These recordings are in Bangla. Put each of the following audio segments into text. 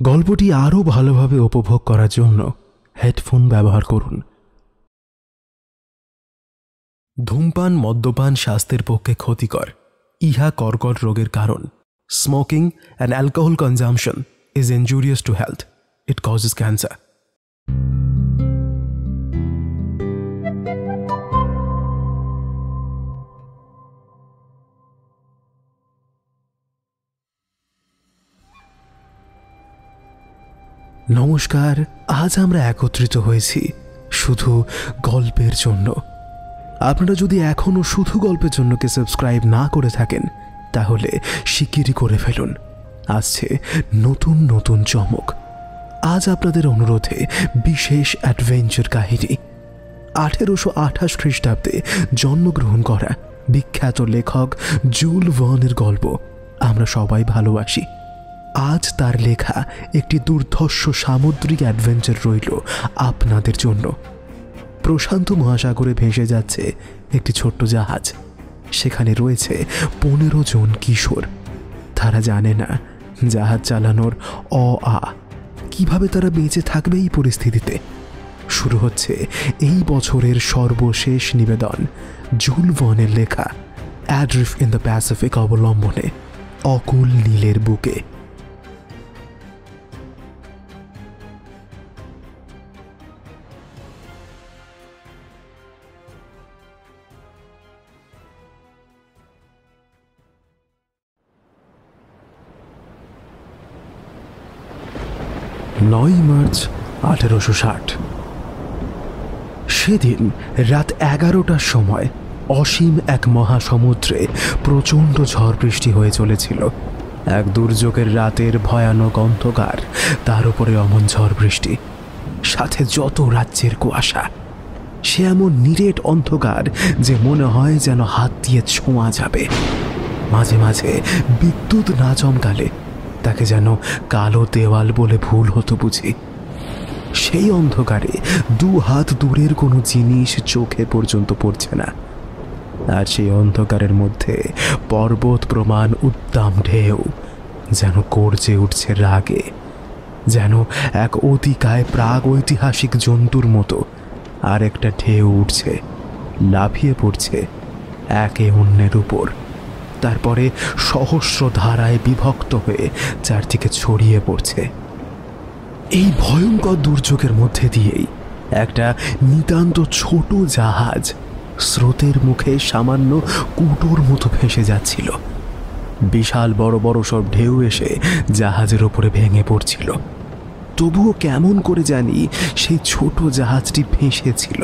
গল্পটি আরও ভালোভাবে উপভোগ করার জন্য হেডফোন ব্যবহার করুন। ধূমপান মদ্যপান স্বাস্থ্যের পক্ষে ক্ষতিকর। ইহা কর্কট রোগের কারণ। Smoking and alcohol consumption is injurious to health. It causes cancer. নমস্কার, আজ আমরা একত্রিত হয়েছি শুধু গল্পের জন্য। আপনারা যদি এখনও শুধু গল্পের জন্যকে সাবস্ক্রাইব না করে থাকেন তাহলে শিগগিরই করে ফেলুন। আসছে নতুন নতুন চমক। আজ আপনাদের অনুরোধে বিশেষ অ্যাডভেঞ্চার কাহিনী। 1828 খ্রিস্টাব্দে জন্মগ্রহণ করা বিখ্যাত লেখক জুল ভার্নের গল্প আমরা সবাই ভালোবাসি। আজ তার লেখা একটি দুর্ধর্ষ সামুদ্রিক অ্যাডভেঞ্চার রইল আপনাদের জন্য। প্রশান্ত মহাসাগরে ভেসে যাচ্ছে একটি ছোট্ট জাহাজ। সেখানে রয়েছে 15 জন কিশোর। তারা জানে না জাহাজ চালানোর কিভাবে তারা বেঁচে থাকবে এই পরিস্থিতিতে। শুরু হচ্ছে এই বছরের সর্বশেষ নিবেদন জুল ভার্নের লেখা অ্যাড্রিফট ইন দ্য প্যাসিফিক অবলম্বনে অকুল নীলের বুকে। মার্চ 1860। সেদিন রাত 11টার সময় অসীম এক মহাসমুদ্রে প্রচণ্ড ঝড় বৃষ্টি হয়ে চলেছিল। এক দুর্যোগের রাতের ভয়ানক অন্ধকার, তার উপরে অমন ঝড় বৃষ্টি, সাথে যত রাজ্যের কুয়াশা। সে এমন নিরেট অন্ধকার যে মনে হয় যেন হাত দিয়ে ছোঁয়া যাবে। মাঝে মাঝে বিদ্যুৎ না চমকালে তাকে যেন কালো দেওয়াল বলে ভুল হতো বুঝি। সেই অন্ধকারে 2 হাত দূরের কোনো জিনিস চোখে পর্যন্ত পড়ছে না। আর সেই অন্ধকারের মধ্যে পর্বত প্রমাণ উদ্দাম ঢেউ যেন গর্জে উঠছে রাগে, যেন এক অতিকায় প্রাগ ঐতিহাসিক জন্তুর মতো আর একটা ঢেউ উঠছে, লাফিয়ে পড়ছে একে অন্যের উপর, তারপরে সহস্র ধারায় বিভক্ত হয়ে চারদিকে ছড়িয়ে পড়ছে। এই ভয়ঙ্কর দুর্যোগের মধ্যে দিয়েই একটা নিতান্ত ছোট জাহাজ স্রোতের মুখে সামান্য কুটোর মতো ভেসে যাচ্ছিল। বিশাল বড় বড় সব ঢেউ এসে জাহাজের ওপরে ভেঙে পড়ছিল। তবুও কেমন করে জানি সেই ছোট জাহাজটি ভেসেছিল।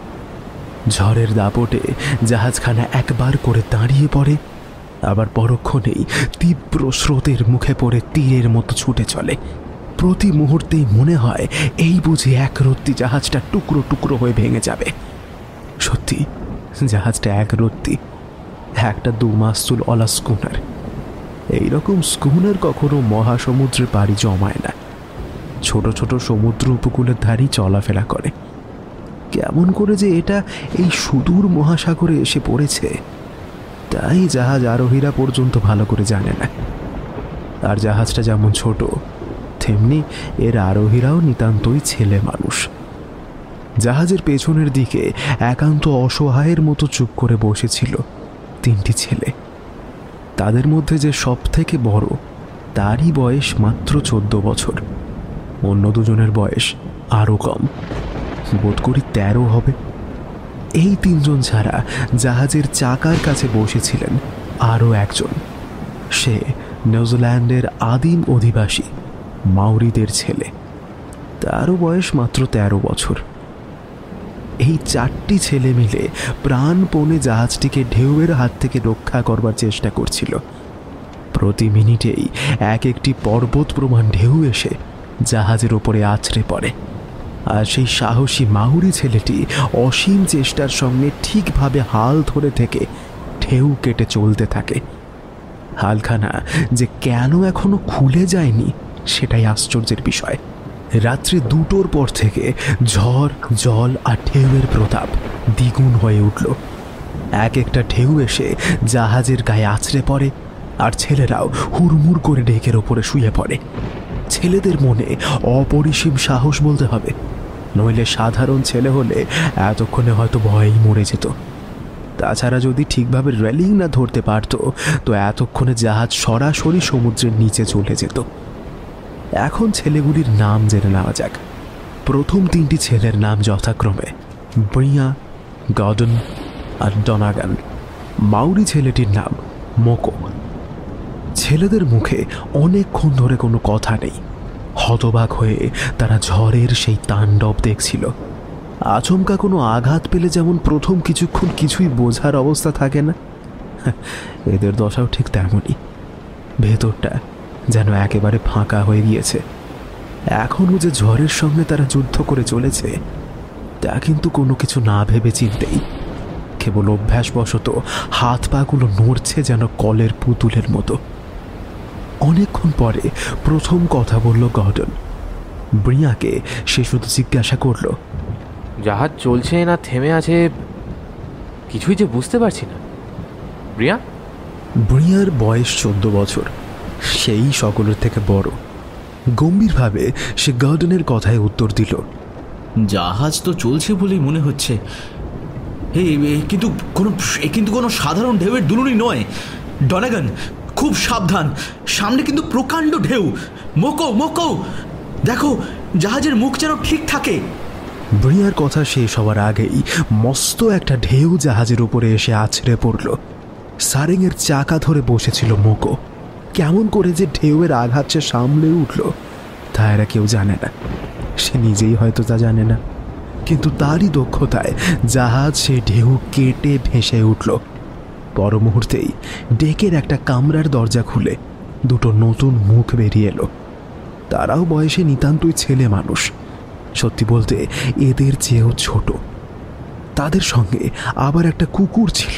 ঝড়ের দাপটে জাহাজখানা একবার করে দাঁড়িয়ে পড়ে, আবার পরক্ষণেই তীব্র স্রোতের মুখে পড়ে তীরের মতো ছুটে চলে। প্রতি মুহূর্তেই মনে হয় এই বুঝি একরত্তি জাহাজটা টুকরো টুকরো হয়ে ভেঙে যাবে। সত্যি জাহাজটা একরত্তি, একটা 2 মাস্তুল অলা স্কুনার। এইরকম স্কুনার কখনো মহাসমুদ্রে পাড়ি জমায় না, ছোট ছোট সমুদ্র উপকূলের ধারেই চলাফেরা করে। কেমন করে যে এটা এই সুদূর মহাসাগরে এসে পড়েছে তাই জাহাজ আরোহীরা পর্যন্ত ভালো করে জানে না। আর জাহাজটা যেমন ছোট তেমনি এর আরোহীরাও নিতান্তই ছেলে মানুষ। জাহাজের পেছনের দিকে একান্ত অসহায়ের মতো চুপ করে বসেছিল 3টি ছেলে। তাদের মধ্যে যে সব থেকে বড় তারই বয়স মাত্র 14 বছর। অন্য 2 জনের বয়স আরও কম, বোধ করি 13 হবে। এই 3 জন ছাড়া জাহাজের চাকার কাছে বসেছিলেন আরও একজন। সে নিউজিল্যান্ডের আদিম অধিবাসী মাউরিদের ছেলে, তারও বয়স মাত্র 13 বছর। এই 4টি ছেলে মিলে প্রাণপণে জাহাজটিকে ঢেউয়ের হাত থেকে রক্ষা করবার চেষ্টা করছিল। প্রতি মিনিটেই এক একটি পর্বত প্রমাণ ঢেউ এসে জাহাজের ওপরে আছড়ে পড়ে। আর সেই সাহসী মাউরি ছেলেটি অসীম চেষ্টার সঙ্গে ঠিকভাবে হাল ধরে থেকে ঢেউ কেটে চলতে থাকে। হালখানা যে কেন এখনো খুলে যায়নি সেটাই আশ্চর্যের বিষয়। রাত্রি 2টোর পর থেকে ঝড়, জল আর ঢেউয়ের প্রতাপ দ্বিগুণ হয়ে উঠল। এক একটা ঢেউ এসে জাহাজের গায়ে আছড়ে পড়ে আর ছেলেরাও হুড়মুড় করে ডেকের ওপরে শুয়ে পড়ে। ছেলেদের মনে অপরিসীম সাহস বলতে হবে, নইলে সাধারণ ছেলে হলে এতক্ষণে হয়তো ভয়েই মরে যেত। তাছাড়া যদি ঠিকভাবে রেলিং না ধরতে পারত তো এতক্ষণে জাহাজ সরাসরি সমুদ্রের নিচে চলে যেত। এখন ছেলেগুলির নাম জেনে নেওয়া যাক। প্রথম তিনটি ছেলের নাম যথাক্রমে ব্রিয়া, গর্ডন আর ডনাগান। মাউরি ছেলেটির নাম মোকো। ছেলেদের মুখে অনেকক্ষণ ধরে কোনো কথা নেই। হতবাক হয়ে তারা ঝড়ের সেই তাণ্ডব দেখছিল। আচমকা কোনো আঘাত পেলে যেমন প্রথম কিছুক্ষণ কিছুই বোঝার অবস্থা থাকে না, এদের দশাও ঠিক তেমনই। ভেতরটা যেন একেবারে ফাঁকা হয়ে গিয়েছে। এখনও যে ঝড়ের সঙ্গে তারা যুদ্ধ করে চলেছে তা কিন্তু কোনো কিছু না ভেবে চিনতেই কেবল অভ্যাসবশত হাত পাগুলো নড়ছে যেন কলের পুতুলের মতো। অনেকক্ষণ পরে প্রথম কথা বলল গর্ডন। ব্রিয়াকে সে শুধু জিজ্ঞাসা করল, জাহাজ চলছে না থেমে আছে কিছুই যে বুঝতে পারছি না। ব্রিয়া? ব্রিয়ার বয়স 14 বছর, সেই সকলের থেকে বড়। গম্ভীরভাবে সে গর্ডনের কথায় উত্তর দিল, জাহাজ তো চলছে বলেই মনে হচ্ছে, কিন্তু কোনো সাধারণ ঢেউয়ের দুলুনি নয়। ডনাগান, খুব সাবধান, সামনে কিন্তু প্রকাণ্ড ঢেউ। মোকো মোকো, দেখো জাহাজের মুখ যেন ঠিক থাকে। ব্রিয়ার কথা শেষ হওয়ার আগেই মস্ত একটা ঢেউ জাহাজের উপরে এসে আছড়ে পড়ল। সারেংয়ের চাকা ধরে বসেছিল মোকো। কেমন করে যে ঢেউয়ের আঘাত সে সামলে উঠল তা এরা কেউ জানে না, সে নিজেই হয়তো তা জানে না। কিন্তু তারই দক্ষতায় জাহাজ সে ঢেউ কেটে ভেসে উঠল। পর মুহূর্তেই ডেকের একটা কামরার দরজা খুলে দুটো নতুন মুখ বেরিয়ে এলো। তারাও বয়সে নিতান্তই ছেলে মানুষ, সত্যি বলতে এদের চেয়েও ছোট। তাদের সঙ্গে আবার একটা কুকুর ছিল।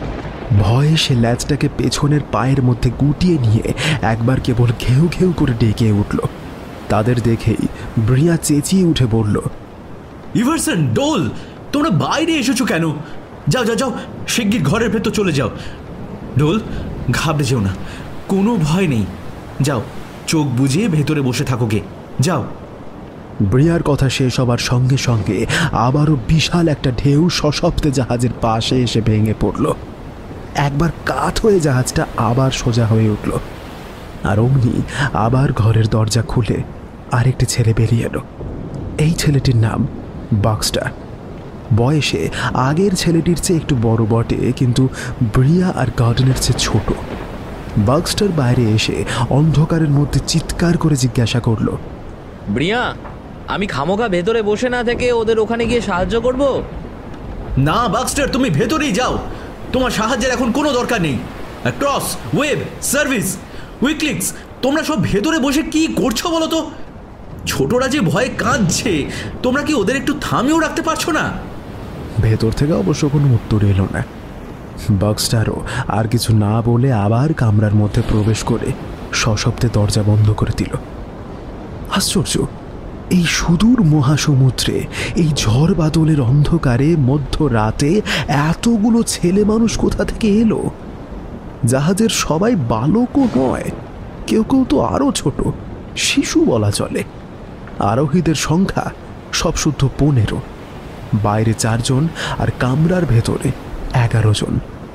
ভয়ে সে ল্যাজটাকে পেছনের পায়ের মধ্যে গুটিয়ে নিয়ে একবার কেবল ঘেউ ঘেউ করে ডেকে উঠল। তাদের দেখেই ব্রিয়া চেঁচিয়ে উঠে বলল, ইভারসন, ডোল, তোমরা বাইরে এসেছো কেন? যাও যাও যাও, শিগগির ঘরের ভেতর চলে যাও। ডোল, ঘাবড়ে যেও না, কোনো ভয় নেই। যাও, চোখ বুজিয়ে ভেতরে বসে থাকো গে, যাও। ব্রিয়ার কথা শেষ হবার সঙ্গে সঙ্গে আবারও বিশাল একটা ঢেউ সশব্দে জাহাজের পাশে এসে ভেঙে পড়ল। একবার কাত হয়ে জাহাজটা আবার সোজা হয়ে উঠল। আর অমনি আবার ঘরের দরজা খুলে আরেকটি ছেলে বেরিয়ে এলো। এই ছেলেটির নাম বাক্সটার। বয়সে আগের ছেলেটির চেয়ে একটু বড় বটে, কিন্তু ব্রিয়া আর গার্ডেনের চেয়ে ছোট। বাক্সটার বাইরে এসে অন্ধকারের মধ্যে চিৎকার করে জিজ্ঞাসা করল, ব্রিয়া, আমি খামোখা ভেতরে বসে না থেকে ওদের ওখানে গিয়ে সাহায্য করব? না বাক্সটার, তুমি ভেতরেই যাও, তোমার সাহায্যের এখন কোনো দরকার নেই। ক্রস, ওয়েব, সার্ভিস, উইকলিক্স, তোমরা সব ভেতরে বসে কি করছো বলো তো? ছোটরা যে ভয়ে কাঁদছে, তোমরা কি ওদের একটু থামিয়েও রাখতে পারছো না? ভেতর থেকে অবশ্য কোনো উত্তর এলো না। বাক্সটারও আর কিছু না বলে আবার কামরার মধ্যে প্রবেশ করে সশব্দে দরজা বন্ধ করে দিল। আশ্চর্য, এই সুদূর মহাসমুদ্রে এই ঝড় বাদলের অন্ধকারে মধ্যরাতে এতগুলো ছেলে মানুষ কোথা থেকে এলো? জাহাজের সবাই বালকও নয়, কেউ কেউ তো আরো ছোট, শিশু বলা চলে। আরোহীদের সংখ্যা সব শুদ্ধ 15, বাইরে 4 জন আর কামরার ভেতরে 11 জন।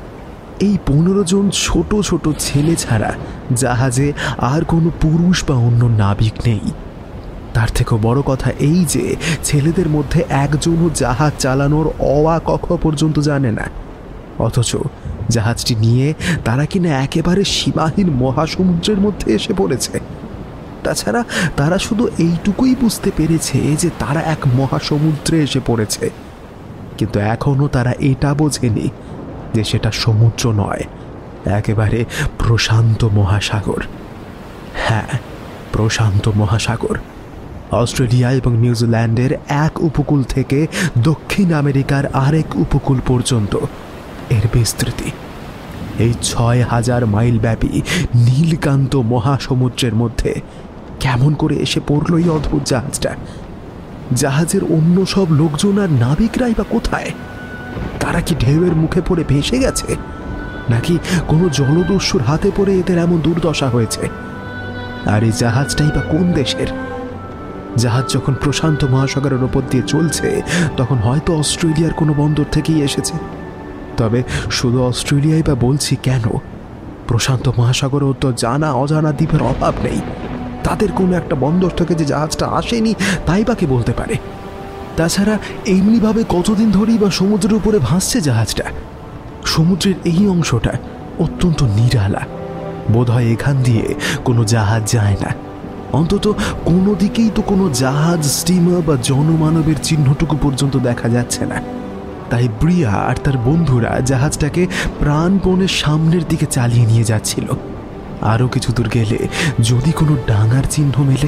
এই 15 জন ছোট ছোট ছেলে ছাড়া জাহাজে আর কোনো পুরুষ বা অন্য নাবিক নেই। তার থেকেও বড় কথা এই যে ছেলেদের মধ্যে একজনও জাহাজ চালানোর অ-আ ক-খ পর্যন্ত জানে না, অথচ জাহাজটি নিয়ে তারা কিনা একেবারে সীমাহীন মহাসমুদ্রের মধ্যে এসে পড়েছে। তাছাড়া তারা শুধু এইটুকুই বুঝতে পেরেছে যে তারা এক মহাসমুদ্রে এসে পড়েছে, কিন্তু এখনো তারা এটা বোঝেনি যে সেটা সমুদ্র নয়, একেবারে প্রশান্ত মহাসাগর। হ্যাঁ, প্রশান্ত মহাসাগর। অস্ট্রেলিয়া এবং নিউজিল্যান্ডের এক উপকূল থেকে দক্ষিণ আমেরিকার আরেক উপকূল পর্যন্ত এর বিস্তৃতি। এই 6000 মাইল ব্যাপী নীলকান্ত মহাসমুদ্রের মধ্যে কেমন করে এসে পড়ল এই অদ্ভুত জাহাজটা? জাহাজের অন্য সব লোকজন আর নাবিকরাই বা কোথায়? তারা কি ঢেউয়ের মুখে পড়ে ভেসে গেছে, নাকি কোনো জলদস্যুর হাতে পড়ে এদের এমন দুর্দশা হয়েছে? আর এই জাহাজটাই বা কোন দেশের? জাহাজ যখন প্রশান্ত মহাসাগরের ওপর দিয়ে চলছে তখন হয়তো অস্ট্রেলিয়ার কোনো বন্দর থেকেই এসেছে। তবে শুধু অস্ট্রেলিয়াই বা বলছি কেন? প্রশান্ত মহাসাগরেও তো জানা অজানা দ্বীপের অভাব নেই। তাদের কোনো একটা বন্দর থেকে যে জাহাজটা আসেনি তাই বা কে বলতে পারে? তাছাড়া এমনিভাবে কতদিন ধরেই বা সমুদ্রের উপরে ভাসছে জাহাজটা? সমুদ্রের এই অংশটা অত্যন্ত নিরালা, বোধহয় এখান দিয়ে কোনো জাহাজ যায় না। অন্তত কোনো দিকেই তো কোনো জাহাজ, স্টিমার বা জনমানবের চিহ্নটুকু পর্যন্ত দেখা যাচ্ছে না। তাই ব্রিয়া আর তার বন্ধুরা জাহাজটাকে প্রাণপণে সামনের দিকে চালিয়ে নিয়ে যাচ্ছিল। আরও কিছু দূর গেলে যদি কোনো ডাঙার চিহ্ন মেলে।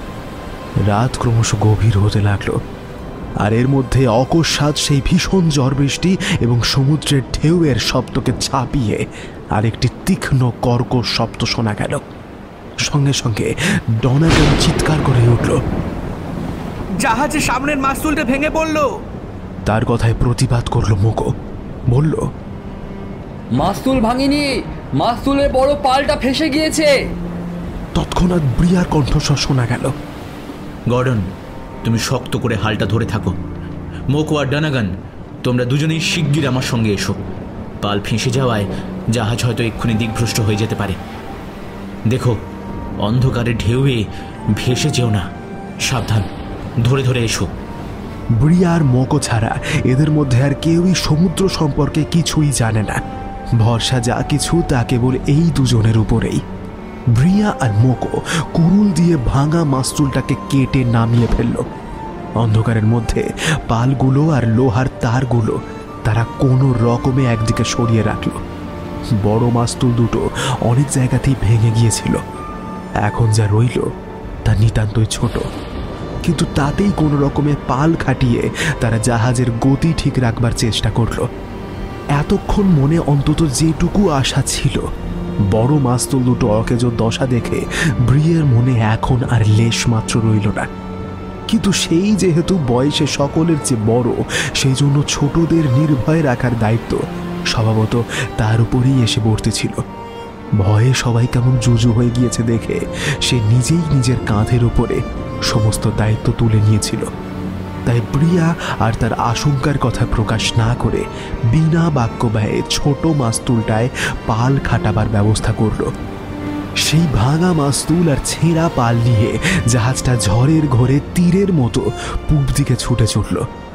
রাত ক্রমশ গভীর হতে লাগলো, আর এর মধ্যে অকস্মাৎ সেই ভীষণ ঝড় বৃষ্টি এবং সমুদ্রের ঢেউয়ের শব্দকে ছাপিয়ে আরেকটি তীক্ষ্ণ কর্কশ শব্দ শোনা গেল। সঙ্গে সঙ্গে ডনাগান চিৎকার করে উঠল, জাহাজের সামনের মাস্তুলটা ভেঙে পড়লো। তার কথায় প্রতিবাদ করল মোকো। বলল, মাস্তুল ভাঙিনি, মাস্তুলের বড় পালটা ফেসে গিয়েছে। তৎক্ষণাৎ ব্রিয়ার কণ্ঠস্বর শোনা গেল, গর্ডন, তুমি শক্ত করে হালটা ধরে থাকো। মোকো আর ডনাগান, তোমরা দুজনেই শিগগির আমার সঙ্গে এসো। পাল ফেঁসে যাওয়ায় জাহাজ হয়তো এক্ষুনি দিকভ্রষ্ট হয়ে যেতে পারে। দেখো, অন্ধকারে ঢেউয়ে ভেসে যেও না। সাবধান, ধরে ধরে এসো। ব্রিয়া আর মোকো ছাড়া এদের মধ্যে আর কেউই সমুদ্র সম্পর্কে কিছুই জানে না। ভরসা যা কিছু তা কেবল এই দুজনের উপরেই। ব্রিয়া আর মোকো কুরুল দিয়ে ভাঙা মাস্তুলটাকে কেটে নামিয়ে ফেলল। অন্ধকারের মধ্যে পালগুলো আর লোহার তারগুলো তারা কোনো রকমে একদিকে সরিয়ে রাখল। বড় মাস্তুল দুটো অনেক জায়গাতেই ভেঙে গিয়েছিল। এখন যা রইল তা নিতান্তই ছোট, কিন্তু তাতেই কোনো রকমে পাল খাটিয়ে তারা জাহাজের গতি ঠিক রাখবার চেষ্টা করল। এতক্ষণ মনে অন্তত যেটুকু আশা ছিল, বড় মাস্তুল দুটো অকেজো দশা দেখে ব্রিয়ের মনে এখন আর লেশ মাত্র রইল না। কিন্তু সেই যেহেতু বয়সে সকলের চেয়ে বড়, সেই জন্য ছোটদের নির্ভয় রাখার দায়িত্ব স্বভাবত তার উপরেই এসে বর্তেছিল। ভয়ে সবাই কেমন জুজু হয়ে গিয়েছে দেখে সে নিজেই নিজের কাঁধের উপরে সমস্ত দায়িত্ব তুলে নিয়েছিল। তাই ব্রিয়া আর তার আশঙ্কার কথা প্রকাশ না করে বিনা বাক্য ব্যয়ে ছোট মাস্তুলটায় পাল খাটাবার ব্যবস্থা করল। সেই ভাঙা মাস্তুল আর ছেঁড়া পাল নিয়ে জাহাজটা ঝড়ের ঘোরে তীরের মতো পূব দিকে ছুটে ছুটল।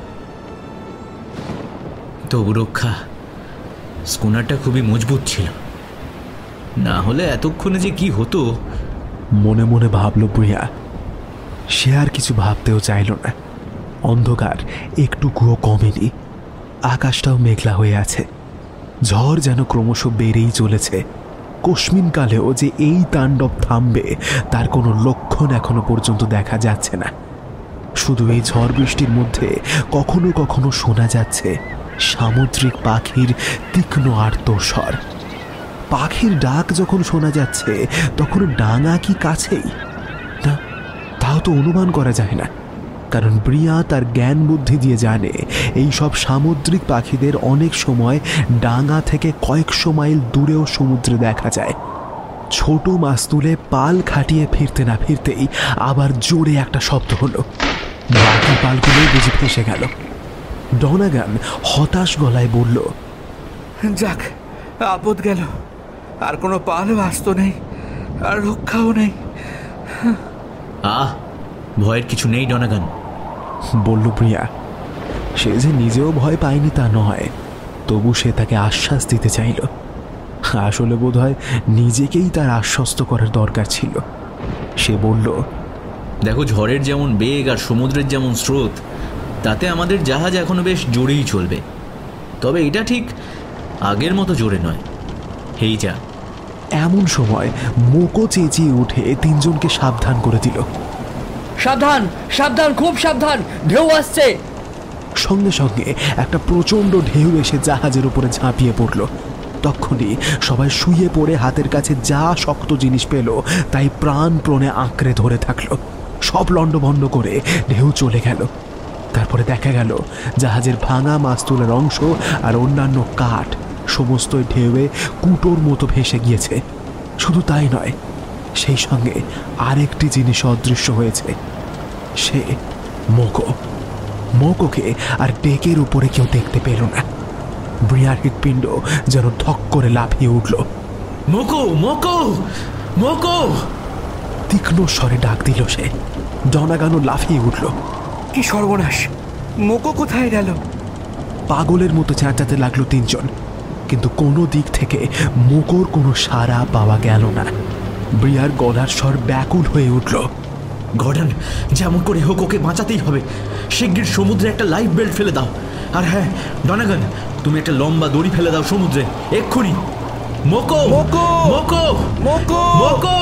তবু রক্ষা, স্কুনারটা খুবই মজবুত ছিল, না হলে এতক্ষণে যে কি হতো। মনে মনে ভাবল ব্রিয়া। সে আর কিছু ভাবতেও চাইল না। অন্ধকার একটুকুও কমেনি, আকাশটাও মেঘলা হয়ে আছে। ঝড় যেন ক্রমশ বেড়েই চলেছে। কস্মিনকালেও যে এই তাণ্ডব থামবে তার কোনো লক্ষণ এখনো পর্যন্ত দেখা যাচ্ছে না। শুধু এই ঝড় বৃষ্টির মধ্যে কখনো কখনো শোনা যাচ্ছে সামুদ্রিক পাখির তীক্ষ্ণ আর্তস্বর। পাখির ডাক যখন শোনা যাচ্ছে তখন ডাঙা কি কাছেই? না, তাও তো অনুমান করা যায় না, কারণ ব্রিয়া তার জ্ঞান বুদ্ধি দিয়ে জানে এই সব সামুদ্রিক পাখিদের অনেক সময় ডাঙা থেকে কয়েকশো মাইল দূরেও সমুদ্রে দেখা যায়। ছোট মাস্তুলে পাল খাটিয়ে ফিরতে না ফিরতেই আবার জোরে একটা শব্দ হলো। বাকি পালগুলো বুঝে ফেসে গেল। ডনাগান হতাশ গলায় বলল, যাক, আপদ গেল। আর কোনো পালও আসতো নেই, আর রক্ষাও নেই। ভয়ের কিছু নেই ডনাগান, বলল প্রিয়া। সে যে নিজেও ভয় পায়নি তা নয়, তবু সে তাকে আশ্বাস দিতে চাইল। আসলে বোধহয় নিজেকেই তার আশ্বস্ত করার দরকার ছিল। সে বলল, দেখো, ঝড়ের যেমন বেগ আর সমুদ্রের যেমন স্রোত, তাতে আমাদের জাহাজ এখনো বেশ জোরেই চলবে। তবে এটা ঠিক আগের মতো জোরে নয়। হেই যা। এমন সময় মোকো চেঁচিয়ে উঠে তিনজনকে সাবধান করে দিল। সাবধান, সাবধান, খুব সাবধান, ঢেউ আসছে। সঙ্গে সঙ্গে একটা প্রচণ্ড ঢেউ এসে জাহাজের উপরে ঝাঁপিয়ে পড়ল। তখনই সবাই শুয়ে পড়ে হাতের কাছে যা শক্ত জিনিস পেল তাই প্রাণপণে আঁকড়ে ধরে থাকলো। সব লণ্ডভণ্ড করে ঢেউ চলে গেল। তারপরে দেখা গেল জাহাজের ভাঙা মাস্তুলের অংশ আর অন্যান্য কাঠ সমস্তই ঢেউয়ে কুটোর মতো ভেসে গিয়েছে। শুধু তাই নয়, সেই সঙ্গে আরেকটি জিনিস অদৃশ্য হয়েছে। সে মোকোকে আর ডেকের উপরে কেউ দেখতে পেল না। ব্রিয়ার হৃৎপিণ্ড যেন ধক করে লাফিয়ে উঠল। মোকো মোকো মোকো! তীক্ষ্ণ স্বরে ডাক দিল সে। ডনাগানও লাফিয়ে উঠল। কি সর্বনাশ! মোকো কোথায় গেল? পাগলের মতো চেঁচাতে লাগলো তিনজন, কিন্তু কোনো দিক থেকে মোকোর কোনো সাড়া পাওয়া গেল না। ব্রিয়ার গলার স্বর ব্যাকুল হয়ে উঠল। গর্ডন, যেমন করে হোক ওকে বাঁচাতেই হবে। শিগগির সমুদ্রে একটা লাইফ বেল্ট ফেলে দাও। আর হ্যাঁ ডনাগান, তুমি একটা লম্বা দড়ি ফেলে দাও সমুদ্রে, এক্ষুনি। মোকো মোকো মোকো মোকো মোকো!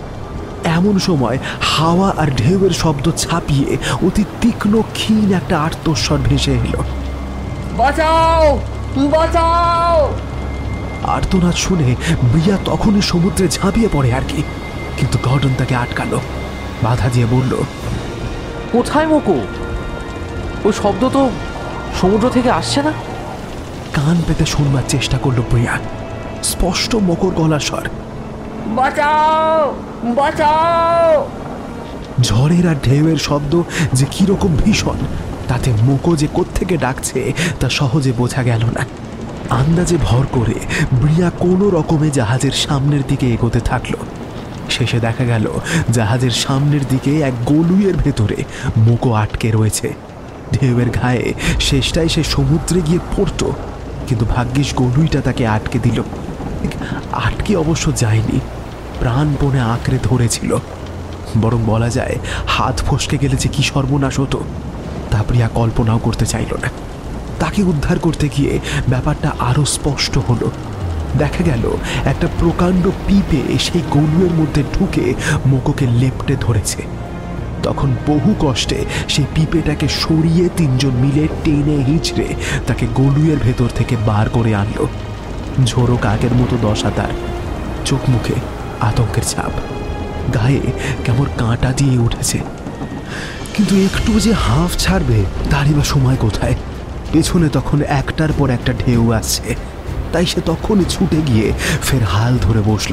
এমন সময় হাওয়া আর ঢেউয়ের শব্দ ছাপিয়ে অতি তীক্ষ্ণ ক্ষীণ একটা আর্তস্বর ভেসে এলো। বাঁচাও, বাঁচাও! আর্তনাদ শুনে ব্রিয়া তখনই সমুদ্রে ঝাঁপিয়ে পড়ে আর কি, কিন্তু গর্ডন তাকে আটকালো, বাধা দিয়ে বলল, কোথায় মোকো? ওই শব্দ তো সমুদ্র থেকে আসছে না। কান পেতে শুনবার চেষ্টা করলো ব্রিয়া। স্পষ্ট মোকোর গলার স্বর। বাঁচাও, বাঁচাও! ঝড়ের আর ঢেউয়ের শব্দ যে কিরকম ভীষণ, তাতে মোকো যে কোত্থেকে ডাকছে তা সহজে বোঝা গেল না। আন্দাজে ভর করে ব্রিয়া কোনো রকমে জাহাজের সামনের দিকে এগোতে থাকলো। শেষে দেখা গেল জাহাজের সামনের দিকে এক গলুইয়ের ভেতরে মোকো আটকে রয়েছে। ঢেউয়ের ঘায়ে শেষটায় সে সমুদ্রে গিয়ে পড়তো, কিন্তু ভাগ্যিস গলুইটা তাকে আটকে দিল। আটকে অবশ্য যায়নি, প্রাণপণে আঁকড়ে ধরেছিল। বরং বলা যায় হাত ফসকে গেলে যে কি সর্বনাশ হতো তা প্রিয়া কল্পনাও করতে চাইল না। তাকে উদ্ধার করতে গিয়ে ব্যাপারটা আরো স্পষ্ট হলো। দেখা গেল একটা প্রকাণ্ড পিঁপে সেই গলুয়ের মধ্যে ঢুকে মোকোকে লেপটে ধরেছে। তখন বহু কষ্টে সেই পিঁপেটাকে সরিয়ে তিনজন মিলে টেনে হিঁচড়ে তাকে গলুয়ের ভেতর থেকে বার করে আনলো। ঝোড়ো কাকের মতো দশা তার, চোখ মুখে আতঙ্কের ছাপ, গায়ে কেমন কাঁটা দিয়ে উঠেছে। কিন্তু একটু যে হাঁফ ছাড়বে তারই বা সময় কোথায়? পেছনে তখন একটার পর একটা ঢেউ আসছে, তাই সে তখনই ছুটে গিয়ে ফের হাল ধরে বসল।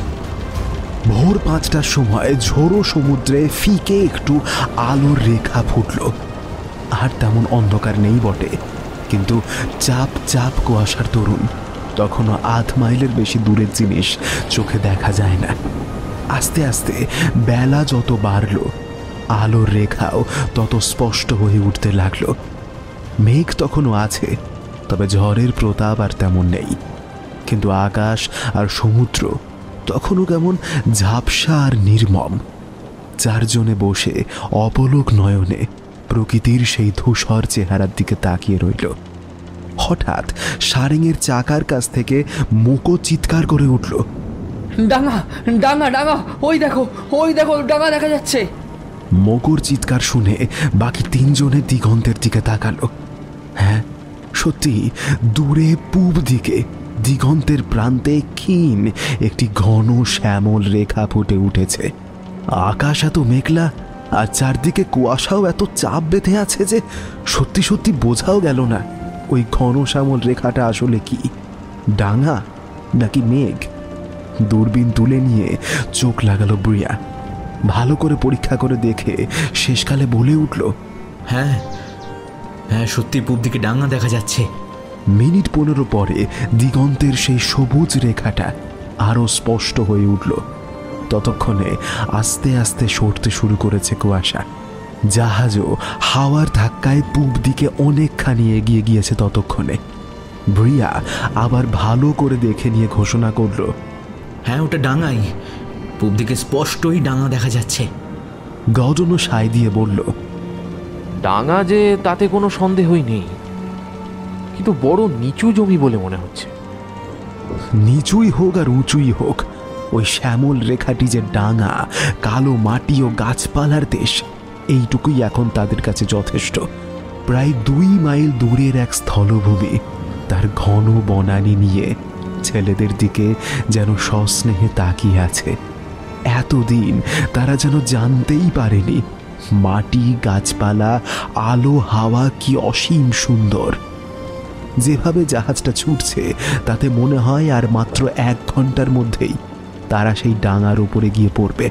ভোর 5টার সময় ঝোড়ো সমুদ্রে ফিকে একটু আলোর রেখা ফুটল। আর তেমন অন্ধকার নেই বটে, কিন্তু চাপ চাপ কুয়াশার তরুণ তখনও 1/2 মাইলের বেশি দূরের জিনিস চোখে দেখা যায় না। আস্তে আস্তে বেলা যত বাড়ল, আলোর রেখাও তত স্পষ্ট হয়ে উঠতে লাগলো। মেঘ তখনও আছে, তবে ঝড়ের প্রতাপ আর তেমন নেই। কিন্তু আকাশ আর সমুদ্র তখনও কেমন ঝাপসা আর নির্মম। চারজনে বসে অপলক নয়নে প্রকৃতির সেই ধূসর চেহারার দিকে তাকিয়ে রইল। হঠাৎ সারেঙের চাকার কাছ থেকে মোকো চিৎকার করে উঠল, ডাঙা, ডাঙা, ডাঙা! ওই দেখো, ওই দেখো, ডাঙা দেখা যাচ্ছে! মোকোর চিৎকার শুনে বাকি তিনজনের দিগন্তের দিকে তাকালো। হ্যাঁ, সত্যি দূরে পূব দিকে দিগন্তের প্রান্তে ক্ষীণ একটি ঘন শ্যামল রেখা ফুটে উঠেছে। আকাশ এত মেঘলা আর চারদিকে কুয়াশাও এত চাপ বেঁধে আছে যে সত্যি সত্যি বোঝাও গেল না ওই ঘন শ্যামল রেখাটা আসলে কি, ডাঙা নাকি মেঘ। দূরবীন তুলে নিয়ে চোখ লাগালো ব্রিয়া। ভালো করে পরীক্ষা করে দেখে শেষকালে বলে উঠল, হ্যাঁ হ্যাঁ, সত্যি পূব দিকে ডাঙা দেখা যাচ্ছে। মিনিট 15 পরে দিগন্তের সেই সবুজ রেখাটা আরো স্পষ্ট হয়ে উঠল। ততক্ষণে আস্তে আস্তে সরতে শুরু করেছে কুয়াশা। জাহাজও হাওয়ার ধাক্কায় পূব দিকে অনেকখানি এগিয়ে গিয়েছে। ততক্ষণে ব্রিয়া আবার ভালো করে দেখে নিয়ে ঘোষণা করল, হ্যাঁ, ওটা ডাঙাই। পূব দিকে স্পষ্টই ডাঙা দেখা যাচ্ছে। গর্ডনও সায় দিয়ে বলল, ডাঙা যে তাতে কোনো সন্দেহই নেই, কিন্তু বড় নিচু জমি বলে মনে হচ্ছে। নিচুই হোক আর উঁচুই হোক, ওই শ্যামল রেখাটি যে ডাঙা, কালো মাটি ও গাছপালার দেশ, এইটুকুই এখন তাদের কাছে যথেষ্ট। প্রায় 2 মাইল দূরের এক স্থলভূমি তার ঘন বনানী নিয়ে ছেলেদের দিকে যেন সস্নেহে তাকিয়ে আছে। এতদিন তারা যেন জানতেই পারেনি মাটি, গাছপালা, আলো, হাওয়া কি অসীম সুন্দর। যেভাবে জাহাজটা ছুটছে তাতে মনে হয় আর মাত্র 1 ঘন্টার মধ্যেই তারা সেই ডাঙার উপরে গিয়ে পড়বে।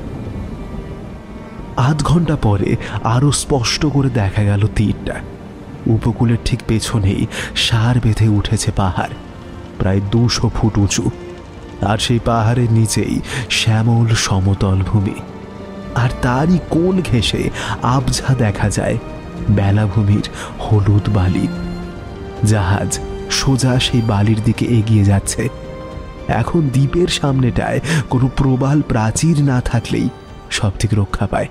আধ ঘন্টা পরে আরো স্পষ্ট করে দেখা গেল তীরটা। উপকূলের ঠিক পেছনেই সার বেঁধে উঠেছে পাহাড়, প্রায় 200 ফুট উঁচু। আর সেই পাহাড়ের নিচেই শ্যামল সমতল ভূমি, আর তারই কোল ঘেঁষে আবঝা দেখা যায় বেলাভূমির হলুদ বালি। জাহাজ সোজা সেই বালির দিকে এগিয়ে যাচ্ছে। এখন দ্বীপের সামনেটায় কোনো প্রবাল প্রাচীর না থাকলেই সব থেকে রক্ষা পায়।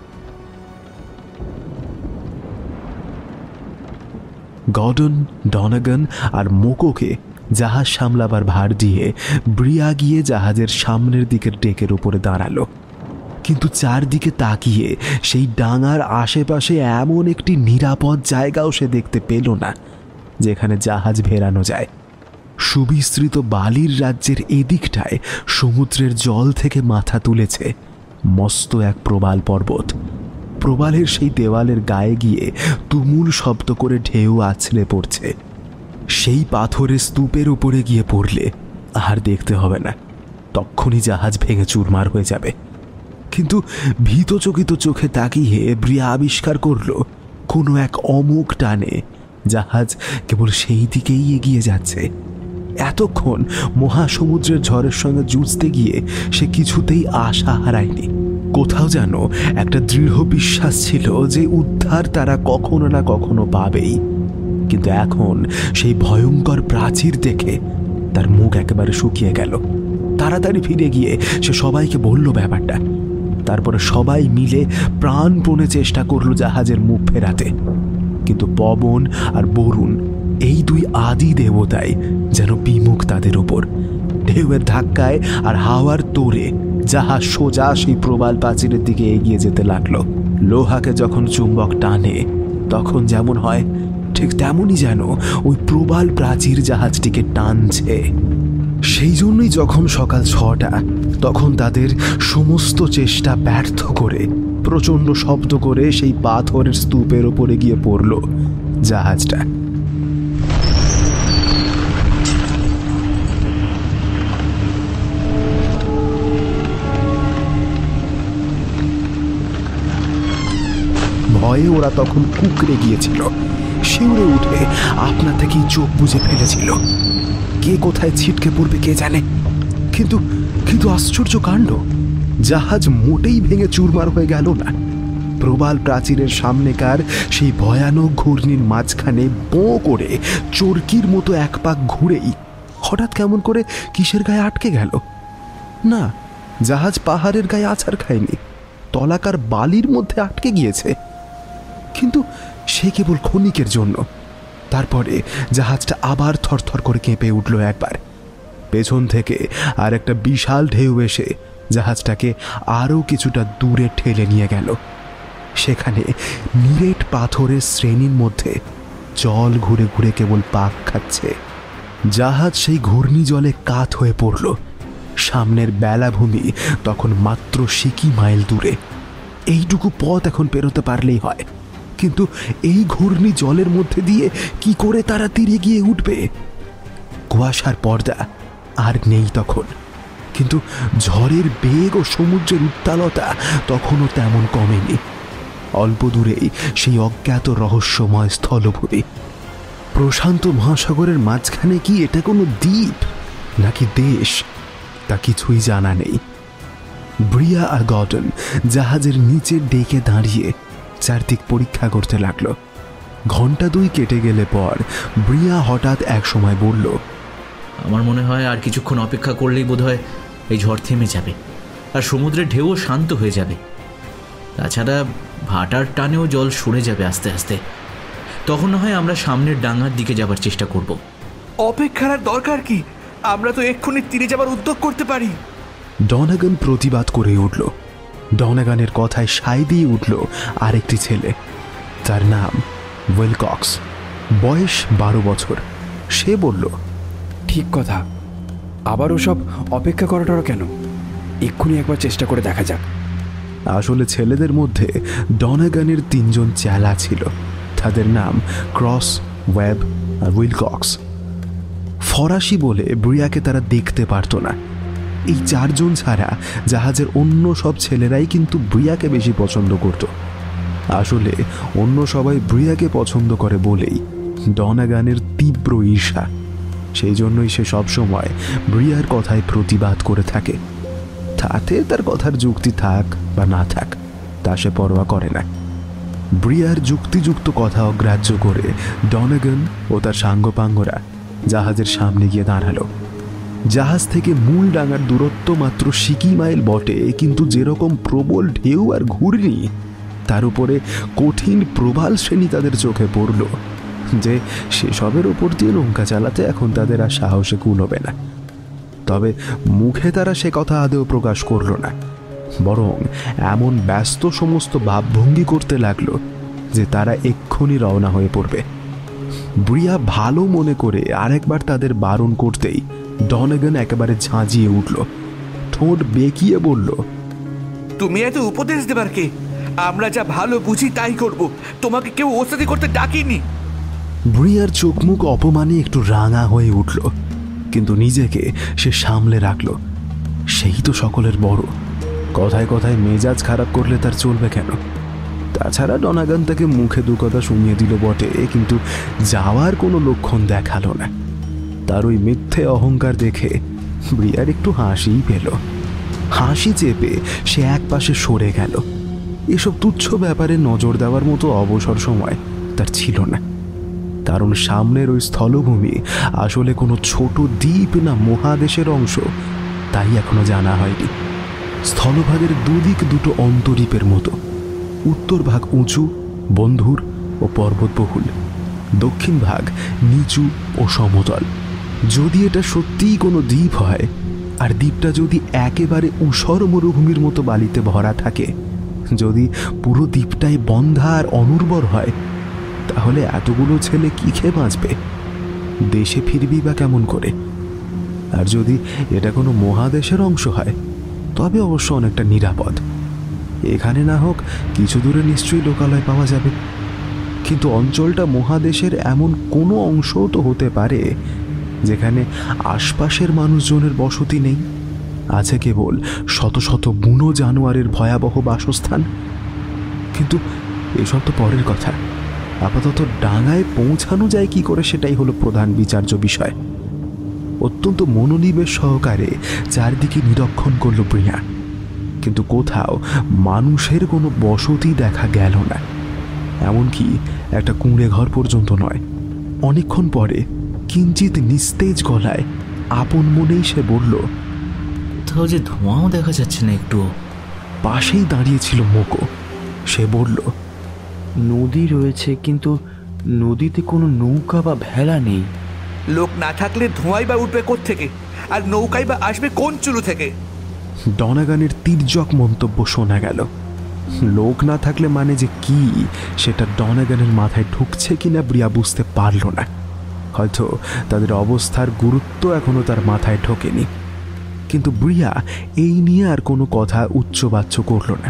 গর্ডন, ডনাগান আর মোকোকে জাহাজ সামলাবার ভার দিয়ে ব্রিয়া গিয়ে জাহাজের সামনের দিকের ডেকের উপরে দাঁড়ালো। কিন্তু চারদিকে তাকিয়ে সেই ডাঙার আশেপাশে এমন একটি নিরাপদ জায়গাও সে দেখতে পেল না যেখানে জাহাজ ভেড়ানো যায়। সুবিস্তৃত বালির রাজ্যের এদিকটায় সমুদ্রের জল থেকে মাথা তুলেছে মস্ত এক প্রবাল পর্বত। প্রবালের সেই দেওয়ালের গায়ে গিয়ে তুমুল শব্দ করে ঢেউ আছড়ে পড়ছে। সেই পাথরের স্তূপের উপরে গিয়ে পড়লে আর দেখতে হবে না, তক্ষুনি জাহাজ ভেঙে চুরমার হয়ে যাবে। কিন্তু ভীতচকিত চোখে তাকিয়ে ব্রিয়া আবিষ্কার করল কোনো এক অমুক টানে জাহাজ কেবল সেই দিকেই এগিয়ে যাচ্ছে। এতক্ষণ মহাসমুদ্রের ঝড়ের সঙ্গে যুঝতে গিয়ে সে কিছুতেই আশা হারায়নি। কোথাও যেন একটা দৃঢ় বিশ্বাস ছিল যে উদ্ধার তারা কখনো না কখনো পাবেই। কিন্তু এখন সেই ভয়ঙ্কর প্রাচীর দেখে তার মুখ একেবারে শুকিয়ে গেল। তাড়াতাড়ি ফিরে গিয়ে সে সবাইকে বলল ব্যাপারটা। তারপরে সবাই মিলে প্রাণপণে চেষ্টা করলো জাহাজের মুখ ফেরাতে। কিন্তু পবন আর বরুণ, এই দুই আদি দেবতাই যেন বিমুখ তাদের ওপর। ঢেউয়ের ধাক্কায় আর হাওয়ার তোড়ে জাহাজ সোজা সেই প্রবাল প্রাচীরের দিকে এগিয়ে যেতে লাগলো। লোহাকে যখন চুম্বক টানে তখন যেমন হয়, ঠিক তেমনই যেন ওই প্রবাল প্রাচীর জাহাজটিকে টানছে। সেই জন্যই যখন সকাল 6টা, তখন তাদের সমস্ত চেষ্টা ব্যর্থ করে প্রচণ্ড শব্দ করে সেই পাথরের স্তূপের ওপরে গিয়ে পড়ল জাহাজটা। ভয়ে ওরা তখন কুঁকড়ে গিয়েছিল, শিউরে উঠে আপনা থেকেই চোখ বুজে ফেলেছিল। কে কোথায় ছিটকে পড়বে কে জানে। কিন্তু কিন্তু আশ্চর্য কাণ্ড, জাহাজ মোটেই ভেঙে চুরমার হয়ে গেল না। প্রবাল প্রাচীরের সামনেকার সেই ভয়ানক ঘূর্ণির মাঝখানে বোঁ করে চরকির মতো এক পাক ঘুরেই হঠাৎ কেমন করে কিসের গায়ে আটকে গেল। না, জাহাজ পাহাড়ের গায়ে আছাড় খায়নি, তলাকার বালির মধ্যে আটকে গিয়েছে। কিন্তু সে কেবল ক্ষণিকের জন্য। তারপরে জাহাজটা আবার থরথর করে কেঁপে উঠল একবার। পেছন থেকে আর একটা বিশাল ঢেউ এসে জাহাজটাকে আরও কিছুটা দূরে ঠেলে নিয়ে গেল। সেখানে নিরেট পাথরের শ্রেণীর মধ্যে জল ঘুরে ঘুরে কেবল পাক খাচ্ছে। জাহাজ সেই ঘূর্ণি জলে কাত হয়ে পড়ল। সামনের বেলাভূমি তখন মাত্র সিকি মাইল দূরে। এইটুকু পথ এখন পেরোতে পারলেই হয়। কিন্তু এই ঘূর্ণি জলের মধ্যে দিয়ে কি করে তারা তীরে গিয়ে উঠবে? কুয়াশার পর্দা আর নেই তখন, কিন্তু ঝড়ের বেগ ও সমুদ্রের উত্তালতা তখনও তেমন কমেনি। অল্প দূরেই সেই অজ্ঞাত রহস্যময় স্থলভূমি। প্রশান্ত মহাসাগরের মাঝখানে কি এটা কোনো দ্বীপ নাকি দেশ, তা কিছুই জানা নেই। ব্রিয়া আর গর্ডন জাহাজের নিচের ডেকে দাঁড়িয়ে চারদিক পরীক্ষা করতে লাগলো। ঘন্টা 2 কেটে গেলে পর ব্রিয়া হঠাৎ এক সময় বলল, আমার মনে হয় আর কিছুক্ষণ অপেক্ষা করলেই বোধহয় এই ঝড় থেমে যাবে আর সমুদ্রের ঢেউও শান্ত হয়ে যাবে। তাছাড়া ভাটার টানেও জল সরে যাবে আস্তে আস্তে। তখন না হয় আমরা সামনের ডাঙার দিকে যাবার চেষ্টা করব। অপেক্ষার আর দরকার কি? আমরা তো এক্ষুনি তীরে যাবার উদ্যোগ করতে পারি। ডনাগান প্রতিবাদ করে উঠল। ডনাগানের কথায় সায় দিয়ে উঠল আরেকটি ছেলে। তার নাম উইলকক্স, বয়স 12 বছর। সে বলল, ঠিক কথা, আবার ওসব অপেক্ষা করাটা কেন? এক্ষুনি একবার চেষ্টা করে দেখা যাক। আসলে ছেলেদের মধ্যে ডনাগানের 3 জন চেলা ছিল। তাদের নাম ক্রস, ওয়েব আর উইলকক্স। ফরাসি বলে ব্রিয়াকে তারা দেখতে পারত না। এই 4 জন ছাড়া জাহাজের অন্য সব ছেলেরাই কিন্তু ব্রিয়াকে বেশি পছন্দ করত। আসলে অন্য সবাই ব্রিয়াকে পছন্দ করে বলেই ডনাগানের তীব্র ঈর্ষা। সেই জন্যই সে সবসময় ব্রিয়ার কথায় প্রতিবাদ করে থাকে। তাতে তার কথার যুক্তি থাক বা না থাক তা সে পরোয়া করে না। ব্রিয়ার যুক্তিযুক্ত কথা অগ্রাহ্য করে ডনাগান ও তার সাঙ্গপাঙ্গরা জাহাজের সামনে গিয়ে দাঁড়ালো। জাহাজ থেকে মূল ডাঙার দূরত্ব মাত্র সিকি মাইল বটে, কিন্তু যেরকম প্রবল ঢেউ আর ঘূর্ণি, তার উপরে কঠিন প্রবাল শ্রেণী তাদের চোখে পড়ল যে সেসবের ওপর দিয়ে নৌকা চালাতে এখন তাদের আর সাহসে কুলোবে না। তবে মুখে তারা সে কথা আদৌ প্রকাশ করল না, বরং এমন ব্যস্ত সমস্ত ভাবভঙ্গি করতে লাগলো যে তারা এক্ষুনি রওনা হয়ে পড়বে। ব্রিয়া ভালো মনে করে আরেকবার তাদের বারণ করতেই ডনাগান একেবারে ঝাঁঝিয়ে উঠল, ঠোঁট বেঁকিয়ে বলল, তুমি এত উপদেশ দেবার কে? আমরা যা ভালো বুঝি তাই করব, তোমাকে কেউ ওস্তাদি করতে ডাকিনি। ব্রিয়ার চোখ মুখ অপমানে একটু রাঙা হয়ে উঠল, কিন্তু নিজেকে সে সামলে রাখল। সেই তো সকলের বড়, কথায় কথায় মেজাজ খারাপ করলে তার চলবে কেন? তাছাড়া ডনাগান তাকে মুখে দু কথা শুনিয়ে দিল বটে, কিন্তু যাওয়ার কোনো লক্ষণ দেখালো না। তার ওই মিথ্যে অহংকার দেখে ব্রিয়ার একটু হাসিই পেল। হাসি চেপে সে এক পাশে সরে গেল। এসব তুচ্ছ ব্যাপারে নজর দেওয়ার মতো অবসর সময় তার ছিল না, কারণ সামনের ওই স্থলভূমি আসলে কোনো ছোট দ্বীপ না মহাদেশের অংশ তাই এখনো জানা হয়নি। স্থলভাগের দুদিক দুটো অন্তরীপের মতো, উত্তর ভাগ উঁচু বন্ধুর ও পর্বতবহুল, দক্ষিণ ভাগ নিচু ও সমতল। যদি এটা সত্যিই কোনো দ্বীপ হয়, আর দ্বীপটা যদি একেবারে ঊষর মরুভূমির মতো বালিতে ভরা থাকে, যদি পুরো দ্বীপটাই বন্ধা আর অনুর্বর হয়, তাহলে এতগুলো ছেলে কি খেয়ে বাঁচবে? দেশে ফিরবি বা কেমন করে? আর যদি এটা কোনো মহাদেশের অংশ হয়, তবে অবশ্য অনেকটা নিরাপদ। এখানে না হোক কিছু দূরে নিশ্চয়ই লোকালয় পাওয়া যাবে, কিন্তু অঞ্চলটা মহাদেশের এমন কোনো অংশও তো হতে পারে যেখানে আশপাশের মানুষজনের বসতি নেই, আছে কেবল শত শত বুনো জানোয়ারের ভয়াবহ বাসস্থান। কিন্তু এসব তো পরের কথা। আপাতত ডাঙায় পৌঁছানো যায় কি করে সেটাই হলো প্রধান বিচার্য বিষয়। অত্যন্ত মনোনিবেশ সহকারে চারদিকে নিরীক্ষণ করল ব্রিয়া, কিন্তু কোথাও মানুষের কোনো বসতি দেখা গেল না, এমনকি একটা কুঁড়ে ঘর পর্যন্ত নয়। অনেকক্ষণ পরে কিঞ্চিত নিস্তেজ গলায় আপন মনেই সে বলল, কোথাও যে ধোঁয়াও দেখা যাচ্ছে না একটুও। পাশেই দাঁড়িয়েছিল মোকো। সে বলল, নদী রয়েছে, কিন্তু নদীতে কোনো নৌকা বা ভেলা নেই। লোক না থাকলে ধোঁয়াই বা উঠবে কোত্থেকে, আর নৌকাই বা আসবে কোন চুলো থেকে? ডনাগানের তির্যক মন্তব্য শোনা গেল। লোক না থাকলে মানে যে কি, সেটা ডনাগানের মাথায় ঢুকছে কিনা ব্রিয়া বুঝতে পারল না। হয়তো তাদের অবস্থার গুরুত্ব এখনো তার মাথায় ঢোকেনি, কিন্তু ব্রিয়া এই নিয়ে আর কোনো কথা উচ্চবাচ্য করল না।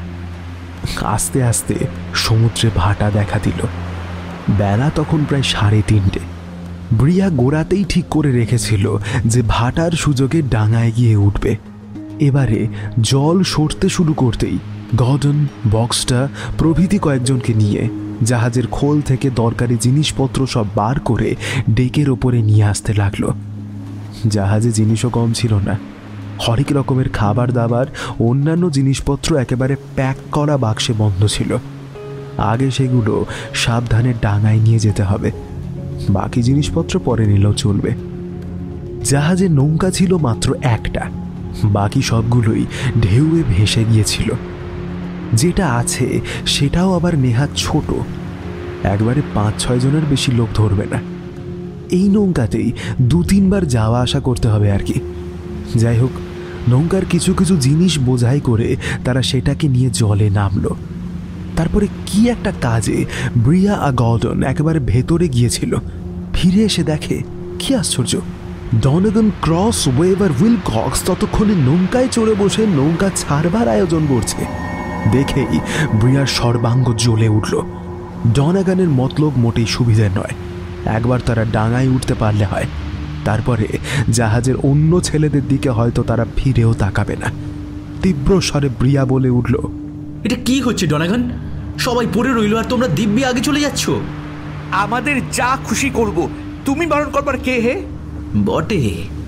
আস্তে আস্তে সমুদ্রে ভাটা দেখা দিল। বেলা তখন প্রায় 3:30। ব্রিয়া গোড়াতেই ঠিক করে রেখেছিল যে ভাটার সুযোগে ডাঙায় গিয়ে উঠবে। এবারে জল সরতে শুরু করতেই গর্ডন, বক্সটা প্রভৃতি কয়েকজনকে নিয়ে জাহাজের খোল থেকে দরকারি জিনিসপত্র সব বার করে ডেকের ওপরে নিয়ে আসতে লাগলো। জাহাজে জিনিসও কম ছিল না। হরেক রকমের খাবার দাবার, অন্যান্য জিনিসপত্র একেবারে প্যাক করা বাক্সে বন্ধ ছিল। আগে সেগুলো সাবধানে ডাঙায় নিয়ে যেতে হবে, বাকি জিনিসপত্র পরে নিলেও চলবে। জাহাজে নৌকা ছিল মাত্র একটা, বাকি সবগুলোই ঢেউয়ে ভেসে গিয়েছিল। যেটা আছে সেটাও আবার নেহাত ছোট, একবারে 5-6 জনের বেশি লোক ধরবে না। এই নৌকাতেই 2-3 বার যাওয়া আসা করতে হবে আর কি। যাই হোক, নৌকার কিছু কিছু জিনিস বোঝাই করে তারা সেটাকে নিয়ে জলে নামলো। তারপরে কি একটা কাজে ব্রিয়া আর গর্ডন একেবারে ভেতরে গিয়েছিল। ফিরে এসে দেখে কি আশ্চর্য, ডনাগান, ক্রস, ওয়েভ আর উইলকক্স ততক্ষণে নৌকায় চড়ে বসে নৌকা ছাড়বার আয়োজন করছে। দেখেই ব্রিয়ার সর্বাঙ্গ জ্বলে উঠল। ডনাগানের মতলব মোটেই সুবিধের নয়। একবার তারা ডাঙায় উঠতে পারলে হয়, তারপরে জাহাজের অন্য ছেলেদের দিকে হয়তো তারা ফিরেও তাকাবে না। তীব্র স্বরে ব্রিয়া বলে উঠল, এটা কি হচ্ছে ডনাগান? সবাই পড়ে রইল আর তোমরা দিব্যি আগে চলে যাচ্ছ। আমাদের যা খুশি করব, তুমি বারণ করবার কে হে? বটে,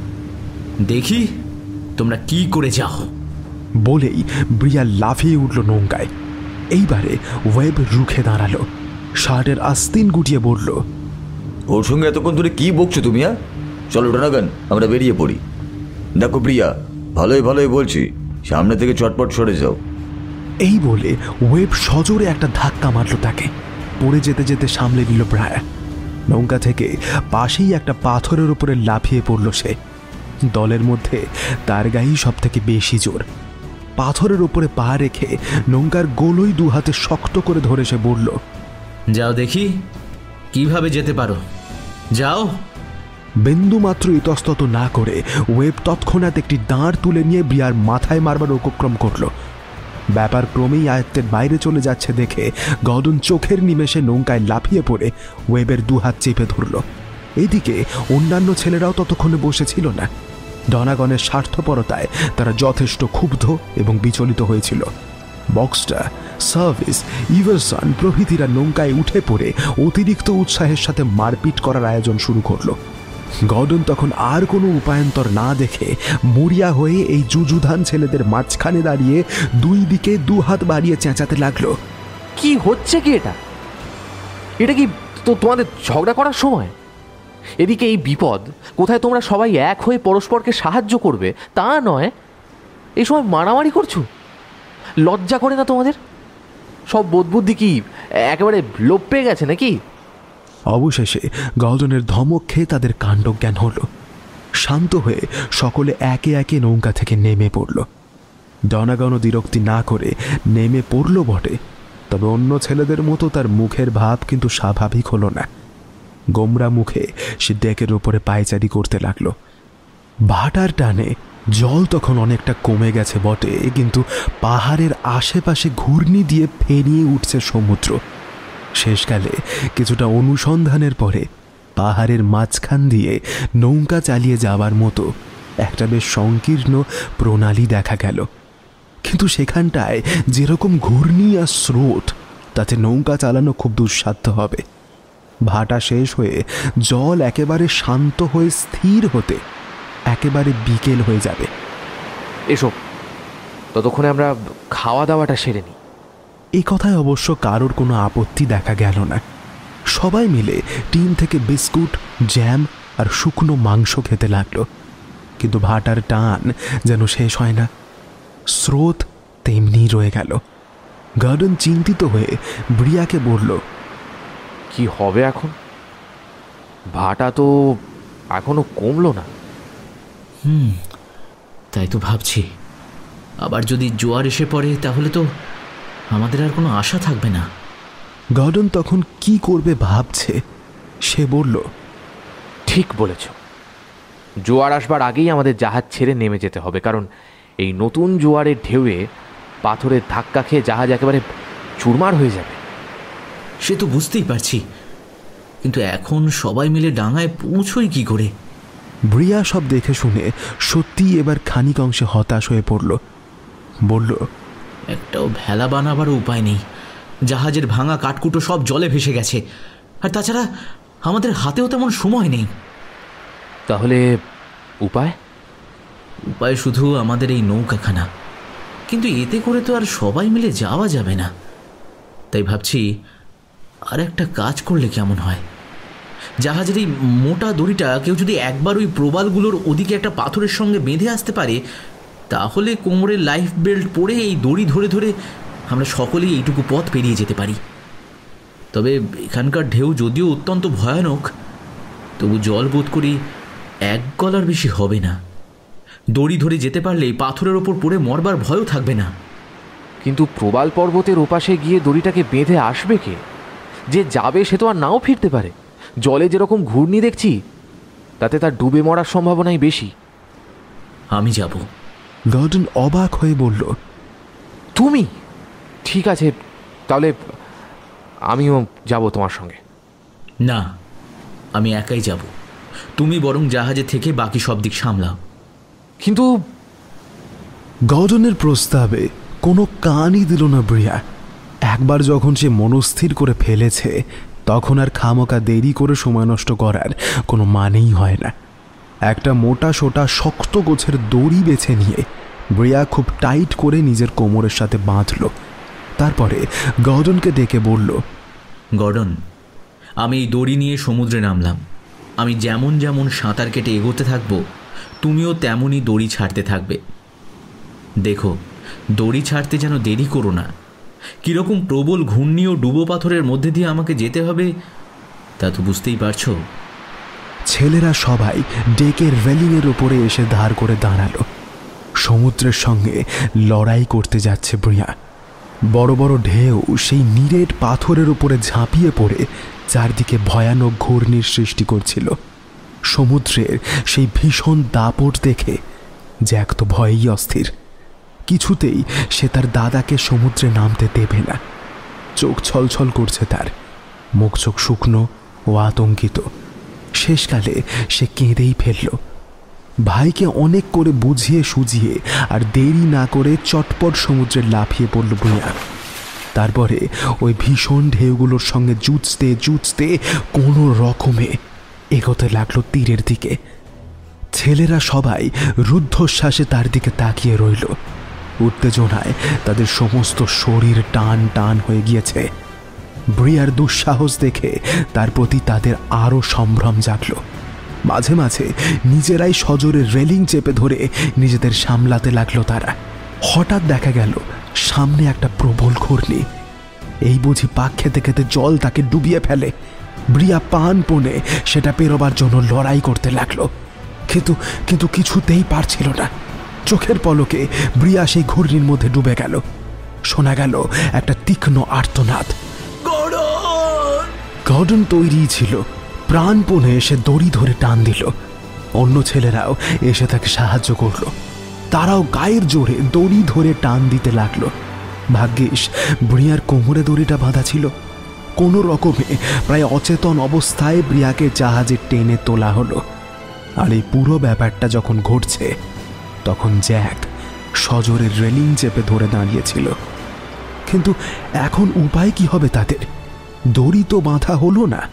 দেখি তোমরা কি করে যাও। বলেই ব্রিয়া লাফিয়ে উঠল নৌকায়। এইবারে ওয়েব রুখে দাঁড়ালো, শার্টের আস্তিন গুটিয়ে বলল, ওর সঙ্গে এতক্ষণ ধরে কি বকছো তুমি? চলো ডনাগান, আমরা বেরিয়ে পড়ি। দেখো প্রিয়া, ভালোই ভালোই বলছি, সামনে থেকে চটপট সরে যাও। এই বলে ওয়েব সজোরে একটা ধাক্কা মারল তাকে। পড়ে যেতে যেতে সামলে নিল ব্রায়া। নৌকা থেকে পাশেই একটা পাথরের উপরে লাফিয়ে পড়ল সে। দলের মধ্যে তার গায়েই সব থেকে বেশি জোর। পাথরের উপরে পা রেখে নৌকার গোলই দু হাতে শক্ত করে ধরে সে বলল, যাও দেখি কিভাবে যেতে পারো, যাও। বিন্দুমাত্র ইতস্তত না করে ওয়েব তৎক্ষণাৎ একটি দাঁড় তুলে নিয়ে ব্রিয়ার মাথায় মারবার উপক্রম করল। ব্যাপার ক্রমেই আয়ত্তের বাইরে চলে যাচ্ছে দেখে গর্ডন চোখের নিমেষে নৌকায় লাফিয়ে পড়ে ওয়েবের দুহাত চেপে ধরল। এইদিকে অন্যান্য ছেলেরাও ততক্ষণে বসেছিল না। ডনাগনের স্বার্থপরতায় তারা যথেষ্ট ক্ষুব্ধ এবং বিচলিত হয়েছিল। বক্সটার, সার্ভিস, ইভারসন প্রভৃতিরা নৌকায় উঠে পড়ে অতিরিক্ত উৎসাহের সাথে মারপিট করার আয়োজন শুরু করলো। গর্ডন তখন আর কোনো উপায়ন্তর না দেখে মরিয়া হয়ে এই যুযুধান ছেলেদের মাঝখানে দাঁড়িয়ে দুই দিকে দু হাত বাড়িয়ে চেঁচাতে লাগলো, কি হচ্ছে কি এটা? এটা কি তো তোমাদের ঝগড়া করার সময়? এদিকে এই বিপদ, কোথায় তোমরা সবাই এক হয়ে পরস্পরকে সাহায্য করবে তা নয়, এই সময় মারামারি করছো। লজ্জা করে না তোমাদের? সব বোধবুদ্ধি কি একেবারে লোপ পেয়ে গেছে নাকি? অবশেষে গর্ডনের ধমক খেয়ে তাদের কাণ্ডজ্ঞান হলো। শান্ত হয়ে সকলে একে একে নৌকা থেকে নেমে পড়ল। ডনাগনও বিরক্তি না করে নেমে পড়ল বটে, তবে অন্য ছেলেদের মতো তার মুখের ভাব কিন্তু স্বাভাবিক হলো না। গোমরা মুখে সে ডেকের ওপরে পায়চারি করতে লাগলো। ভাটার টানে জল তখন অনেকটা কমে গেছে বটে, কিন্তু পাহাড়ের আশেপাশে ঘূর্ণি দিয়ে ফেরিয়ে উঠছে সমুদ্র। শেষকালে কিছুটা অনুসন্ধানের পরে পাহাড়ের মাঝখান দিয়ে নৌকা চালিয়ে যাওয়ার মতো একটা বেশ সংকীর্ণ প্রণালী দেখা গেল। কিন্তু সেখানটায় যেরকম ঘূর্ণি আর স্রোত, তাতে নৌকা চালানো খুব দুঃসাধ্য হবে। ভাটা শেষ হয়ে জল একেবারে শান্ত হয়ে স্থির হতে একেবারে বিকেল হয়ে যাবে। এসো, ততক্ষণে আমরা খাওয়া দাওয়াটা সেরে নিই। এই কথায় অবশ্য কারোর কোনো আপত্তি দেখা গেল না। সবাই মিলে টিন থেকে বিস্কুট, জ্যাম আর শুকনো মাংস খেতে লাগলো। কিন্তু ভাটার টান যেন শেষ হয় না, স্রোত তেমনি রয়ে গেল। গার্ডন চিন্তিত হয়ে ব্রিয়াকে বলল, কি হবে এখন? ভাটা তো এখনো কমলো না। তাই তো ভাবছি, আবার যদি জোয়ার এসে পড়ে তাহলে তো আমাদের আর কোনো আশা থাকবে না। গার্ডন তখন কি করবে ভাবছে। সে বলল, ঠিক বলেছ, জোয়ার আসবার আগেই আমাদের জাহাজ ছেড়ে নেমে যেতে হবে, কারণ এই নতুন জোয়ারের ঢেউয়ে পাথরের ধাক্কা খেয়ে জাহাজ একেবারে চুরমার হয়ে যাবে। সে তো বুঝতেই পারছি, কিন্তু এখন সবাই মিলে ডাঙায় পৌঁছই কি করে? ব্রিয়া সব দেখে শুনে সত্যি এবার খানিক অংশে হতাশ হয়ে পড়ল। বলল, একটাও ভেলা বানাবারও উপায় নেই। জাহাজের ভাঙা কাঠকুটো সব জলে ভেসে গেছে, আর তাছাড়া আমাদের হাতেও তেমন সময় নেই। তাহলে উপায়? উপায় শুধু আমাদের এই নৌকাখানা, কিন্তু এতে করে তো আর সবাই মিলে যাওয়া যাবে না। তাই ভাবছি আর একটা কাজ করলে কেমন হয়। জাহাজের এই মোটা দড়িটা কেউ যদি একবার ওই প্রবালগুলোর ওদিকে একটা পাথরের সঙ্গে বেঁধে আসতে পারে, তাহলে কোমরের লাইফ বেল্ট পরে এই দড়ি ধরে ধরে আমরা সকলেই এইটুকু পথ পেরিয়ে যেতে পারি। তবে এখানকার ঢেউ যদিও অত্যন্ত ভয়ানক, তবু জল বোধ করি এক গলার বেশি হবে না। দড়ি ধরে যেতে পারলে পাথরের ওপর পড়ে মরবার ভয়ও থাকবে না। কিন্তু প্রবাল পর্বতের ওপাশে গিয়ে দড়িটাকে বেঁধে আসবে কে? যে যাবে সে তো আর নাও ফিরতে পারে। জলে যেরকম ঘূর্ণি দেখছি, তাতে তার ডুবে মরার সম্ভাবনাই বেশি। আমি যাব। গার্ডন অবাক হয়ে বলল, তুমি? ঠিক আছে, তাহলে আমিও যাব তোমার সঙ্গে। না, আমি একাই যাব। তুমি বরং জাহাজে থেকে বাকি সব দিক সামলাও। কিন্তু গর্ডনের প্রস্তাবে কোনো কানই দিল না ব্রিয়া। একবার যখন সে মনস্থির করে ফেলেছে তখন আর খামোকা দেরি করে সময় নষ্ট করার কোনো মানেই হয় না। একটা মোটা সোটা শক্ত গোছের দড়ি বেছে নিয়ে ব্রিয়া খুব টাইট করে নিজের কোমরের সাথে বাঁধল। তারপরে গর্ডনকে ডেকে বলল, গর্ডন, আমি এই দড়ি নিয়ে সমুদ্রে নামলাম। আমি যেমন যেমন সাঁতার কেটে এগোতে থাকবো, তুমিও তেমনই দড়ি ছাড়তে থাকবে। দেখো, দড়ি ছাড়তে যেন দেরি করো না। কীরকম প্রবল ঘূর্ণি ও ডুবো পাথরের মধ্যে দিয়ে আমাকে যেতে হবে তা তো বুঝতেই পারছো। ছেলেরা সবাই ডেকের রেলিংয়ের উপরে এসে ধার করে দাঁড়ালো। সমুদ্রের সঙ্গে লড়াই করতে যাচ্ছে ব্রিয়া। বড় বড় ঢেউ সেই নিরেট পাথরের উপরে ঝাঁপিয়ে পড়ে চারদিকে ভয়ানক ঘূর্ণির সৃষ্টি করছিল। সমুদ্রের সেই ভীষণ দাপট দেখে জ্যাক তো ভয়েই অস্থির। কিছুতেই সে তার দাদাকে সমুদ্রে নামতে দেবে না। চোখ ছলছল করছে তার, মুখ চোখ শুকনো ও আতঙ্কিত। শেষকালে সে কেঁদেই ফেলল। ভাইকে অনেক করে বুঝিয়ে সুঝিয়ে আর দেরি না করে চটপট সমুদ্রে লাফিয়ে পড়ল ব্রিয়া। তারপরে ওই ভীষণ ঢেউগুলোর সঙ্গে জুঝতে জুঝতে কোনো রকমে এগোতে লাগলো তীরের দিকে। ছেলেরা সবাই রুদ্ধশ্বাসে তার দিকে তাকিয়ে রইল। উত্তেজনায় তাদের সমস্ত শরীর টান টান হয়ে গিয়েছে। ব্রিয়ার দুঃসাহস দেখে তার প্রতি তাদের আরও সম্ভ্রম জাগল। মাঝে মাঝে নিজেরাই সজোরে রেলিং চেপে ধরে নিজেদের সামলাতে লাগলো তারা। হঠাৎ দেখা গেল সামনে একটা প্রবল ঘূর্ণি। এই বুঝি পাক খেতে খেতে জল তাকে ডুবিয়ে ফেলে। ব্রিয়া প্রাণপণে সেটা পেরোবার জন্য লড়াই করতে লাগলো, কিন্তু কিছুতেই পারছিল না। চোখের পলকে ব্রিয়া সেই ঘূর্ণির মধ্যে ডুবে গেল। শোনা গেল একটা তীক্ষ্ণ আর্তনাদ। গর্ডন তৈরি ছিল, প্রাণপণে এসে দড়ি ধরে টান দিল। অন্য ছেলেরাও এসে তাকে সাহায্য করলো। তারাও গায়ের জোরে দড়ি ধরে টান দিতে লাগলো। ভাগ্যিস ব্রিয়ার কোমরে দড়িটা বাঁধা ছিল। কোনো রকমে প্রায় অচেতন অবস্থায় ব্রিয়াকে জাহাজে টেনে তোলা হলো। আর এই পুরো ব্যাপারটা যখন ঘটছে তখন জ্যাক সজোরে রেলিং চেপে ধরে দাঁড়িয়েছিল। কিন্তু এখন উপায় কি হবে তাদের? দড়ি তো বাঁধা হলো না।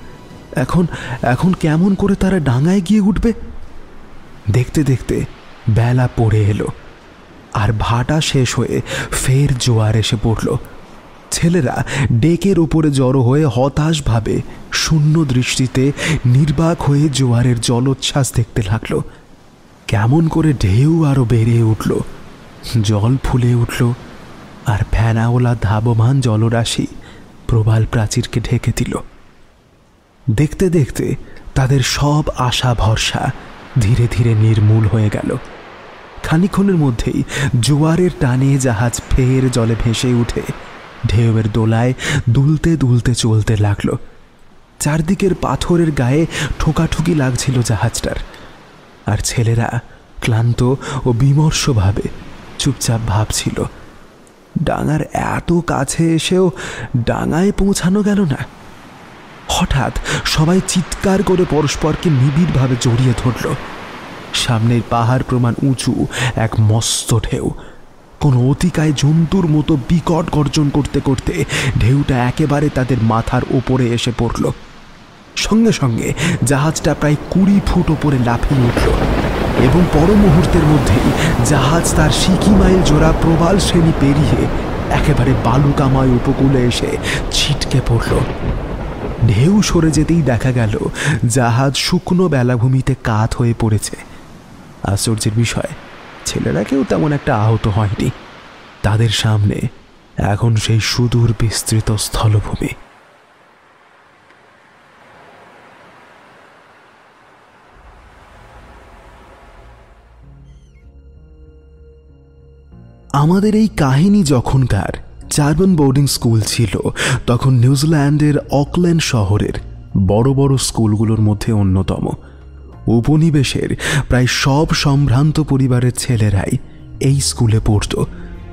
এখন কেমন করে তারা ডাঙায় গিয়ে উঠবে? দেখতে দেখতে বেলা পড়ে এলো, আর ভাটা শেষ হয়ে ফের জোয়ার এসে পড়ল। ছেলেরা ডেকের উপরে জড়ো হয়ে হতাশভাবে শূন্য দৃষ্টিতে নির্বাক হয়ে জোয়ারের জলোচ্ছ্বাস দেখতে লাগলো। কেমন করে ঢেউ আরো বেড়ে উঠল, জল ফুলে উঠল, আর ফেনাওলা ধাবমান জলরাশি প্রবাল প্রাচীরকে ঢেকে দিল। দেখতে দেখতে তাদের সব আশা ভরসা ধীরে ধীরে নির্মূল হয়ে গেল। খানিকক্ষণের মধ্যেই জোয়ারের টানে জাহাজ ফের জলে ভেসে উঠে ঢেউয়ের দোলায় দুলতে দুলতে চলতে লাগলো। চারদিকের পাথরের গায়ে ঠোকাঠুকি লাগছিল জাহাজটার। আর ছেলেরা ক্লান্ত ও বিমর্ষভাবে চুপচাপ ভাবছিল, ডাঙার এত কাছে এসেও ডাঙায় পৌঁছানো গেল না। হঠাৎ সবাই চিৎকার করে পরস্পরকে নিবিড়ভাবে জড়িয়ে ধরল। সামনের পাহাড় প্রমাণ উঁচু এক মস্ত ঢেউ কোনো অতিকায় জন্তুর মতো বিকট গর্জন করতে করতে ঢেউটা একেবারে তাদের মাথার ওপরে এসে পড়ল। সঙ্গে সঙ্গে জাহাজটা প্রায় 20 ফুট ওপরে লাফিয়ে উঠল এবং পর মুহূর্তের মধ্যেই জাহাজ তার সিকিমাইল জোড়া প্রবাল শ্রেণী পেরিয়ে একেবারে বালুকাময় উপকূলে এসে ছিটকে পড়ল। ঢেউ সরে যেতেই দেখা গেল জাহাজ শুকনো বেলাভূমিতে কাত হয়ে পড়েছে। আশ্চর্যের বিষয়, ছেলেরা কেউ তেমন একটা আহত হয়নি। তাদের সামনে এখন সেই সুদূর বিস্তৃত স্থলভূমি। আমাদের এই কাহিনী যখনকার চারবন বোর্ডিং স্কুল ছিল, তখন নিউজিল্যান্ডের অকল্যান্ড শহরের বড় বড় স্কুলগুলোর মধ্যে অন্যতম। উপনিবেশের প্রায় সব সম্ভ্রান্ত পরিবারের ছেলেরাই এই স্কুলে পড়ত।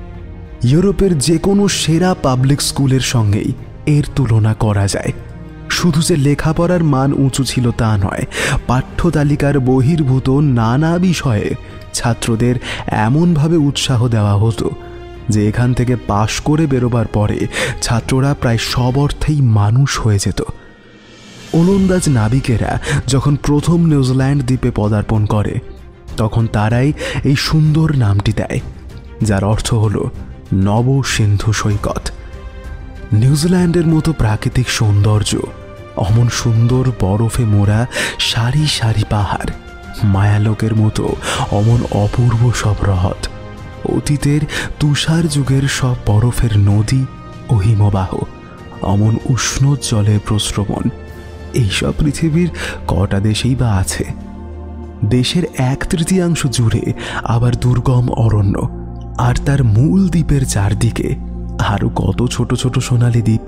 ইউরোপের যে কোনো সেরা পাবলিক স্কুলের সঙ্গেই এর তুলনা করা যায়। শুধু যে লেখাপড়ার মান উঁচু ছিল তা নয়, পাঠ্য তালিকার বহির্ভূত নানা বিষয়ে ছাত্রদের এমনভাবে উৎসাহ দেওয়া হতো যে এখান থেকে পাশ করে বেরোবার পরে ছাত্ররা প্রায় সব অর্থেই মানুষ হয়ে যেত। ওলন্দাজ নাবিকেরা যখন প্রথম নিউজিল্যান্ড দ্বীপে পদার্পণ করে তখন তারাই এই সুন্দর নামটি দেয়, যার অর্থ হল নব সিন্ধু সৈকত। নিউজিল্যান্ডের মতো প্রাকৃতিক সৌন্দর্য, অমন সুন্দর বরফে মোড়া সারি সারি পাহাড়, মায়ালোকের মতো অমন অপূর্ব সব হ্রদ, অতীতের তুষার যুগের সব বরফের নদী ও হিমবাহ, অমন উষ্ণ জলের প্রস্রবণ, এইসব পৃথিবীর কটা দেশেই বা আছে? দেশের 1/3 জুড়ে আবার দুর্গম অরণ্য, আর তার মূল দ্বীপের চারদিকে আরও কত ছোট ছোট সোনালী দ্বীপ।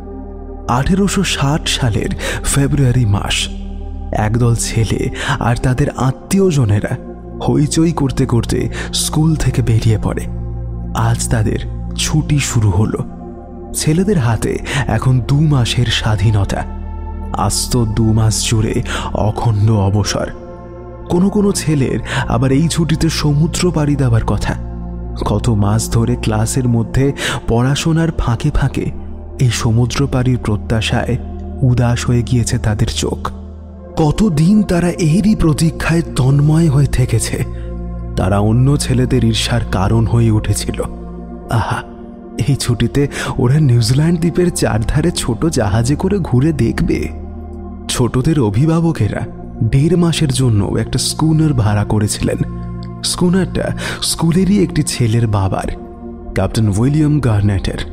1860 সালের ফেব্রুয়ারি মাস, একদল ছেলে আর তাদের আত্মীয়জনেরা হইচই করতে করতে স্কুল থেকে বেরিয়ে পড়ে। আজ তাদের ছুটি শুরু হলো। ছেলেদের হাতে এখন 2 মাসের স্বাধীনতা, আস্ত 2 মাস জুড়ে অখণ্ড অবসর। কোনো কোনো ছেলের আবার এই ছুটিতে সমুদ্র পাড়ি দেওয়ার কথা। কত মাস ধরে ক্লাসের মধ্যে পড়াশোনার ফাঁকে ফাঁকে এই সমুদ্র পাড়ির প্রত্যাশায় উদাস হয়ে গিয়েছে তাদের চোখ। কতদিন তারা এরই প্রতীক্ষায় তন্ময় হয়ে থেকেছে। তারা অন্য ছেলেদের ঈর্ষার কারণ হয়ে উঠেছিল। আহা, এই ছুটিতে ওরা নিউজিল্যান্ড দ্বীপের চারধারে ছোট জাহাজে করে ঘুরে দেখবে। ছোটদের অভিভাবকেরা 1.5 মাসের জন্য একটা স্কুনার ভাড়া করেছিলেন। স্কুনারটা স্কুলেরই একটি ছেলের বাবার, ক্যাপ্টেন উইলিয়াম গার্নেটের।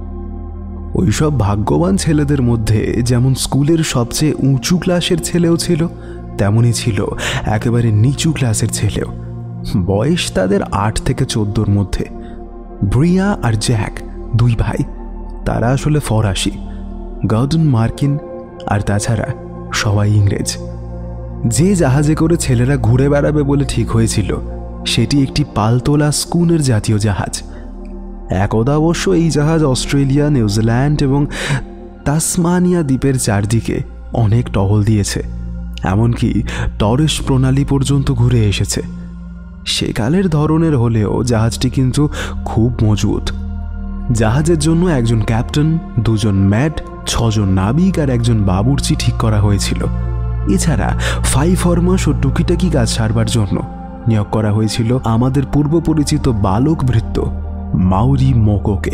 ওইসব ভাগ্যবান ছেলেদের মধ্যে যেমন স্কুলের সবচেয়ে উঁচু ক্লাসের ছেলেও ছিল, তেমনই ছিল একেবারে নিচু ক্লাসের ছেলেও। বয়স তাদের 8 থেকে 14-র মধ্যে। ব্রিয়া আর জ্যাক 2 ভাই। তারা আসলে ফরাসি, গর্ডন মার্কিন, আর তাছাড়া সবাই ইংরেজ। যে জাহাজে করে ছেলেরা ঘুরে বেড়াবে বলে ঠিক হয়েছিল সেটি একটি পালতোলা স্কুনার জাতীয় জাহাজ। একদা অবশ্য এই জাহাজ অস্ট্রেলিয়া, নিউজিল্যান্ড এবং তাসমানিয়া দ্বীপের চারদিকে অনেক টহল দিয়েছে, এমনকি টরেস প্রণালী পর্যন্ত ঘুরে এসেছে। সেকালের ধরনের হলেও জাহাজটি কিন্তু খুব মজবুত। জাহাজের জন্য একজন ক্যাপ্টেন, 2 জন ম্যাট, 6 জন নাবিক আর একজন বাবুর্চি ঠিক করা হয়েছিল। এছাড়া ফাই ফরমাস ও টুকিটাকি কাজ সারবার জন্য নিয়োগ করা হয়েছিল আমাদের পূর্ব পরিচিত বালক ভৃত্য মাউরি মোকোকে।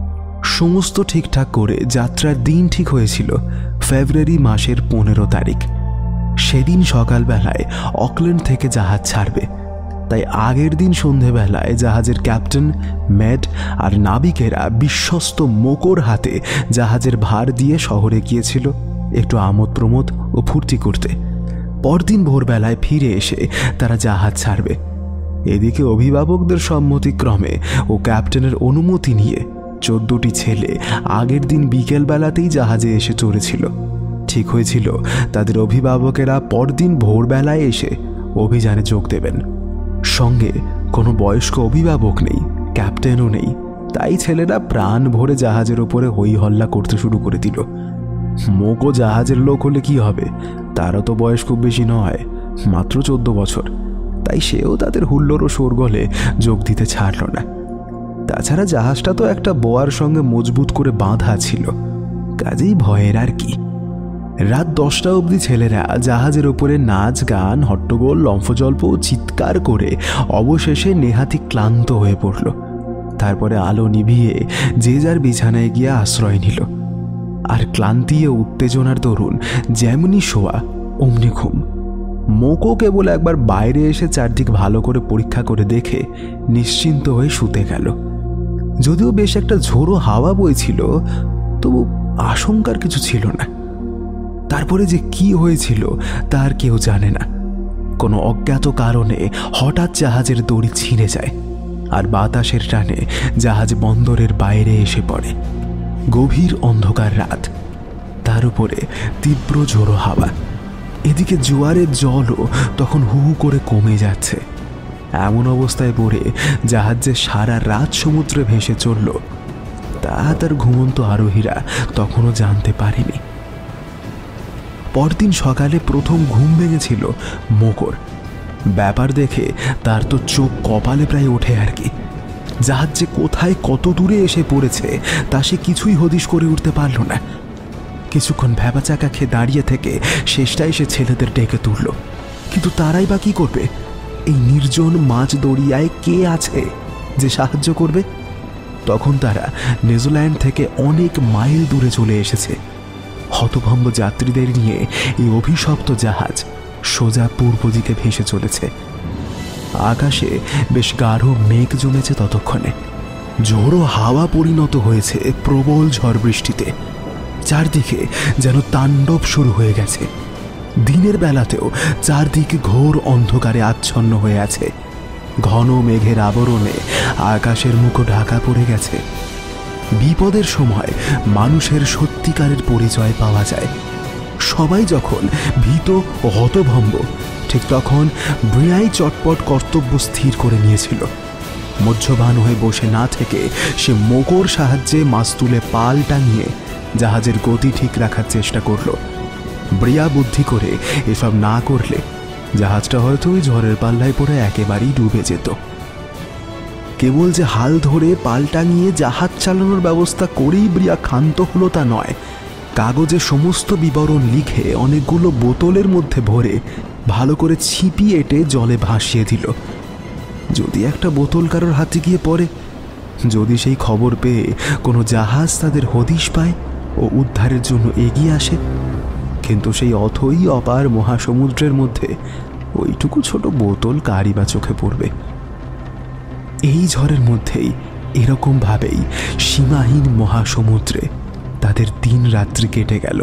সমস্ত ঠিকঠাক করে যাত্রার দিন ঠিক হয়েছিল ফেব্রুয়ারি মাসের 15 তারিখ। সেদিন সকালবেলায় অকল্যান্ড থেকে জাহাজ ছাড়বে, তাই আগের দিন সন্ধেবেলায় জাহাজের ক্যাপ্টেন, ম্যাট আর নাবিকেরা বিশ্বস্ত মোকোর হাতে জাহাজের ভার দিয়ে শহরে গিয়েছিল একটু আমোদ প্রমোদ ও ফুর্তি করতে। পরদিন ভোরবেলায় ফিরে এসে তারা জাহাজ ছাড়বে। এদিকে অভিভাবকদের সম্মতিক্রমে ও ক্যাপ্টেনের অনুমতি নিয়ে 14টি ছেলে আগের দিন বিকেলবেলাতেই জাহাজে এসে চড়েছিল। ঠিক হয়েছিল তাদের অভিভাবকেরা পরদিন ভোরবেলায় এসে অভিযানে যোগ দেবেন। সঙ্গে কোনো বয়স্ক অভিভাবক নেই, ক্যাপ্টেনও নেই, তাই ছেলেরা প্রাণ ভরে জাহাজের ওপরে হই হল্লা করতে শুরু করে দিল। মোকো জাহাজের লোক হলে কি হবে, তারও তো বয়স খুব বেশি নয়, মাত্র 14 বছর, তাই সেও তাদের হুল্লোড় ও শোরগোলে যোগ দিতে ছাড়ল না। তাছাড়া জাহাজটা তো একটা বোয়ার সঙ্গে মজবুত করে বাঁধা ছিল, কাজেই ভয়ের আর কি। রাত 10টা অবধি ছেলেরা জাহাজের ওপরে নাচ গান, হট্টগোল, লম্ফজল্প ও চিৎকার করে অবশেষে নেহাতি ক্লান্ত হয়ে পড়ল। তারপরে আলো নিভিয়ে যে যার বিছানায় গিয়ে আশ্রয় নিল। আর ক্লান্তি ও উত্তেজনার দরুন যেমনি শোয়া অমনি ঘুম। মোকো কেবল একবার বাইরে এসে চারদিক ভালো করে পরীক্ষা করে দেখে নিশ্চিন্ত হয়ে শুতে গেল। যদিও বেশ একটা ঝোড়ো হাওয়া বইছিল, তবু আশঙ্কার কিছু ছিল না। তারপরে যে কি হয়েছিল তার কেউ জানে না। কোনো অজ্ঞাত কারণে হঠাৎ জাহাজের দড়ি ছিঁড়ে যায় আর বাতাসের টানে জাহাজ বন্দরের বাইরে এসে পড়ে। গভীর অন্ধকার রাত, তার উপরে তীব্র ঝোড়ো হাওয়া। এদিকে জোয়ারের জলও তখন হু হু করে কমে যাচ্ছে। এমন অবস্থায় পড়ে জাহাজ যে সারা রাত সমুদ্রে ভেসে চলল তা তার ঘুমন্ত আরোহীরা তখনও জানতে পারেনি। পরদিন সকালে প্রথম ঘুম ভেঙেছিল মকর। ব্যাপার দেখে তার তো চোখ কপালে প্রায় ওঠে আর কি। জাহাজ যে কোথায় কত দূরে এসে পড়েছে তা সে কিছুই হদিশ করে উঠতে পারল না। কিছুক্ষণ ভ্যাবাচাকা খেয়ে দাঁড়িয়ে থেকে শেষটায় সে ছেলেদের ডেকে তুলল, কিন্তু তারাই বা কি করবে? এই নির্জন মাঝ দরিয়ায় কে আছে যে সাহায্য করবে? তখন তারা নিউজিল্যান্ড থেকে অনেক মাইল দূরে চলে এসেছে। হতভম্ব যাত্রীদের নিয়ে এই অভিশপ্ত জাহাজ সোজা পূর্ব দিকে ভেসে চলেছে। আকাশে বেশ গাঢ় মেঘ জমেছে ততক্ষণে। ঝোড়ো হাওয়া পরিণত হয়েছে প্রবল ঝড় বৃষ্টিতে। চারদিকে যেন তাণ্ডব শুরু হয়ে গেছে। দিনের বেলাতেও চারদিকে ঘোর অন্ধকারে আচ্ছন্ন হয়ে আছে। ঘন মেঘের আবরণে আকাশের মুখও ঢাকা পড়ে গেছে। বিপদের সময় মানুষের সত্যিকারের পরিচয় পাওয়া যায়। সবাই যখন ভীত ও হতভম্ব, ঠিক তখন ব্রিয়াই চটপট কর্তব্য স্থির করে নিয়েছিল। মধ্যবান হয়ে বসে না থেকে সে মকর সাহায্যে মাস্তুলে পাল টাঙিয়ে জাহাজের গতি ঠিক রাখার চেষ্টা করল। ব্রিয়া বুদ্ধি করে এসব না করলে জাহাজটা হয়তো ওই ঝড়ের পাল্লায় পড়ে একেবারেই ডুবে যেত। কেবল যে হাল ধরে পাল টাঙিয়ে জাহাজ চালানোর ব্যবস্থা করেই ব্রিয়া ক্ষান্ত হলো তা নয়, কাগজে সমস্ত বিবরণ লিখে অনেকগুলো বোতলের মধ্যে ভরে ভালো করে ছিপি এঁটে জলে ভাসিয়ে দিল। যদি একটা বোতল কারোর হাতে গিয়ে পড়ে, যদি সেই খবর পেয়ে কোনো জাহাজ তাদের হদিশ পায় ও উদ্ধারের জন্য এগিয়ে আসে, কিন্তু সেই অথই অপার মহাসমুদ্রের মধ্যে ওইটুকু ছোট বোতল কারই বা চোখে পড়বে? এই ঝড়ের মধ্যেই এরকম ভাবেই সীমাহীন মহাসমুদ্রে তাদের দিন রাত্রি কেটে গেল।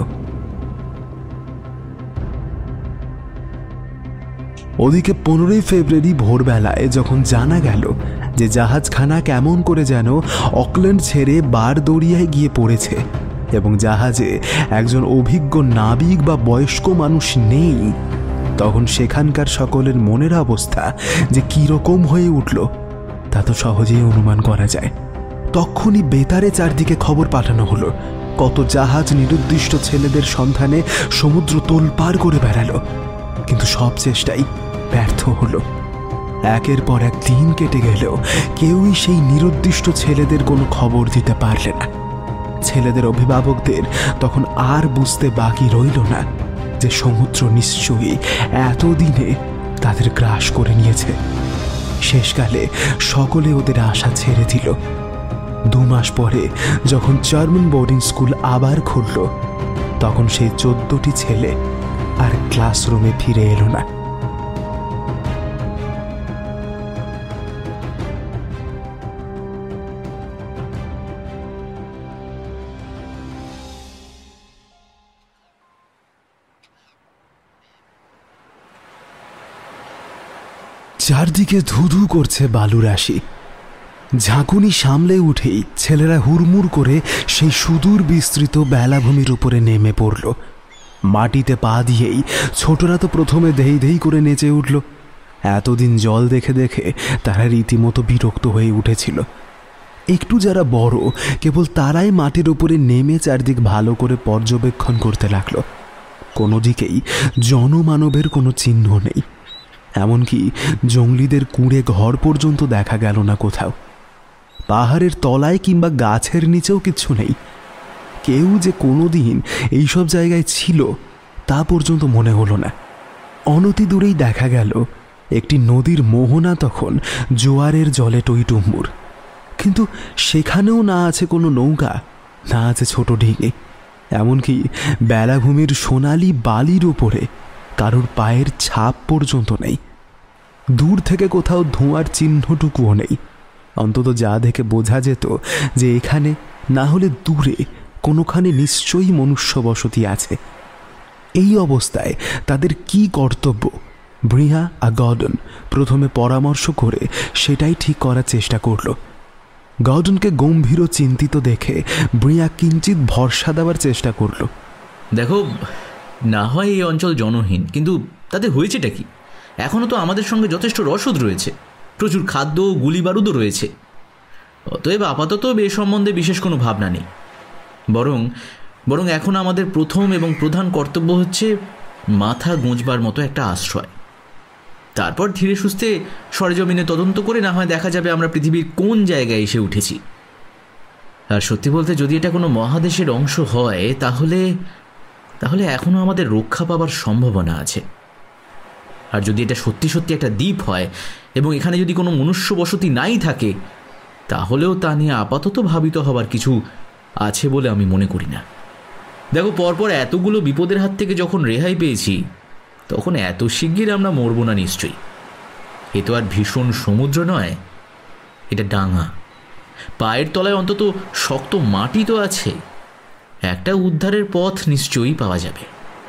ওদিকে 15 ফেব্রুয়ারি ভোরবেলায় যখন জানা গেল যে জাহাজখানা কেমন করে যেন অকল্যান্ড ছেড়ে বার দরিয়ায় গিয়ে পড়েছে এবং জাহাজে একজন অভিজ্ঞ নাবিক বা বয়স্ক মানুষ নেই, তখন সেখানকার সকলের মনের অবস্থা যে কীরকম হয়ে উঠল তা তো সহজেই অনুমান করা যায়। তখনই বেতারে চারদিকে খবর পাঠানো হলো। কত জাহাজ নিরুদ্দিষ্ট ছেলেদের সন্ধানে সমুদ্র তোলপাড় করে বেড়ালো, কিন্তু সব চেষ্টাই ব্যর্থ হলো। একের পর এক দিন কেটে গেলেও কেউই সেই নিরুদ্দিষ্ট ছেলেদের কোনো খবর দিতে পারলে না। ছেলেদের অভিভাবকদের তখন আর বুঝতে বাকি রইল না যে সমুদ্র নিশ্চয়ই এতদিনে তাদের গ্রাস করে নিয়েছে। শেষকালে সকলে ওদের আশা ছেড়ে দিল। 2 মাস পরে যখন জার্মান বোর্ডিং স্কুল আবার খুলল, তখন সেই 14টি ছেলে আর ক্লাসরুমে ফিরে এলো না। চারদিকে ধুধু করছে বালুরাশি। ঝাঁকুনি সামলে উঠেই ছেলেরা হুড়মুড় করে সেই সুদূর বিস্তৃত বেলাভূমির উপরে নেমে পড়ল। মাটিতে পা দিয়েই ছোটরা তো প্রথমে ধেই ধেই করে নেচে উঠল। এতদিন জল দেখে দেখে তারা রীতিমতো বিরক্ত হয়ে উঠেছিল। একটু যারা বড়, কেবল তারাই মাটির উপরে নেমে চারদিক ভালো করে পর্যবেক্ষণ করতে লাগলো। কোনো দিকেই জনমানবের কোনো চিহ্ন নেই, এমনকি জঙ্গলিদের কুঁড়ে ঘর পর্যন্ত দেখা গেল না কোথাও। পাহাড়ের তলায় কিংবা গাছের নিচেও কিচ্ছু নেই। কেউ যে কোনোদিন এইসব জায়গায় ছিল তা পর্যন্ত মনে হলো না। অনতি দূরেই দেখা গেল একটি নদীর মোহনা তখন জোয়ারের জলে টইটুম্বুর, কিন্তু সেখানেও না আছে কোনো নৌকা, না আছে ছোট ডিঙি, এমনকি বেলাভূমির সোনালি বালির উপরে কারোর পায়ের ছাপ পর্যন্ত নেই। দূর থেকে কোথাও ধোঁয়ার চিহ্নটুকুও নেই। অন্তত যা দেখে বোঝা যেত যে এখানে না হলে দূরে কোনোখানে নিশ্চয়ই মনুষ্য বসতি আছে। এই অবস্থায় তাদের কি কর্তব্য, ব্রিয়া আর গর্ডন প্রথমে পরামর্শ করে সেটাই ঠিক করার চেষ্টা করল। গর্ডনকে গম্ভীর ও চিন্তিত দেখে ব্রিয়া কিঞ্চিত ভরসা দেওয়ার চেষ্টা করল। দেখো, না হয় এই অঞ্চল জনহীন, কিন্তু তাতে হয়েছেটা কি? এখনও তো আমাদের সঙ্গে যথেষ্ট রসদ রয়েছে, প্রচুর খাদ্য ও গুলি বারুদও রয়েছে। অতএব আপাতত এ সম্বন্ধে বিশেষ কোনো ভাবনা নেই। বরং বরং এখন আমাদের প্রথম এবং প্রধান কর্তব্য হচ্ছে মাথা গোঁজবার মতো একটা আশ্রয়। তারপর ধীরে সুস্থে সরেজমিনে তদন্ত করে না হয় দেখা যাবে আমরা পৃথিবীর কোন জায়গায় এসে উঠেছি। আর সত্যি বলতে যদি এটা কোনো মহাদেশের অংশ হয় তাহলে তাহলে এখনও আমাদের রক্ষা পাবার সম্ভাবনা আছে। আর যদি এটা সত্যি সত্যি একটা দ্বীপ হয় এবং এখানে যদি কোনো মনুষ্য বসতি নাই থাকে, তাহলেও তা নিয়ে আপাতত ভাবিত হবার কিছু আছে বলে আমি মনে করি না। দেখো, পরপর এতগুলো বিপদের হাত থেকে যখন রেহাই পেয়েছি, তখন এত শিগগির আমরা মরব না নিশ্চয়ই। এ তো আর ভীষণ সমুদ্র নয়, এটা ডাঙা। পায়ের তলায় অন্তত শক্ত মাটি তো আছে, একটা উদ্ধারের পথ নিশ্চয়ই পাওয়া যাবে।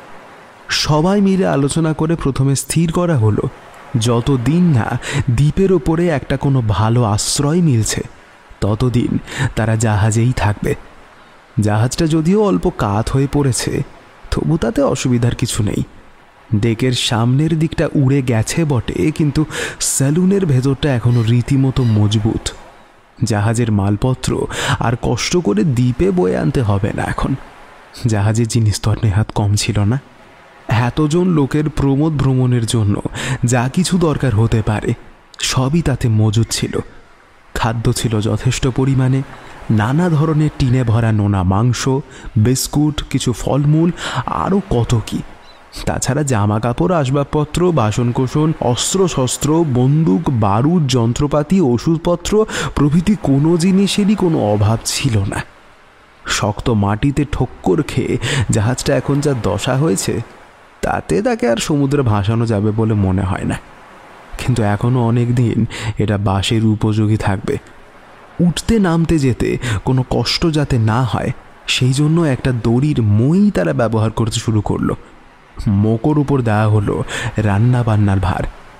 সবাই মিলে আলোচনা করে প্রথমে স্থির করা হলো যতদিন না দ্বীপের ওপরে একটা কোনো ভালো আশ্রয় মিলছে ততদিন তারা জাহাজেই থাকবে। জাহাজটা যদিও অল্প কাত হয়ে পড়েছে, তবু তাতে অসুবিধার কিছু নেই। ডেকের সামনের দিকটা উড়ে গেছে বটে, কিন্তু স্যালুনের ভেতরটা এখনো রীতিমতো মজবুত। জাহাজের মালপত্র আর কষ্ট করে দ্বীপে বয়ে আনতে হবে না। এখন জাহাজের জিনিস তো আর নেহাত কম ছিল না। এতজন লোকের প্রমোদ ভ্রমণের জন্য যা কিছু দরকার হতে পারে সবই তাতে মজুদ ছিল। খাদ্য ছিল যথেষ্ট পরিমাণে, নানা ধরনের টিনে ভরা নোনা মাংস, বিস্কুট, কিছু ফলমূল, আরও কত কি। তাছাড়া জামা কাপড়, আসবাবপত্র, বাসনকোসন, অস্ত্রশস্ত্র, বন্দুক, বারুদ, যন্ত্রপাতি, ওষুধপত্র প্রভৃতি কোনো জিনিসেরই কোনো অভাব ছিল না। শক্ত মাটিতে ঠক্কর খেয়ে জাহাজটা এখন যা দশা হয়েছে, তাতে তাকে আর সমুদ্রে ভাসানো যাবে বলে মনে হয় না। কিন্তু এখনও অনেক দিন এটা বাসের উপযোগী থাকবে। উঠতে নামতে যেতে কোনো কষ্ট যাতে না হয় সেই জন্য একটা দড়ির মই তারা ব্যবহার করতে শুরু করলো। মোকোর উপর দেওয়া হলো রান্না বান্নার ভার।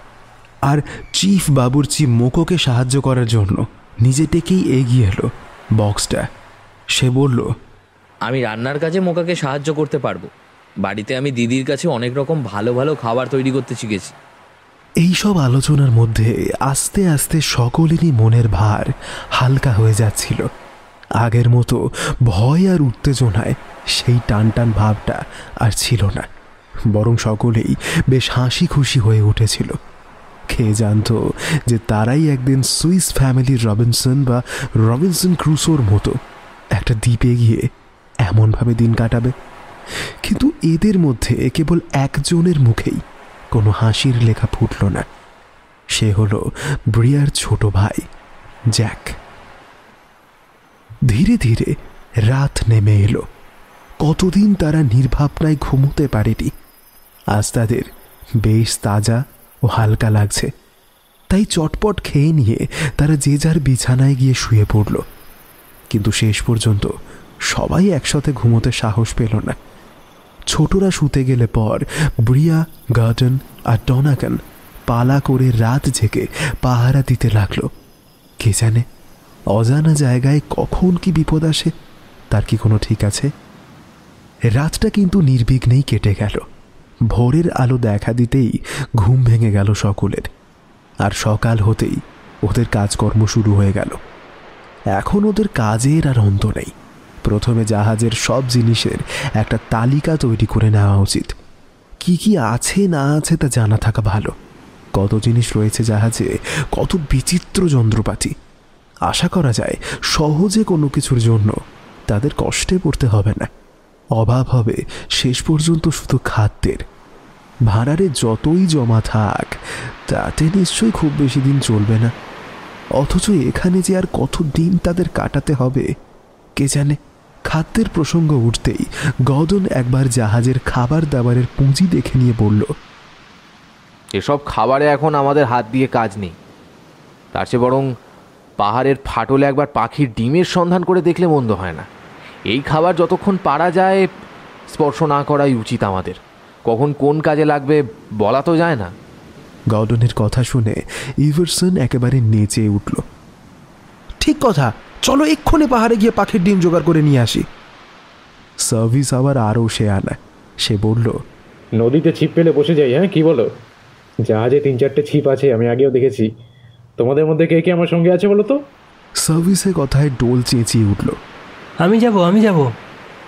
আর চিফ বাবুর্চি মোকোকে সাহায্য করার জন্য নিজে থেকেই এগিয়ে এলো বক্সটা। সে বলল, আমি রান্নার কাজে মোকাকে সাহায্য করতে পারবো। বাড়িতে আমি দিদির কাছে অনেক রকম ভালো ভালো খাবার তৈরি করতে শিখেছি। এইসব আলোচনার মধ্যে আস্তে আস্তে সকলেরই মনের ভার হালকা হয়ে যাচ্ছিল। আগের মতো ভয় আর উত্তেজনায় সেই টান টান ভাবটা আর ছিল না, বরং সকলেই বেশ হাসি খুশি হয়ে উঠেছিল। কে জানতো যে তারাই একদিন সুইস ফ্যামিলির রবিনসন বা রবিনসন ক্রুসোর মতো একটা দ্বীপে গিয়ে এমনভাবে দিন কাটাবে। কিন্তু এদের মধ্যে কেবল একজনের মুখেই কোনো হাসির লেখা ফুটল না। সে হলো ব্রিয়ার ছোট ভাই জ্যাক। ধীরে ধীরে রাত নেমে এলো। কতদিন তারা নির্ভাবনায় ঘুমোতে পারেনি। আজ তাদের বেশ তাজা ও হালকা লাগছে, তাই চটপট খেয়ে নিয়ে তারা যে যার বিছানায় গিয়ে শুয়ে পড়ল। কিন্তু শেষ পর্যন্ত সবাই একসাথে ঘুমোতে সাহস পেল না। ছোটরা শুতে গেলে পর ব্রিয়া, গার্টন আর ডনাগান পালা করে রাত জেগে পাহারা দিতে লাগলো। কে জানে অজানা জায়গায় কখন কি বিপদ আসে, তার কি কোনো ঠিক আছে? রাতটা কিন্তু নির্বিঘ্নেই কেটে গেল। ভোরের আলো দেখা দিতেই ঘুম ভেঙে গেল সকলের। আর সকাল হতেই ওদের কাজকর্ম শুরু হয়ে গেল। এখন ওদের কাজের আর অন্ত নেই। প্রথমে জাহাজের সব জিনিসের একটা তালিকা তৈরি করে নেওয়া উচিত। কি কি আছে না আছে তা জানা থাকা ভালো। কত জিনিস রয়েছে জাহাজে, কত বিচিত্র যন্ত্রপাতি। আশা করা যায় সহজে কোনো কিছুর জন্য তাদের কষ্টে পড়তে হবে না। অভাব হবে শেষ পর্যন্ত শুধু খাদ্যের। ভাড়ারে যতই জমা থাক তাতে নিশ্চয়ই খুব বেশি দিন চলবে না। অথচ এখানে যে আর কত দিন তাদের কাটাতে হবে কে জানে। খাদ্যের প্রসঙ্গ উঠতেই গর্ডন একবার জাহাজের খাবার দাবারের পুঁজি দেখে নিয়ে বলল, এসব খাবারে এখন আমাদের হাত দিয়ে কাজ নেই। তার চেয়ে বরং পাহাড়ের ফাটলে একবার পাখির ডিমের সন্ধান করে দেখলে মন্দ হয় না। এই খাবার যতক্ষণ পারা যায় স্পর্শ না করাই উচিত আমাদের। কখন কোন কাজে লাগবে বলা তো যায় না। গর্ডনের কথা শুনে ইভারসন একেবারে নেচে উঠল। ঠিক কথা, চলো এক্ষুনি পাহাড়ে গিয়ে পাখির ডিম জোগাড় করে নিয়ে আসি। সার্ভিস আবার আরও সে আনা। সে বলল, নদীতে ছিপ পেলে বসে যাই। হ্যাঁ, কি বলো? জাহাজে 3-4টে ছিপ আছে, আমি আগেও দেখেছি। তোমাদের মধ্যে কে কে আমার সঙ্গে আছে বলো তো? সার্ভিসের কথায় ডোল চেঁচিয়ে উঠল, আমি যাব।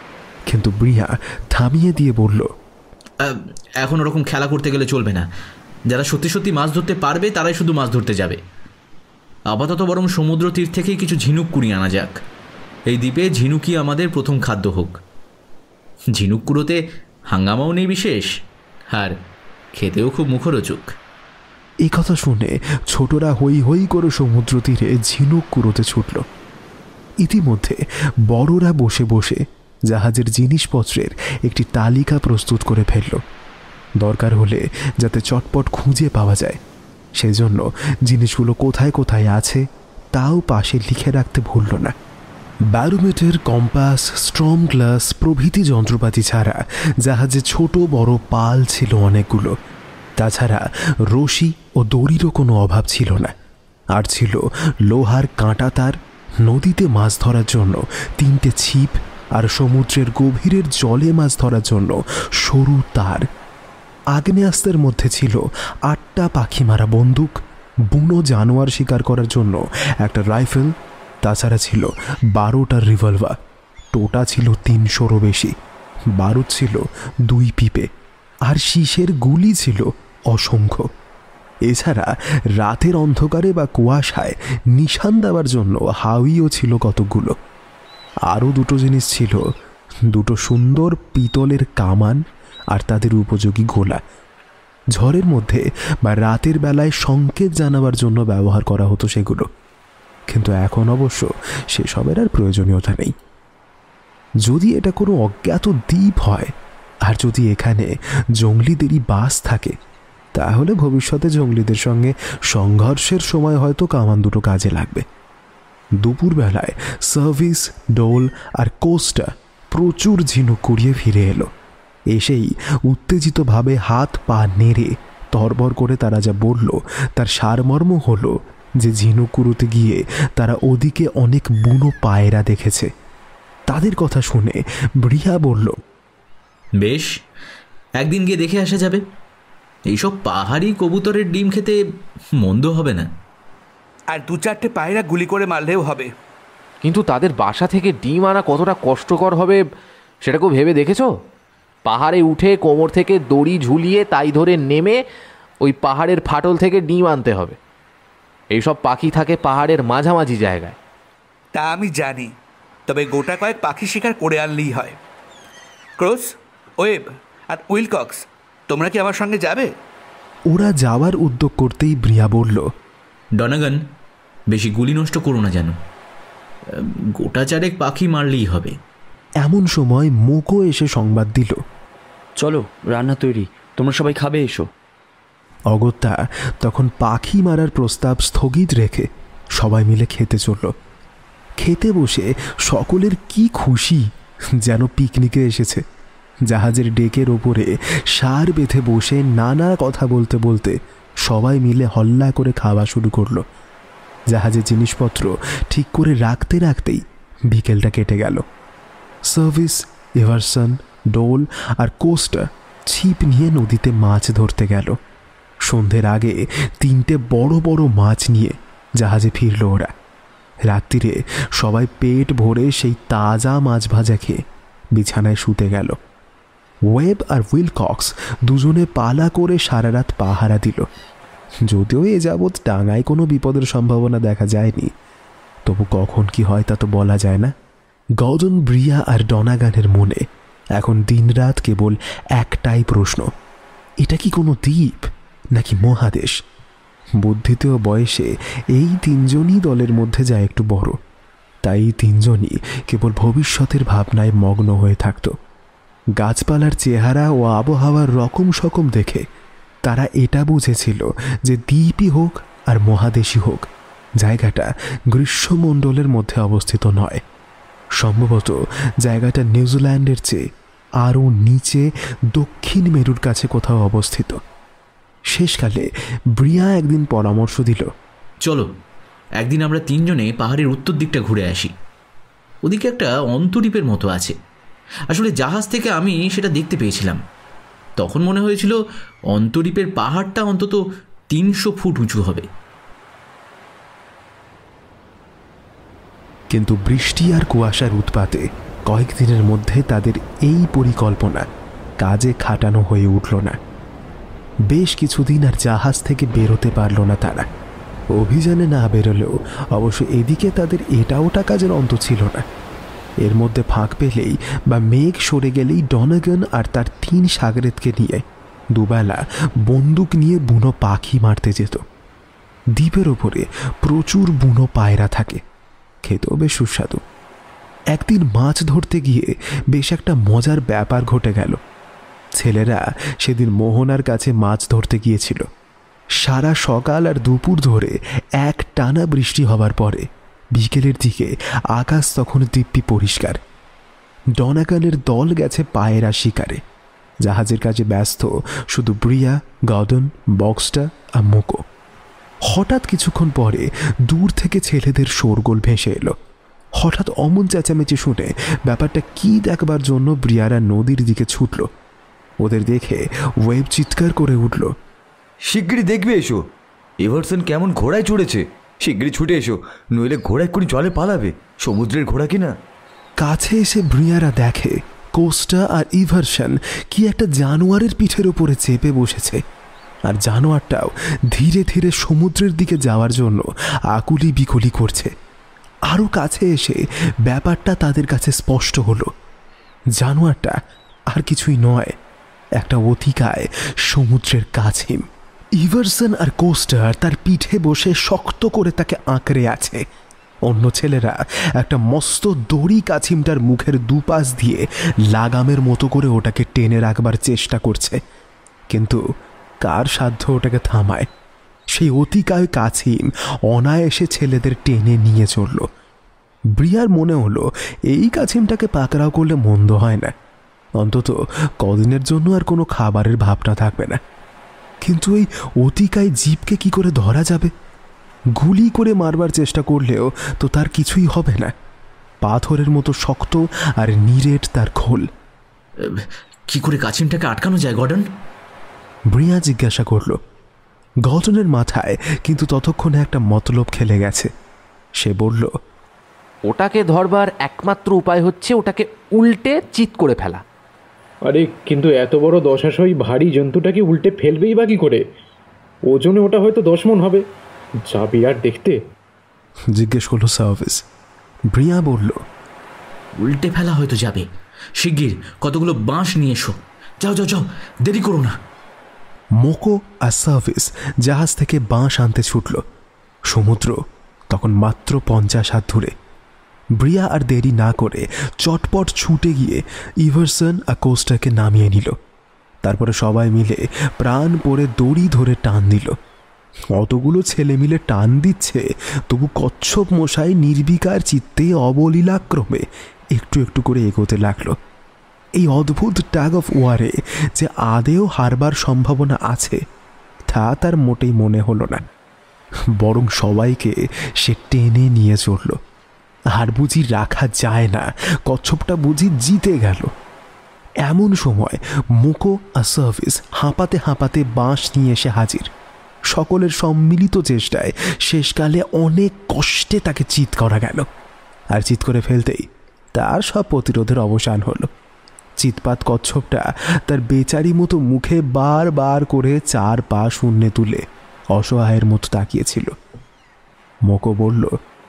কিন্তু ব্রিয়া থামিয়ে দিয়ে বলল, এখন ওরকম খেলা করতে গেলে চলবে না। যারা সত্যি সত্যি মাছ ধরতে পারবে তারাই শুধু মাছ ধরতে যাবে। আপাতত বরং সমুদ্র তীর থেকেই কিছু ঝিনুক কুড়িয়ে আনা যাক। এই দ্বীপে ঝিনুকই আমাদের প্রথম খাদ্য হোক। ঝিনুক কুড়োতে হাঙ্গামাও নেই বিশেষ, আর খেতেও খুব মুখরোচক। এই কথা শুনে ছোটরা হই হই করে সমুদ্র তীরে ঝিনুক কুড়োতে ছুটল। ইতিমধ্যে বড়রা বসে বসে জাহাজের জিনিসপত্রের একটি তালিকা প্রস্তুত করে ফেলল, দরকার হলে যাতে চটপট খুঁজে পাওয়া যায়। সেজন্য জিনিসগুলো কোথায় কোথায় আছে তাও পাশে লিখে রাখতে ভুলল না। ব্যারোমিটার, কম্পাস, স্ট্রম গ্লাস প্রভৃতি যন্ত্রপাতি ছাড়া জাহাজে ছোট বড় পাল ছিল অনেকগুলো। তাছাড়া রশি ও দড়িরও কোনো অভাব ছিল না। আর ছিল লোহার কাঁটা তার, নদীতে মাছ ধরার জন্য 3টে ছিপ, আর সমুদ্রের গভীরের জলে মাছ ধরার জন্য সরু তার। আগ্নেয়াস্ত্রের মধ্যে ছিল 8টা পাখি মারা বন্দুক, বুনো জানোয়ার শিকার করার জন্য একটা রাইফেল, তাছাড়া ছিল 12টা রিভলভার। টোটা ছিল 300রও বেশি, বারুদ ছিল 2 পিপে, আর শীষের গুলি ছিল অসংখ্য। এছাড়া রাতের অন্ধকারে বা কুয়াশায় নিশান দেওয়ার জন্য হাউইও ছিল কতকগুলো। আরও 2টো জিনিস ছিল, 2টো সুন্দর পিতলের কামান আর তাদের উপযোগী গোলা। ঝড়ের মধ্যে বা রাতের বেলায় সংকেত জানাবার জন্য ব্যবহার করা হতো সেগুলো, কিন্তু এখন অবশ্য সেসবের আর প্রয়োজনীয়তা নেই। যদি এটা কোনো অজ্ঞাত দ্বীপ হয়, আর যদি এখানে জঙ্গলিদেরই বাস থাকে, তাহলে ভবিষ্যতে জঙ্গলিদের সঙ্গে সংঘর্ষের সময় হয়তো কামান 2টো কাজে লাগবে। দুপুরবেলায় সার্ভিস, ডোল আর কোস্টা প্রচুর ঝিনুক কুড়িয়ে ফিরে এলো। এসেই উত্তেজিতভাবে হাত পা নেড়ে তরবর করে তারা যা বলল তার সারমর্ম হলো যে ঝিনুক কুড়োতে গিয়ে তারা ওদিকে অনেক বুনো পায়রা দেখেছে। তাদের কথা শুনে ব্রিয়া বলল, বেশ, একদিন গিয়ে দেখে আসা যাবে। এইসব পাহাড়ি কবুতরের ডিম খেতে মন্দ হবে না। আর 2-4টে পায়রা গুলি করে মারলেও হবে। কিন্তু তাদের বাসা থেকে ডিম আনা কতটা কষ্টকর হবে সেটা কেউ ভেবে দেখেছ? পাহাড়ে উঠে কোমর থেকে দড়ি ঝুলিয়ে তাই ধরে নেমে ওই পাহাড়ের ফাটল থেকে ডিম আনতে হবে। এইসব পাখি থাকে পাহাড়ের মাঝামাঝি জায়গায়। তা আমি জানি, তবে গোটা কয়েক পাখি শিকার করে আনলেই হয়। ক্রস, ওয়েব আর উইলকক্স, তোমরা কি আমার সঙ্গে যাবে? ওরা যাওয়ার উদ্যোগ করতেই ব্রিয়া বলল, ডনাগান, বেশি গুলি নষ্ট করো না যেন। গোটা 4 পাখি মারলেই হবে। এমন সময় মোকো এসে সংবাদ দিল, চলো, রান্না তৈরি, তোমরা সবাই খাবে, এসো। অগত্যা তখন পাখি মারার প্রস্তাব স্থগিত রেখে সবাই মিলে খেতে চলল। খেতে বসে সকলের কি খুশি, যেন পিকনিকে এসেছে। জাহাজের ডেকের ওপরে সার বেঁধে বসে নানা কথা বলতে বলতে সবাই মিলে হল্লা করে খাওয়া শুরু করলো। জাহাজের জিনিসপত্র ঠিক করে রাখতে রাখতেই বিকেলটা কেটে গেল। সার্ভিস, এভারসন, ডোল আর কোস্টা ছিপ নিয়ে নদীতে মাছ ধরতে গেল। সন্ধ্যের আগে 3টে বড় বড় মাছ নিয়ে জাহাজে ফিরল ওরা। রাত্রিরে সবাই পেট ভরে সেই তাজা মাছ ভাজা খেয়ে বিছানায় শুতে গেল। ওয়েব আর উইলকক্স দুজনে পালা করে সারা রাত পাহারা দিল। যদিও এ যাবৎ ডাঙায় কোনো বিপদের সম্ভাবনা দেখা যায়নি, তবু কখন কি হয় তা তো বলা যায় না। গর্ডন, ব্রিয়া আর ডনাগানের মনে এখন দিনরাত কেবল একটাই প্রশ্ন, এটা কি কোনো দ্বীপ নাকি মহাদেশ? বুদ্ধিতে ও বয়সে এই 3জনই দলের মধ্যে যা একটু বড়, তাই 3জনই কেবল ভবিষ্যতের ভাবনায় মগ্ন হয়ে থাকত। গাছপালার চেহারা ও আবহাওয়ার রকম সকম দেখে তারা এটা বুঝেছিল যে দ্বীপই হোক আর মহাদেশই হোক, জায়গাটা গ্রীষ্মমণ্ডলের মধ্যে অবস্থিত নয়। সম্ভবত জায়গাটা নিউজিল্যান্ডের চেয়ে আরও নিচে দক্ষিণ মেরুর কাছে কোথাও অবস্থিত। শেষকালে ব্রিয়া একদিন পরামর্শ দিল, চলো একদিন আমরা 3 জনে পাহাড়ের উত্তর দিকটা ঘুরে আসি। ওদিকে একটা অন্তরীপের মতো আছে। আসলে জাহাজ থেকে আমি সেটা দেখতে পেয়েছিলাম। তখন মনে হয়েছিল অন্তরীপের পাহাড়টা অন্তত 300 ফুট উঁচু হবে। কিন্তু বৃষ্টি আর কুয়াশার উৎপাতে কয়েকদিনের মধ্যে তাদের এই পরিকল্পনা কাজে খাটানো হয়ে উঠল না। বেশ কিছুদিন আর জাহাজ থেকে বেরোতে পারল না তারা। অভিযানে না বেরোলেও অবশ্য এদিকে তাদের এটা ওটা কাজের অন্ত ছিল না। এর মধ্যে ফাঁক পেলেই বা মেঘ সরে গেলেই ডনাগান আর তার 3 সাগরেদকে নিয়ে দুবেলা বন্দুক নিয়ে বুনো পাখি মারতে যেত। দ্বীপের ওপরে প্রচুর বুনো পায়রা থাকে, খেতেও বেশ সুস্বাদু। একদিন মাছ ধরতে গিয়ে বেশ একটা মজার ব্যাপার ঘটে গেল। ছেলেরা সেদিন মোহনার কাছে মাছ ধরতে গিয়েছিল। সারা সকাল আর দুপুর ধরে এক টানা বৃষ্টি হবার পরে বিকেলের দিকে আকাশ তখন দিব্যি পরিষ্কার। ডনাগানের দল গেছে পায়রা শিকারে। জাহাজের কাজে ব্যস্ত শুধু ব্রিয়া, গর্ডন, বক্সটা আর মোকো। হঠাৎ কিছুক্ষণ পরে দূর থেকে ছেলেদের শোরগোল ভেসে এলো। হঠাৎ অমন চেঁচামেচি শুনে ব্যাপারটা কি দেখবার জন্য ব্রিয়ারা নদীর দিকে ছুটল। ওদের দেখে ওয়েব চিৎকার করে উঠল, শিগগিরই দেখবে এসো, এভারসন কেমন ঘোড়ায় চড়েছে। শিগগিরই ছুটে এসো, নইলে ঘোড়া এক্ষুনি জলে পালাবে। সমুদ্রের ঘোড়া কিনা। কাছে এসে ব্রিয়ারা দেখে কোস্টা আর ইভারসন কি একটা জানোয়ারের পিঠের উপরে চেপে বসেছে, আর জানোয়ারটাও ধীরে ধীরে সমুদ্রের দিকে যাওয়ার জন্য আকুলি বিকুলি করছে। আরও কাছে এসে ব্যাপারটা তাদের কাছে স্পষ্ট হলো। জানোয়ারটা আর কিছুই নয়, একটা অতিকায় সমুদ্রের কাছিম। ইভারসন আর কোস্টার তার পিঠে বসে শক্ত করে তাকে আঁকড়ে আছে। অন্য ছেলেরা একটা মস্ত দড়ি কাছিমটার মুখের দুপাশ দিয়ে লাগামের মতো করে ওটাকে টেনে রাখবার চেষ্টা করছে, কিন্তু কার সাধ্য ওটাকে থামায়। সেই অতিকায় কাছিম অনায়াসে ছেলেদের টেনে নিয়ে চলল। ব্রিয়ার মনে হলো এই কাছিমটাকে পাকড়াও করলে মন্দ হয় না, অন্তত কদিনের জন্য আর কোনো খাবারের ভাবনা থাকবে না। কিন্তু এই অতিকায় জীবকে কি করে ধরা যাবে? গুলি করে মারবার চেষ্টা করলেও তো তার কিছুই হবে না। পাথরের মতো শক্ত আর নিরেট তার খোল। কি করে কাছিমটাকে আটকানো যায় গর্ডন? ব্রিয়া জিজ্ঞাসা করল। গর্ডনের মাথায় কিন্তু ততক্ষণে একটা মতলব খেলে গেছে। সে বলল, ওটাকে ধরবার একমাত্র উপায় হচ্ছে ওটাকে উল্টে চিৎ করে ফেলা। আরে কিন্তু এত বড় দশাশয় ভারী জন্তুটাকে উল্টে ফেলবেই বা কি করে? ওজনে ওটা হয়তো 10 মণ হবে। যা বিরাট দেখতে। জিজ্ঞেস করলো সার্ভিস। ব্রিয়া বলল, উল্টে ফেলা হয়তো যাবে। শিগগির কতগুলো বাঁশ নিয়ে এসো। যাও যাও যাও, দেরি করো না। মোকো আর সার্ভিস জাহাজ থেকে বাঁশ আনতে ছুটল। সমুদ্র তখন মাত্র 50 হাত দূরে। ব্রিয়া আর দেরি না করে চটপট ছুটে গিয়ে ইভারসন আর কোস্টাকে নামিয়ে নিল। তারপরে সবাই মিলে প্রাণ পড়ে দড়ি ধরে টান দিল। অতগুলো ছেলে মিলে টান দিচ্ছে, তবু কচ্ছপ মশাই নির্বিকার চিত্তে অবলীলাক্রমে একটু একটু করে এগোতে লাগলো। এই অদ্ভুত ট্যাগ অফ ওয়ারে যে আদেও হারবার সম্ভাবনা আছে তা তার মোটেই মনে হলো না, বরং সবাইকে সে টেনে নিয়ে চলল। আর বুঝি রাখা যায় না, কচ্ছপটা বুঝি জিতে গেল। এমন সময় মোকো আর সার্ভিস হাঁপাতে হাঁপাতে বাঁশ নিয়ে এসে হাজির। সকলের সম্মিলিত চেষ্টায় শেষকালে অনেক কষ্টে তাকে চিৎ করা গেল, আর চিৎ করে ফেলতেই তার সব প্রতিরোধের অবসান হলো। চিৎপাত কচ্ছপটা তার বেচারি মতো মুখে বারবার করে 4 পা শূন্যে তুলে অসহায়ের মতো তাকিয়েছিল। মোকো বলল,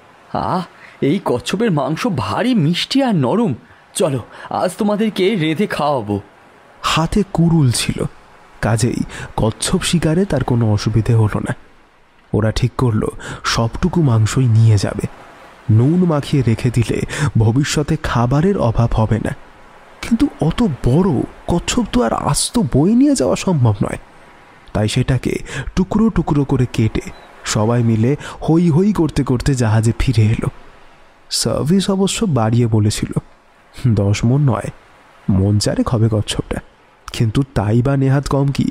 এই কচ্ছপের মাংস ভারী মিষ্টি আর নরম। চলো আজ তোমাদেরকে রেঁধে খাওয়াবো। হাতে কুড়ুল ছিল, কাজেই কচ্ছপ শিকারে তার কোনো অসুবিধে হলো না। ওরা ঠিক করল সবটুকু মাংসই নিয়ে যাবে। নুন মাখিয়ে রেখে দিলে ভবিষ্যতে খাবারের অভাব হবে না। কিন্তু অত বড় কচ্ছপ তো আর আস্ত বয়ে নিয়ে যাওয়া সম্ভব নয়। তাই সেটাকে টুকরো টুকরো করে কেটে সবাই মিলে হই হই করতে করতে জাহাজে ফিরে এলো। সার্ভিস অবশ্য বাড়িয়ে বলেছিল 10 মণ নয়, মন 4 হবে কচ্ছপটা, কিন্তু তাই বা নেহাত কম কি।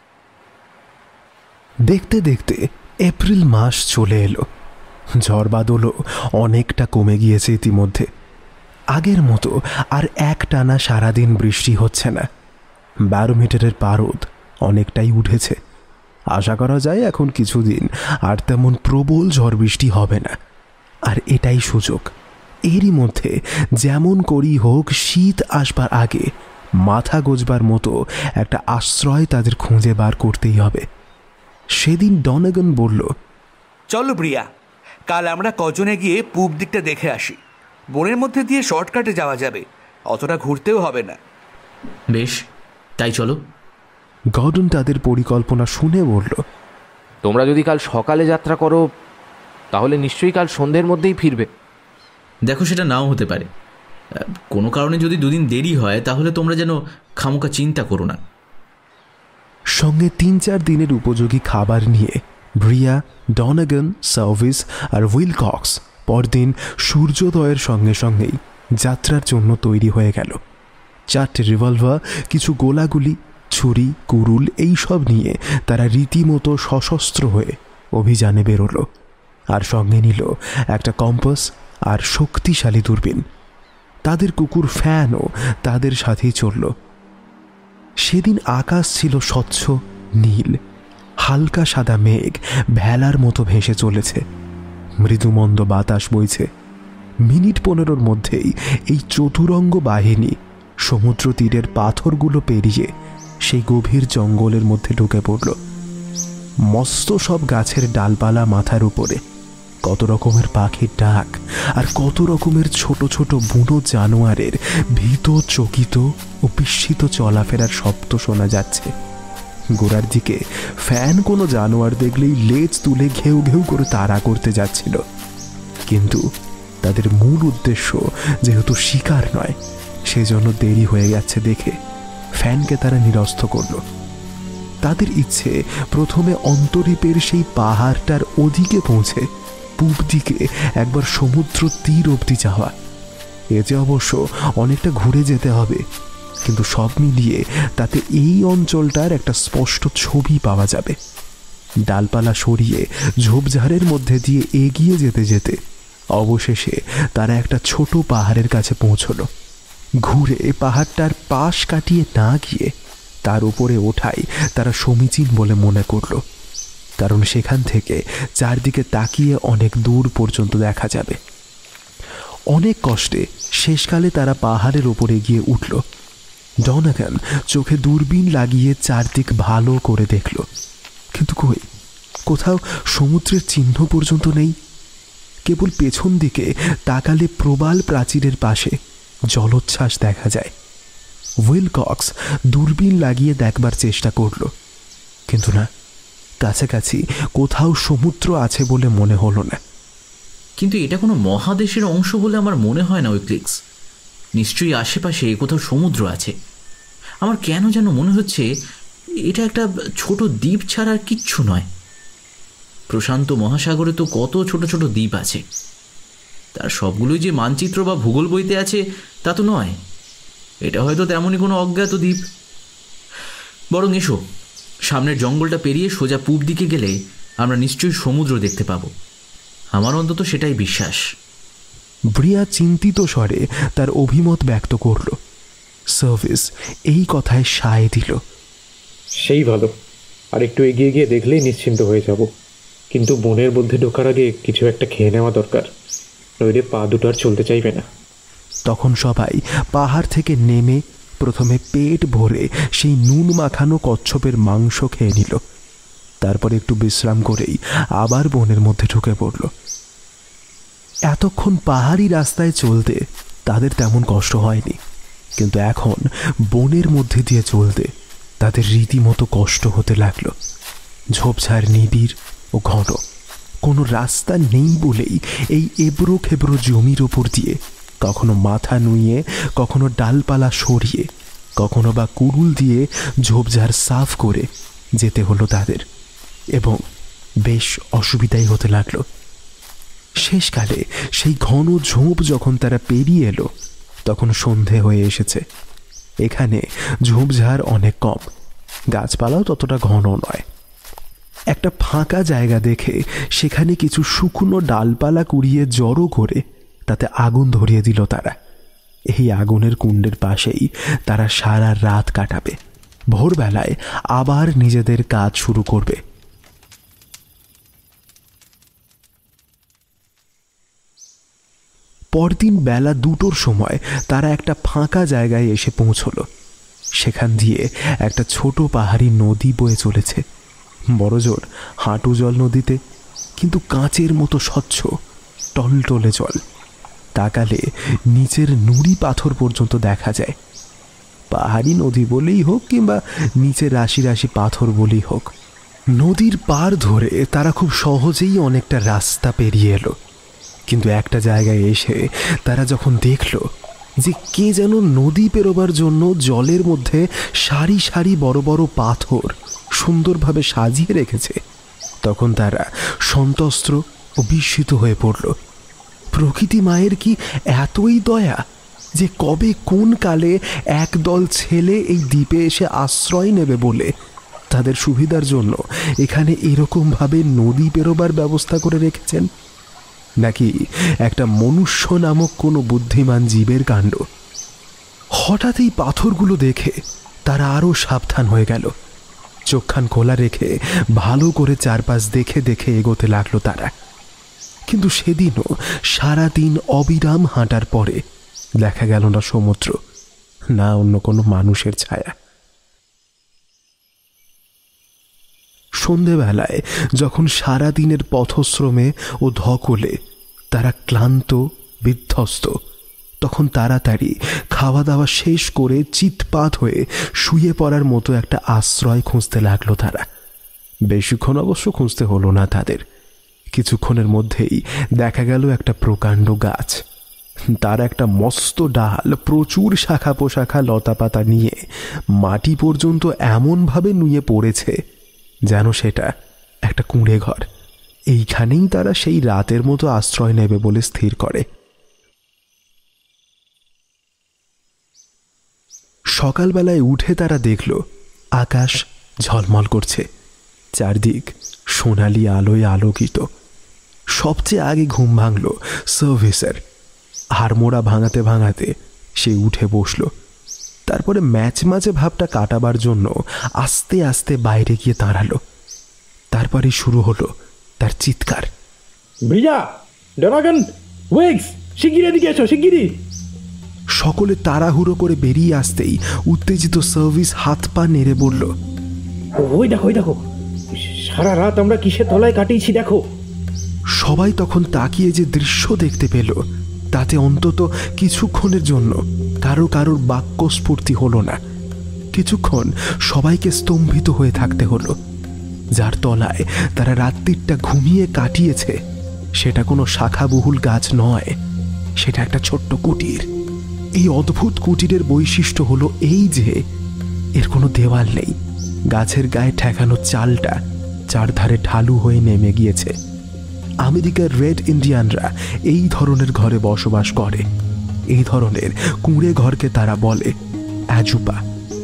দেখতে দেখতে এপ্রিল মাস চলে এলো। ঝড় বাদলও অনেকটা কমে গিয়েছে ইতিমধ্যে। আগের মতো আর একটানা সারাদিন বৃষ্টি হচ্ছে না। ব্যারোমিটারের পারদ অনেকটাই উঠেছে। আশা করা যায় এখন কিছুদিন আর তেমন প্রবল ঝড় বৃষ্টি হবে না। আর এটাই সুযোগ, এরই মধ্যে যেমন করেই হোক শীত আসবার আগে মাথা গোজবার মতো একটা আশ্রয় তাদের খুঁজে বার করতেই হবে। সেদিন ডনেগান বলল, চলো ব্রিয়া, কাল আমরা কজনে গিয়ে পূব দিকটা দেখে আসি। বনের মধ্যে দিয়ে শর্টকাটে যাওয়া যাবে, অতটা ঘুরতেও হবে না। বেশ, তাই চলো। গর্ডন তাদের পরিকল্পনা শুনে বলল, তোমরা যদি কাল সকালে যাত্রা করো তাহলে নিশ্চয়ই কাল সন্ধ্যের মধ্যেই ফিরবে। দেখো, সেটা নাও হতে পারে। কোনো কারণে যদি দুদিন দেরি হয় তাহলে তোমরা যেন খামোকা চিন্তা করো না। সঙ্গে 3-4 দিনের উপযোগী খাবার নিয়ে ব্রিয়া, ডনেগান, সার্ভিস আর উইলকক্স পরদিন সূর্যোদয়ের সঙ্গে সঙ্গেই যাত্রার জন্য তৈরি হয়ে গেল। 4টে রিভলভার, কিছু গোলাগুলি, ছুরি, কুরুল এইসব নিয়ে তারা রীতিমতো সশস্ত্র হয়ে অভিযানে বেরোলো। আর সঙ্গে নিল একটা কম্পাস আর শক্তিশালী দূরবীন। তাদের কুকুর ফ্যানও তাদের সাথেই চলল। সেদিন আকাশ ছিল স্বচ্ছ নীল, হালকা সাদা মেঘ ভেলার মতো ভেসে চলেছে, মৃদুমন্দ বাতাস বইছে। মিনিট 15 মধ্যেই এই চতুরঙ্গ বাহিনী সমুদ্র তীরের পাথরগুলো পেরিয়ে সেই গভীর জঙ্গলের মধ্যে ঢুকে পড়ল। মস্ত সব গাছের ডালপালা মাথার উপরে, কত রকমের পাখির ডাক আর কত রকমের ছোট ছোট বুনো জানোয়ারের ভীত, চকিত ও বিস্মিত চলাফেরার শব্দ শোনা যাচ্ছে। গোড়ার দিকে ফ্যান কোনো জানোয়ার দেখলেই লেজ তুলে ঘেউ ঘেউ করে তাড়া করতে যাচ্ছিল, কিন্তু তাদের মূল উদ্দেশ্য যেহেতু শিকার নয়, সেজন্য দেরি হয়ে যাচ্ছে দেখে ফ্যানকে তারা নিরস্ত করল। তাদের ইচ্ছে প্রথমে অন্তরীপের সেই পাহাড়টার ওদিকে পৌঁছে পূব দিকে একবার সমুদ্র তীর অবধি যাওয়া। এতে অবশ্য অনেকটা ঘুরে যেতে হবে, কিন্তু সব মিলিয়ে তাতে এই অঞ্চলটার একটা স্পষ্ট ছবি পাওয়া যাবে। ডালপালা সরিয়ে ঝোপঝাড়ের মধ্যে দিয়ে এগিয়ে যেতে যেতে অবশেষে তারা একটা ছোট পাহাড়ের কাছে পৌঁছলো। ঘুরে পাহাড়টার পাশ কাটিয়ে না গিয়ে তার উপরে ওঠাই তারা সমীচীন বলে মনে করল, কারণ সেখান থেকে চারদিকে তাকিয়ে অনেক দূর পর্যন্ত দেখা যাবে। অনেক কষ্টে শেষকালে তারা পাহাড়ের ওপরে গিয়ে উঠল। ডনেগান চোখে দূরবীন লাগিয়ে চারদিক ভালো করে দেখল, কিন্তু কই, কোথাও সমুদ্রের চিহ্ন পর্যন্ত নেই। কেবল পেছন দিকে তাকালে প্রবাল প্রাচীরের পাশে জলোচ্ছ্বাস দেখা যায়। উইলকক্স দূরবীন লাগিয়ে দেখবার চেষ্টা করল, কিন্তু না, কাছাকাছি কোথাও সমুদ্র আছে বলে মনে হলো না। কিন্তু এটা কোনো মহাদেশের অংশ বলে আমার মনে হয় না উইকলিক্স। নিশ্চয়ই আশেপাশে কোথাও সমুদ্র আছে। আমার কেন যেন মনে হচ্ছে এটা একটা ছোট দ্বীপ ছাড়া আর কিচ্ছু নয়। প্রশান্ত মহাসাগরে তো কত ছোট ছোট দ্বীপ আছে, তার সবগুলোই যে মানচিত্র বা ভূগোল বইতে আছে তা তো নয়। এটা হয়তো তেমনই কোনো অজ্ঞাত দ্বীপ। বরং এসো, সামনের জঙ্গলটা পেরিয়ে সোজা পূব দিকে গেলে আমরা নিশ্চয়ই সমুদ্র দেখতে পাবো। আমার অন্তত সেটাই বিশ্বাস। ব্রিয়া চিন্তিত স্বরে তার অভিমত ব্যক্ত করল। সার্ভিস এই কথায় সায় দিল। সেই ভালো, আর একটু এগিয়ে গিয়ে দেখলেই নিশ্চিন্ত হয়ে যাব। কিন্তু বনের মধ্যে ঢোকার আগে কিছু একটা খেয়ে নেওয়া দরকার, নইলে পা দুটো আর চলতে চাইবে না। তখন সবাই পাহাড় থেকে নেমে প্রথমে পেট ভরে সেই নুন মাখানো কচ্ছপের মাংস খেয়ে নিল। তারপর একটু বিশ্রাম করেই আবার বনের মধ্যে ঢুকে পড়ল। এতক্ষণ পাহাড়ি রাস্তায় চলতে তাদের তেমন কষ্ট হয়নি, কিন্তু এখন বনের মধ্যে দিয়ে চলতে তাদের রীতিমতো কষ্ট হতে লাগল। ঝোপঝাড় নিবিড় ও ঘন, কোনো রাস্তা নেই বলেই এই এবড়ো খেবড়ো জমির ওপর দিয়ে কখনো মাথা নুইয়ে, কখনো ডালপালা সরিয়ে, কখনো বা কুড়ুল দিয়ে ঝোপঝাড় সাফ করে যেতে হলো তাদের, এবং বেশ অসুবিধাই হতে লাগলো। শেষকালে সেই ঘন ঝোপ যখন তারা পেরিয়ে এলো তখন সন্ধে হয়ে এসেছে। এখানে ঝোপঝাড় অনেক কম, গাছপালাও ততটা ঘন নয়। একটা ফাঁকা জায়গা দেখে সেখানে কিছু শুকনো ডালপালা কুড়িয়ে জড়ো করে তাতে আগুন ধরিয়ে দিল তারা। এই আগুনের কুণ্ডের পাশেই তারা সারা রাত কাটাবে। ভোরবেলায় আবার নিজেদের কাজ শুরু করবে। পরদিন বেলা 2টোর সময় তারা একটা ফাঁকা জায়গায় এসে পৌঁছলো। সেখান দিয়ে একটা ছোট পাহাড়ি নদী বয়ে চলেছে, বড়জোর হাঁটু জল নদীতে, কিন্তু কাঁচের মতো স্বচ্ছ টলটলে জল। তাকালে নিচের নুড়ি পাথর পর্যন্ত দেখা যায়। পাহাড়ি নদী বলেই হোক কিংবা নিচে রাশি রাশি পাথর বলেই হোক, নদীর পার ধরে তারা খুব সহজেই অনেকটা রাস্তা পেরিয়ে এলো। কিন্তু একটা জায়গায় এসে তারা যখন দেখল যে কে যেন নদী পেরোবার জন্য জলের মধ্যে সারি সারি বড় বড় পাথর সুন্দরভাবে সাজিয়ে রেখেছে, তখন তারা সন্তস্ত্র ও বিস্মিত হয়ে পড়ল। প্রকৃতি মায়ের কি এতই দয়া যে কবে কোন কালে একদল ছেলে এই দ্বীপে এসে আশ্রয় নেবে বলে তাদের সুবিধার জন্য এখানে এরকমভাবে নদী পেরোবার ব্যবস্থা করে রেখেছেন, নাকি একটা মনুষ্য নামক কোনো বুদ্ধিমান জীবের কাণ্ড। হঠাৎ এই পাথরগুলো দেখে তারা আরও সাবধান হয়ে গেল। চোখখান খোলা রেখে ভালো করে চারপাশ দেখে দেখে এগোতে লাগলো তারা। কিন্তু সেদিনও সারাদিন অবিরাম হাঁটার পরে দেখা গেল না সমুদ্র, না অন্য কোনো মানুষের ছায়া। সন্ধেবেলায় যখন সারাদিনের পথশ্রমে ও ধকলে তারা ক্লান্ত বিধ্বস্ত, তখন তাড়াতাড়ি খাওয়া দাওয়া শেষ করে চিৎপাত হয়ে শুয়ে পড়ার মতো একটা আশ্রয় খুঁজতে লাগলো তারা। বেশিক্ষণ অবশ্য খুঁজতে হলো না তাদের। কিছুক্ষণের মধ্যেই দেখা গেল একটা প্রকাণ্ড গাছ। তার একটা মস্ত ডাল প্রচুর শাখা পোশাখা লতা পাতা নিয়ে মাটি পর্যন্ত এমনভাবে নুয়ে পড়েছে যেন সেটা একটা কুঁড়ে ঘর। এইখানেই তারা সেই রাতের মতো আশ্রয় নেবে বলে স্থির করে। সকালবেলায় উঠে তারা দেখল আকাশ ঝলমল করছে, চারদিক সোনালি আলোয় আলোকিত। সবচেয়ে আগে ঘুম ভাঙল সার্ভিসের। হাড়মোড়া ভাঙাতে ভাঙাতে সে উঠে বসল। তারপরে ম্যাচ মাঝে ভাবটা কাটাবার জন্য আস্তে আস্তে বাইরে গিয়ে দাঁড়ালো। তারপরে শুরু হলো তার চিৎকার, ব্রিয়া, ড্রাগন, ওয়েগস, শিগগির এদিকে এসো, শিগগিরই। সকলে তাড়াহুড়ো করে বেরিয়ে আসতেই উত্তেজিত সার্ভিস হাত পা নেড়ে বলল, ওই দেখো, ওই দেখো, সারা রাত আমরা কিসের তলায় কাটিয়েছি দেখো। সবাই তখন তাকিয়ে যে দৃশ্য দেখতে পেল তাতে অন্তত কিছুক্ষণের জন্য কারোর বাক্যস্ফূর্তি হলো না। কিছুক্ষণ সবাইকে স্তম্ভিত হয়ে থাকতে হলো। যার তলায় তারা রাত্রিটা ঘুমিয়ে কাটিয়েছে সেটা কোনো শাখাবহুল গাছ নয়, সেটা একটা ছোট্ট কুটির। এই অদ্ভুত কুটিরের বৈশিষ্ট্য হলো এই যে এর কোনো দেওয়াল নেই। গাছের গায়ে ঠেকানো চালটা চারধারে ঢালু হয়ে নেমে গিয়েছে। আমেরিকার রেড ইন্ডিয়ানরা এই ধরনের ঘরে বসবাস করে। এই ধরনের কুঁড়ে ঘরকে তারা বলে অ্যাজুপা।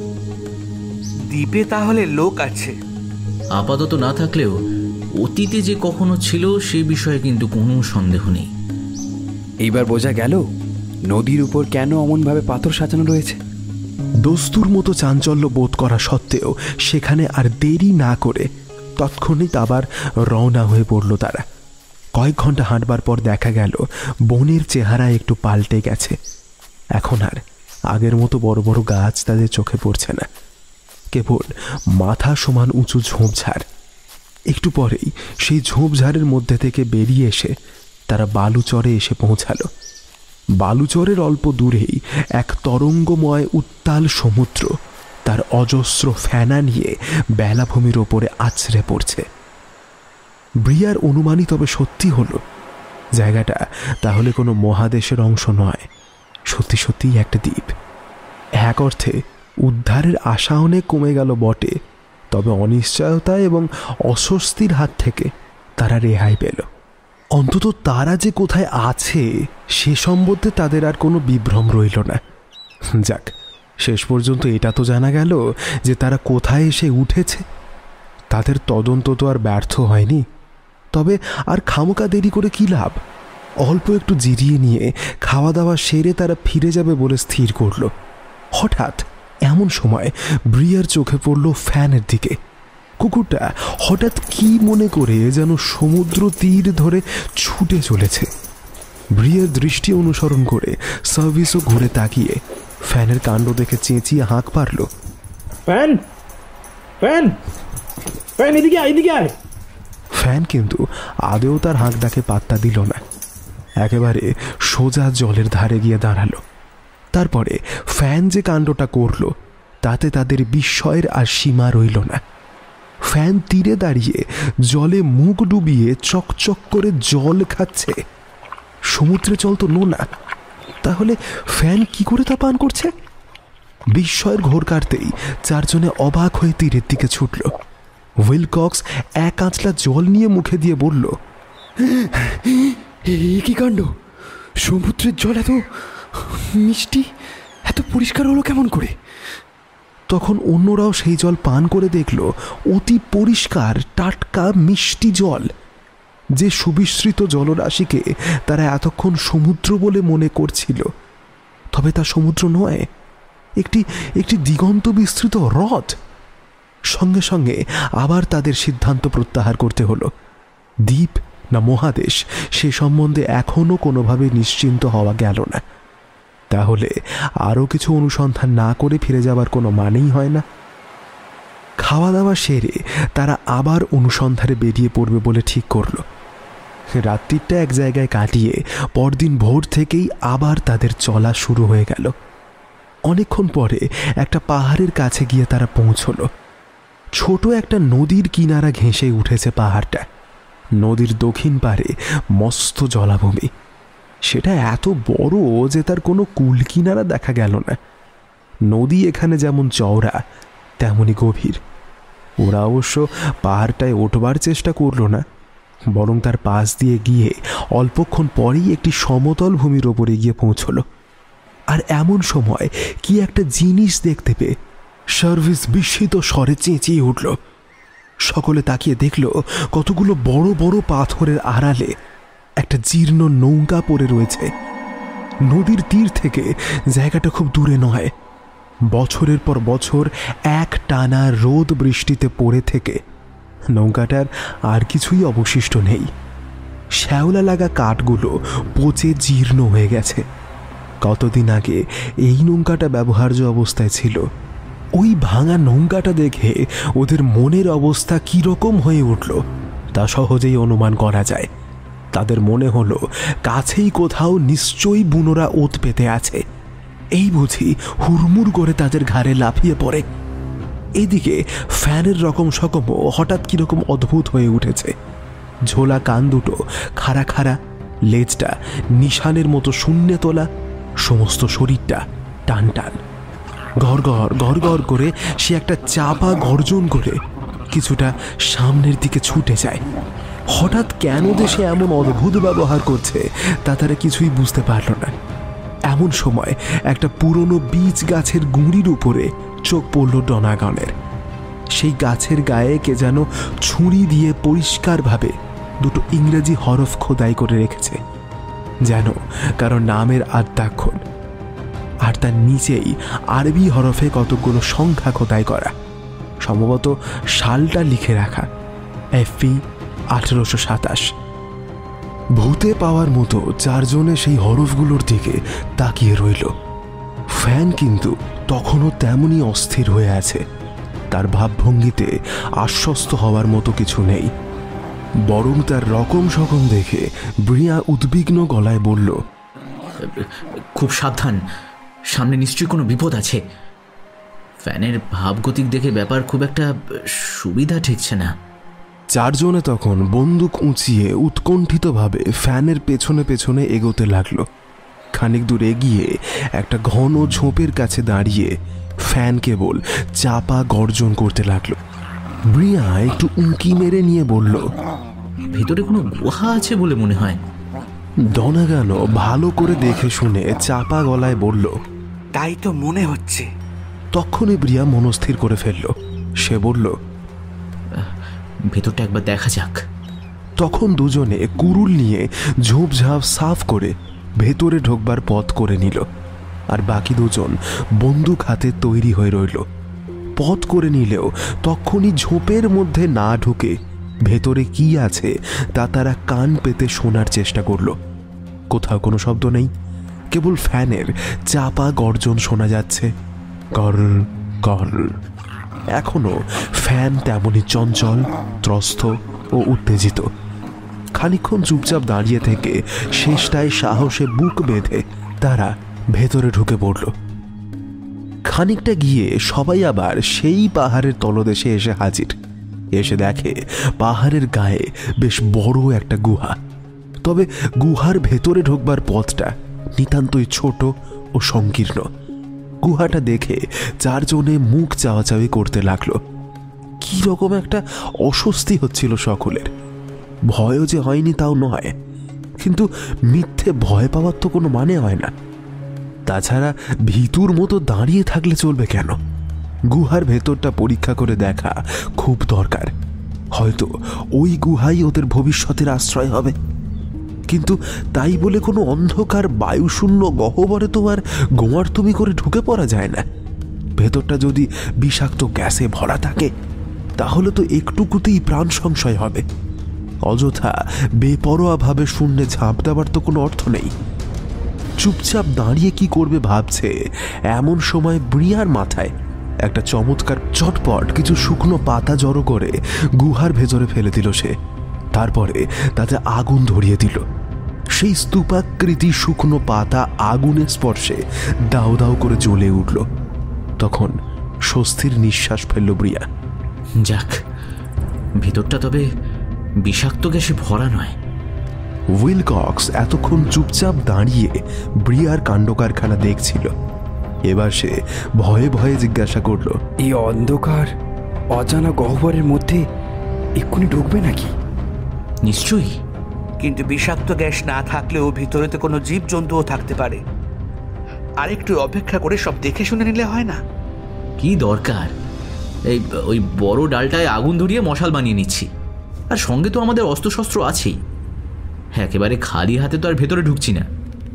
দ্বীপে তাহলে লোক আছে? আপাতত না থাকলেও অতীতে যে কখনো ছিল সে বিষয়ে কিন্তু কোনো সন্দেহ নেই। এইবার বোঝা গেল নদীর উপর কেন অমনভাবে পাথর সাজানো রয়েছে। দস্তুর মতো চাঞ্চল্য বোধ করা সত্ত্বেও সেখানে আর দেরি না করে তৎক্ষণিক আবার রওনা হয়ে পড়ল তারা। কয়েক ঘন্টা হাঁটবার পর দেখা গেল বনের চেহারা একটু পাল্টে গেছে। এখন আর আগের মতো বড় বড় গাছ তাদের চোখে পড়ছে না, কেবল মাথা সমান উঁচু ঝোপঝাড়। একটু পরেই সেই ঝোপঝাড়ের মধ্যে থেকে বেরিয়ে এসে তারা বালুচরে এসে পৌঁছালো। বালুচরের অল্প দূরেই এক তরঙ্গময় উত্তাল সমুদ্র তার অজস্র ফেনা নিয়ে বেলাভূমির ওপরে আছড়ে পড়ছে। ব্রিয়ার অনুমানই তবে সত্যি হলো, জায়গাটা তাহলে কোনো মহাদেশের অংশ নয়, সত্যি সত্যিই একটা দ্বীপ। এক অর্থে উদ্ধারের আশা অনেক কমে গেল বটে, তবে অনিশ্চয়তা এবং অস্বস্তির হাত থেকে তারা রেহাই পেল। অন্তত তারা যে কোথায় আছে সে সম্বন্ধে তাদের আর কোনো বিভ্রম রইল না। যাক, শেষ পর্যন্ত এটা তো জানা গেল যে তারা কোথায় এসে উঠেছে। তাদের তদন্ত তো আর ব্যর্থ হয়নি। তবে আর খামোকা দেরি করে কী লাভ? অল্প একটু জিরিয়ে নিয়ে খাওয়া দাওয়া সেরে তারা ফিরে যাবে বলে স্থির করল। হঠাৎ এমন সময় ব্রিয়ার চোখে পড়ল ফ্যানের দিকে। কুকুরটা হঠাৎ কি মনে করে যেন সমুদ্র তীর ধরে ছুটে চলেছে। ব্রিয়ার দৃষ্টি অনুসরণ করে সার্ভিসও ঘুরে তাকিয়ে ফ্যানের কাণ্ড দেখে চেঁচিয়ে হাঁক পারল, ফ্যান ফ্যান ফ্যান, এদিকে আয়, এদিকে আয়। ফ্যান কিন্তু আদেও তার হাঁক ডাকে পাত্তা দিল না, একেবারে সোজা জলের ধারে গিয়ে দাঁড়ালো। তারপরে ফ্যান যে কাণ্ডটা করল তাতে তাদের বিস্ময়ের আর সীমা রইল না। ফ্যান তীরে দাঁড়িয়ে জলে মুখ ডুবিয়ে চকচক করে জল খাচ্ছে। সমুদ্রে জল তো নোনা, তাহলে ফ্যান কি করে তা পান করছে? বিস্ময়ের ঘোর কাটতেই চারজনে অবাক হয়ে তীরের দিকে ছুটল। উইলকক্স এক আঁচলা জল নিয়ে মুখে দিয়ে বলল, কি কাণ্ড! সমুদ্রের জল এত মিষ্টি, এত পরিষ্কার হলো কেমন করে? তখন অন্যরাও সেই জল পান করে দেখল অতি পরিষ্কার টাটকা মিষ্টি জল, যে সুবিস্তৃত জলরাশিকে তারা এতক্ষণ সমুদ্র বলে মনে করছিল। তবে তা সমুদ্র নয়, একটি দিগন্ত বিস্তৃত হ্রদ। সঙ্গে সঙ্গে আবার তাদের সিদ্ধান্ত প্রত্যাহার করতে হলো। দ্বীপ না মহাদেশ সে সম্বন্ধে এখনো কোনোভাবে নিশ্চিন্ত হওয়া গেল না। তাহলে আরও কিছু অনুসন্ধান না করে ফিরে যাবার কোনো মানেই হয় না। খাওয়া দাওয়া সেরে তারা আবার অনুসন্ধানে বেরিয়ে পড়বে বলে ঠিক করল। রাত্রিটা এক জায়গায় কাটিয়ে পরদিন ভোর থেকেই আবার তাদের চলা শুরু হয়ে গেল। অনেকক্ষণ পরে একটা পাহাড়ের কাছে গিয়ে তারা পৌঁছল। ছোট একটা নদীর কিনারা ঘেঁষে উঠেছে পাহাড়টা। নদীর দক্ষিণ পারে মস্ত জলাভূমি। সেটা এত বড় যে তার কোনো কুল কিনারা দেখা গেল না। নদী এখানে যেমন চওড়া তেমনই গভীর। ওরা অবশ্য পাহাড়টায় ওঠবার চেষ্টা করল না, বরং তার পাশ দিয়ে গিয়ে অল্পক্ষণ পরেই একটি সমতল ভূমির ওপরে গিয়ে পৌঁছল। আর এমন সময় কি একটা জিনিস দেখতে পেয়ে সার্ভিস বিস্মিত স্বরে চেঁচিয়ে উঠল। সকলে তাকিয়ে দেখল কতগুলো বড় বড় পাথরের আড়ালে একটা জীর্ণ নৌকা পড়ে রয়েছে। নদীর তীর থেকে জায়গাটা খুব দূরে নয়। বছরের পর বছর এক টানা রোদ বৃষ্টিতে পড়ে থেকে নৌকাটার আর কিছুই অবশিষ্ট নেই। শ্যাওলা লাগা কাঠগুলো পচে জীর্ণ হয়ে গেছে। কতদিন আগে এই নৌকাটা ব্যবহার্য অবস্থায় ছিল। ওই ভাঙা নৌকাটা দেখে ওদের মনের অবস্থা কীরকম হয়ে উঠল তা সহজেই অনুমান করা যায়। তাদের মনে হলো কাছেই কোথাও নিশ্চয়ই বুনোরা ওত পেতে আছে। এই বুঝি হুড়মুড় করে তাদের ঘাড়ে লাফিয়ে পড়ে। এদিকে ফ্যানের রকম সকমও হঠাৎ কিরকম অদ্ভুত হয়ে উঠেছে। ঝোলা কান দুটো খাড়া খাড়া, লেজটা নিশানের মতো শূন্যে তোলা, সমস্ত শরীরটা টান টান। গড় গড় গড় গড় করে সে একটা চাপা গর্জন করে কিছুটা সামনের দিকে ছুটে যায়। হঠাৎ কেন দেশে এমন অদ্ভুত ব্যবহার করছে তা তারা কিছুই বুঝতে পারল না। এমন সময় একটা পুরনো বীজ গাছের গুঁড়ির উপরে চোখ পড়ল ডনাগনের। সেই গাছের গায়ে কে যেন ছুরি দিয়ে পরিষ্কারভাবে দুটো ইংরেজি হরফ খোদাই করে রেখেছে, যেন কারো নামের আদ্যাক্ষর। আর তার নিচেই আরবি হরফে কতগুলো সংখ্যা খোদাই করা, সম্ভবত সালটা লিখে রাখা, FE 1827। ভূতে পাওয়ার মতো চারজনে সেই হরফগুলোর দিকে তাকিয়ে রইল। ফ্যান কিন্তু তখনও তেমনই অস্থির হয়ে আছে। তার ভাবভঙ্গিতে আশ্বস্ত হওয়ার মতো কিছু নেই, বরং তার রকম সকম দেখে ব্রিয়া উদ্বিগ্ন গলায় বলল, খুব সাবধান, সামনে নিশ্চয়ই কোনো বিপদ আছে। ফ্যানের ভাবগতিক দেখে ব্যাপার খুব একটা সুবিধা ঠেকছে না। চারজনে তখন বন্দুক উঁচিয়ে উৎকণ্ঠিতভাবে ফ্যানের পেছনে পেছনে এগোতে লাগলো। খানিক দূর এগিয়ে একটা ঘন ঝোপের কাছে দাঁড়িয়ে ফ্যান কেবল চাপা গর্জন করতে লাগলো। ব্রিয়া একটু উঁকি মেরে নিয়ে বলল, ভিতরে কোনো গুহা আছে বলে মনে হয়। ডনাগান ভালো করে দেখে শুনে চাপা গলায় বলল, তাই তো মনে হচ্ছে। তখনই ব্রিয়া মনস্থির করে ফেলল। সে বলল, ভেতরটা একবার দেখা যাক। তখন দুজনে কুরুল নিয়ে ঝোপঝাপ সাফ করে ভেতরে ঢোকবার পথ করে নিল। আর বাকি দুজন বন্দুক হাতে তৈরি হয়ে রইল। পথ করে নিলেও তখনই ঝোপের মধ্যে না ঢুকে ভেতরে কি আছে তা তারা কান পেতে শোনার চেষ্টা করল। কোথাও কোনো শব্দ নেই, কেবল ফ্যানের চাপা গর্জন শোনা যাচ্ছে, কর কর। এখনো ফ্যান তেমনই চঞ্চল, ত্রস্ত ও উত্তেজিত। খানিকক্ষণ চুপচাপ দাঁড়িয়ে থেকে শেষটায় সাহসে বুক বেঁধে তারা ভেতরে ঢুকে পড়ল। খানিকটা গিয়ে সবাই আবার সেই পাহাড়ের তলদেশে এসে হাজির। এসে দেখে পাহাড়ের গায়ে বেশ বড় একটা গুহা, তবে গুহার ভেতরে ঢোকবার পথটা নিতান্তই ছোট ও সংকীর্ণ। গুহাটা দেখে চারজনে মুখ চাওয়াচাওয়ি করতে লাগলো। কি রকম একটা অস্বস্তি হচ্ছিল সকলের। ভয়ও যে হয়নি তাও নয়, কিন্তু মিথ্যে ভয় পাওয়ার তো কোনো মানে হয় না। তাছাড়া ভীতুর মতো দাঁড়িয়ে থাকলে চলবে কেন? গুহার ভেতরটা পরীক্ষা করে দেখা খুব দরকার। হয়তো ওই গুহাই ওদের ভবিষ্যতের আশ্রয় হবে। কিন্তু তাই বলে কোনো অন্ধকার বায়ুশূন্য গহ্বরে তো আর গোয়ার্তুমি করে ঢুকে পড়া যায় না। ভেতরটা যদি বিষাক্ত গ্যাসে ভরা থাকে তাহলে তো একটুকুতেই প্রাণ সংশয় হবে। অযথা বেপরোয়াভাবে শূন্যে ঝাঁপ দেওয়ার তো কোনো অর্থ নেই। চুপচাপ দাঁড়িয়ে কি করবে ভাবছে, এমন সময় ব্রিয়ার মাথায় একটা চমৎকার চটপট কিছু শুকনো পাতা জড়ো করে গুহার ভেতরে ফেলে দিল সে। তারপরে তাতে আগুন ধরিয়ে দিল। সেই স্তূপাকৃতি শুকনো পাতা আগুনের স্পর্শে দাউ দাউ করে জ্বলে উঠল। তখন স্বস্তির নিঃশ্বাস ফেলল ব্রিয়া। যাক, ভেতরটা তবে বিষাক্ত গ্যাসে ভরা নয়। উইলকক্স এতক্ষণ চুপচাপ দাঁড়িয়ে ব্রিয়ার কাণ্ডকারখানা দেখছিল। এবার সে ভয়ে ভয়ে জিজ্ঞাসা করল, এই অন্ধকার অজানা গহ্বরের মধ্যে এক্ষুনি ঢুকবে নাকি? নিশ্চয়ই। কিন্তু বিষাক্ত গ্যাস না থাকলেও ভিতরে তো কোনো জীবজন্তুও থাকতে পারে। আরেকটু অপেক্ষা করে সব দেখে শুনে নিলে হয় না? কি দরকার? ওই বড় ডালটায় আগুন ধরিয়ে মশাল বানিয়ে নিচ্ছি, আর সঙ্গে তো আমাদের অস্ত্রশস্ত্র আছেই। একেবারে খালি হাতে তো আর ভেতরে ঢুকছি না।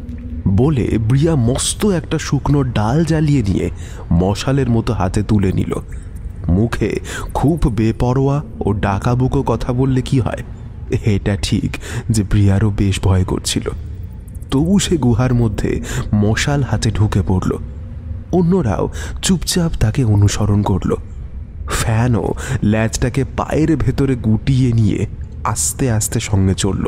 বলে ব্রিয়া মস্ত একটা শুকনো ডাল জ্বালিয়ে নিয়ে মশালের মতো হাতে তুলে নিল। মুখে খুব বেপরোয়া ও ডাকাবুকো কথা বললে কি হয়, এটা ঠিক যে ব্রিয়ারও বেশ ভয় করছিল। তবু সে গুহার মধ্যে মশাল হাতে ঢুকে পড়ল। অন্যরাও চুপচাপ তাকে অনুসরণ করল। ফ্যানও ল্যাচটাকে পায়ের ভেতরে গুটিয়ে নিয়ে আস্তে আস্তে সঙ্গে চলল।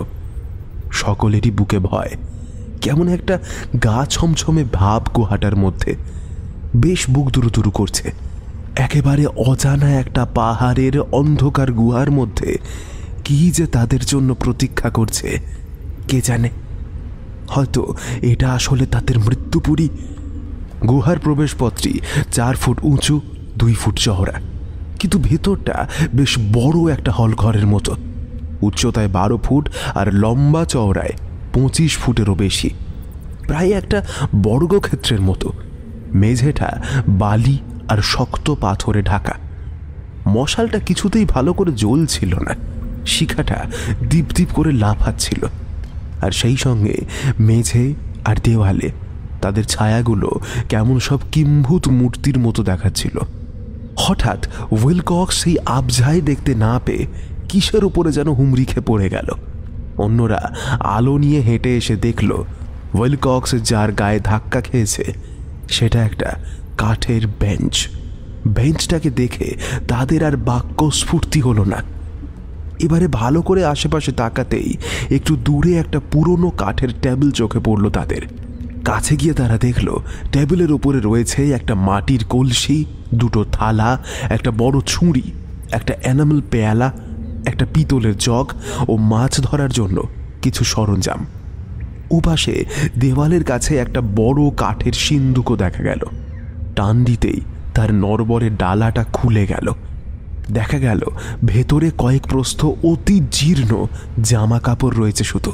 সকলেরই বুকে ভয়, কেমন একটা গা ছমছমে ভাব গুহাটার মধ্যে। বেশ বুক দুরুদুরু করছে। একেবারে অজানা একটা পাহাড়ের অন্ধকার গুহার মধ্যে কি যে তাদের জন্য প্রতীক্ষা করছে কে জানে। হয়তো এটা আসলে তাদের মৃত্যুপুরী। গুহার প্রবেশপথটি 4 ফুট উঁচু, 2 ফুট চওড়া, কিন্তু ভেতরটা বেশ বড় একটা হল ঘরের মতো। উচ্চতায় 12 ফুট আর লম্বা চওড়ায় 25 ফুটেরও বেশি, প্রায় একটা বর্গক্ষেত্রের মতো। মেঝেটা বালি আর শক্ত পাথরে ঢাকা। মশালটা কিছুতেই ভালো করে জ্বলছিল না, শিখাটা দীপ দীপ করে লাফাচ্ছিল। আর সেই সঙ্গে মেঝে আর দেওয়ালে তাদের ছায়াগুলো কেমন সব কিম্ভূত মূর্তির মতো দেখাচ্ছিল। হঠাৎ উইলকক্স সেই আবঝাই দেখতে না পেয়ে কিসের উপরে যেন হুমড়ি খেয়ে পড়ে গেল। অন্যরা আলো নিয়ে হেঁটে এসে দেখল উইলকক্স যার গায়ে ধাক্কা খেয়েছে সেটা একটা কাঠের বেঞ্চ। বেঞ্চটাকে দেখে তাদের আর বাক্য স্ফূর্তি হলো না। এবারে ভালো করে আশেপাশে তাকাতেই একটু দূরে একটা পুরনো কাঠের টেবিল চোখে পড়ল তাদের। কাছে গিয়ে তারা দেখল টেবিলের উপরে রয়েছে একটা মাটির কলসি, 2টো থালা, একটা বড় ছুরি, একটা এনামেল পেয়ালা, একটা পিতলের জগ ও মাছ ধরার জন্য কিছু সরঞ্জাম। ওপাশে দেওয়ালের কাছে একটা বড় কাঠের সিন্দুকও দেখা গেল। টান দিতেই তার নরবরের ডালাটা খুলে গেল। দেখা গেল ভেতরে কয়েক প্রস্থ অতি জীর্ণ জামা কাপড় রয়েছে শুধু।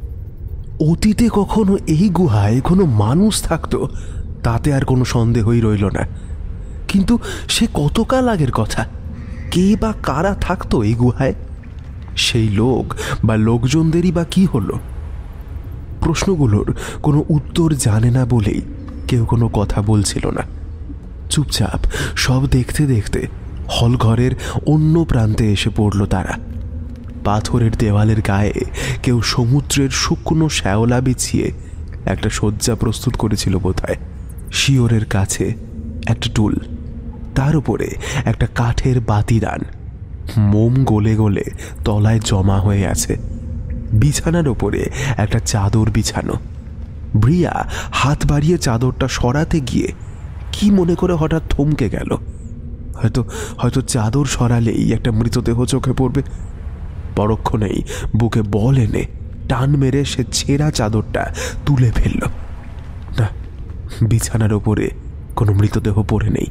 অতীতে কখনো এই গুহায় কোনো মানুষ থাকতো তাতে আর কোনো সন্দেহই রইল না, কিন্তু সে কতকাল আগের কথা। কে বা কারা থাকতো এই গুহায়? সেই লোক বা লোকজনদেরই বা কি হলো? প্রশ্নগুলোর কোনো উত্তর জানে না বলেই কেউ কোনো কথা বলছিল না। চুপচাপ সব দেখতে দেখতে হলঘরের অন্য প্রান্তে এসে পড়ল তারা। পাথরের দেওয়ালের গায়ে কেউ সমুদ্রের শুকনো শ্যাওলা বিছিয়ে একটা শয্যা প্রস্তুত করেছিল বোধহয়। শিওরের কাছে একটা টুল, তার উপরে একটা কাঠের বাতিদান, মোম গলে গলে তলায় জমা হয়ে আছে। বিছানার ওপরে একটা চাদর বিছানো। ব্রিয়া হাত বাড়িয়ে চাদরটা সরাতে গিয়ে কি মনে করে হঠাৎ থমকে গেল। হয়তো চাদর সরালেই একটা মৃতদেহ চোখে পড়বে। পরক্ষণেই বুকে বল এনে টান মেরে সে ছেঁড়া চাদরটা তুলে ফেলল। না, বিছানার ওপরে কোনো মৃতদেহ পড়ে নেই।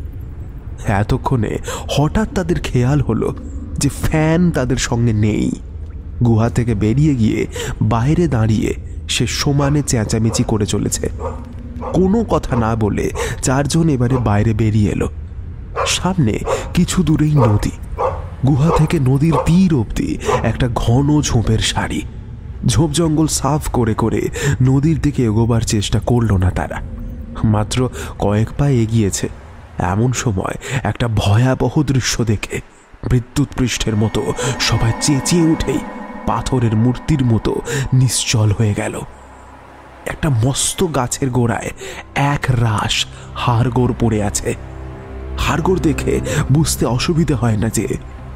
এতক্ষণে হঠাৎ তাদের খেয়াল হলো যে ফ্যান তাদের সঙ্গে নেই। গুহা থেকে বেরিয়ে গিয়ে বাইরে দাঁড়িয়ে সে সমানে চেঁচামেচি করে চলেছে। কোনো কথা না বলে চারজন এবারে বাইরে বেরিয়ে এলো। সামনে কিছু দূরেই নদী। গুহা থেকে নদীর তীর অবধি একটা ঘন ঝোপের সারি। ঝোপ জঙ্গল সাফ করে করে নদীর দিকে এগোবার চেষ্টা করল না তারা। মাত্র কয়েক পা এগিয়েছে, এমন সময় একটা ভয়াবহ দৃশ্য দেখে বিদ্যুৎ পৃষ্ঠের মতো সবাই চেঁচিয়ে উঠেই পাথরের মূর্তির মতো নিশ্চল হয়ে গেল। একটা মস্ত গাছের গোড়ায় এক রাশ হাড়গোড় পড়ে আছে। হাড়গোড় দেখে বুঝতে অসুবিধে হয় না যে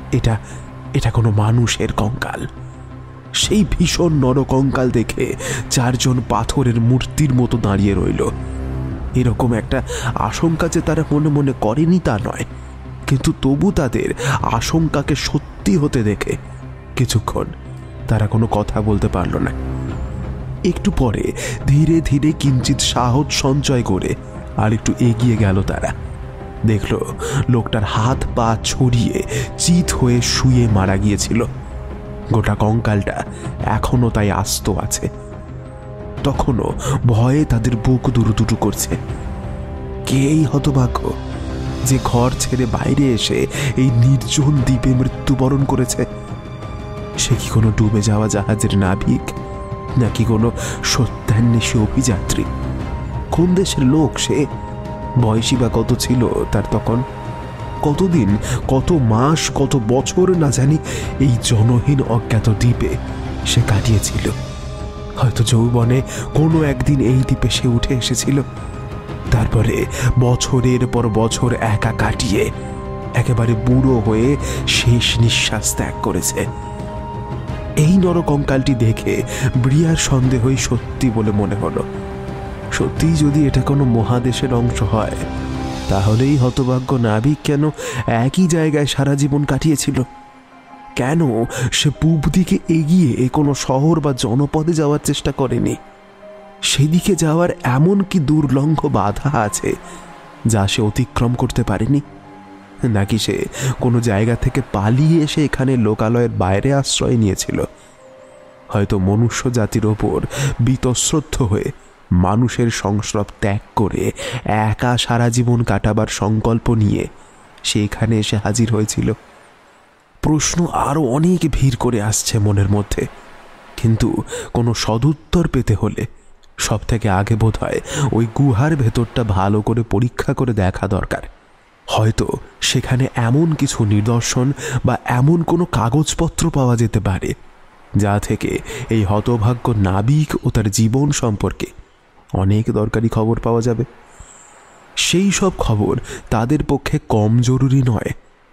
এটা কোনো মানুষের কঙ্কাল। সেই ভীষণ নরকঙ্কাল দেখে চারজন পাথরের মূর্তির মতো দাঁড়িয়ে রইল। এরকম একটা আশঙ্কা যে তারা মনে মনে করেনি তা নয়, কিন্তু তবু তাদের আশঙ্কাকে সত্যি হতে দেখে কিছুক্ষণ তারা কোনো কথা বলতে পারল না। একটু পরে ধীরে ধীরে কিঞ্চিত সাহস সঞ্চয় করে আর একটু এগিয়ে গেল তারা। দেখল লোকটার হাত পা ছড়িয়ে চিত হয়ে শুয়ে মারা গিয়েছিল। গোটা কঙ্কালটা এখনো তাই আস্ত আছে। তখনও ভয়ে তাদের বুক দুরুদুরু করছে। কে এই হতভাগ্য যে ঘর ছেড়ে বাইরে এসে এই নির্জন দ্বীপে মৃত্যুবরণ করেছে? সে কি কোনো ডুবে যাওয়া জাহাজের নাবিক, নাকি কোনো সত্যান্বেষী অভিযাত্রী? কোন দেশের লোক সে? বয়সী বা কত ছিল তার তখন? কতদিন, কত মাস, কত বছর না জানি এই জনহীন অজ্ঞাত দ্বীপে সে কাটিয়েছিল। হয়তো যৌবনে কোনো একদিন এই দ্বীপে সে উঠে এসেছিল, তারপরে বছরের পর বছর একা কাটিয়ে একেবারে বুড়ো হয়ে শেষ নিঃশ্বাস ত্যাগ করেছে। এই নরকঙ্কালটি দেখে ব্রিয়ার সন্দেহই সত্যি বলে মনে হলো। সত্যি যদি এটা কোনো মহাদেশের অংশ হয়, তাহলেই হতভাগ্য নাবিক কেন একই জায়গায় সারা জীবন কাটিয়েছিল? কেন সে পূব দিকে এগিয়ে কোনো শহর বা জনপদে যাওয়ার চেষ্টা করেনি? সেদিকে যাওয়ার এমন কি দুর্লঙ্ঘ বাধা আছে যা সে অতিক্রম করতে পারেনি? নাকি সে কোনো জায়গা থেকে পালিয়ে এসে এখানে লোকালয়ের বাইরে আশ্রয় নিয়েছিল? হয়তো মনুষ্য জাতির ওপর বীতশ্রদ্ধ হয়ে মানুষের সংস্রব ত্যাগ করে একা সারা জীবন কাটাবার সংকল্প নিয়ে সে এখানে এসে হাজির হয়েছিল। প্রশ্ন আরো অনেক ভিড় করে আসছে মনের মধ্যে, কিন্তু কোনো সদুত্তর পেতে হলে সব থেকে আগে বোধ হয় ওই গুহার ভেতরটা ভালো করে পরীক্ষা করে দেখা দরকার। হয়তো সেখানে এমন কিছু নিদর্শন বা এমন কোনো কাগজপত্র পাওয়া যেতে পারে যা থেকে এই হতভাগ্য নাবিক ও তার জীবন সম্পর্কে অনেক দরকারি খবর পাওয়া যাবে। সেই সব খবর তাদের পক্ষে কম জরুরি নয়।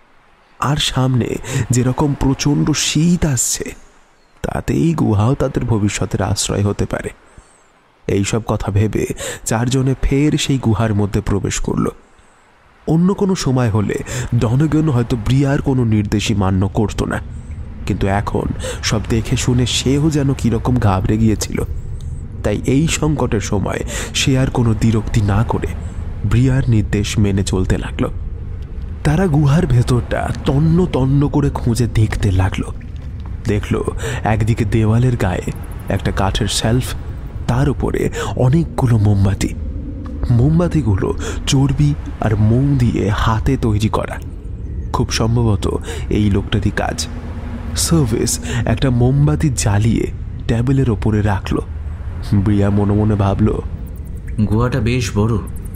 আর সামনে যেরকম প্রচণ্ড শীত আসছে, তাতেই গুহাও তাদের ভবিষ্যতের আশ্রয় হতে পারে। এইসব কথা ভেবে চারজনে ফের সেই গুহার মধ্যে প্রবেশ করল। অন্য কোনো সময় হলে ডনেগন হয়তো ব্রিয়ার কোনো নির্দেশই মান্য করতো না, কিন্তু এখন সব দেখে শুনে সেও যেন কিরকম ঘাবড়ে গিয়েছিল। তাই এই সংকটের সময় সে আর কোনো দ্বিরক্তি না করে ব্রিয়ার নির্দেশ মেনে চলতে লাগলো। তারা গুহার ভেতরটা তন্ন তন্ন করে খুঁজে দেখতে লাগলো। দেখলো একদিকে দেওয়ালের গায়ে একটা কাঠের শেলফ, তার উপরে অনেকগুলো মোমবাতি। মোমবাতিগুলো চর্বি আর মোম দিয়ে হাতে তৈরি করা। খুব সম্ভবত এই লোকটারই কাজ। সার্ভিস একটা মোমবাতি জ্বালিয়ে টেবিলের ওপরে রাখলো। ব্রিয়া মনে মনে ভাবল, গুহাটা বেশ বড়,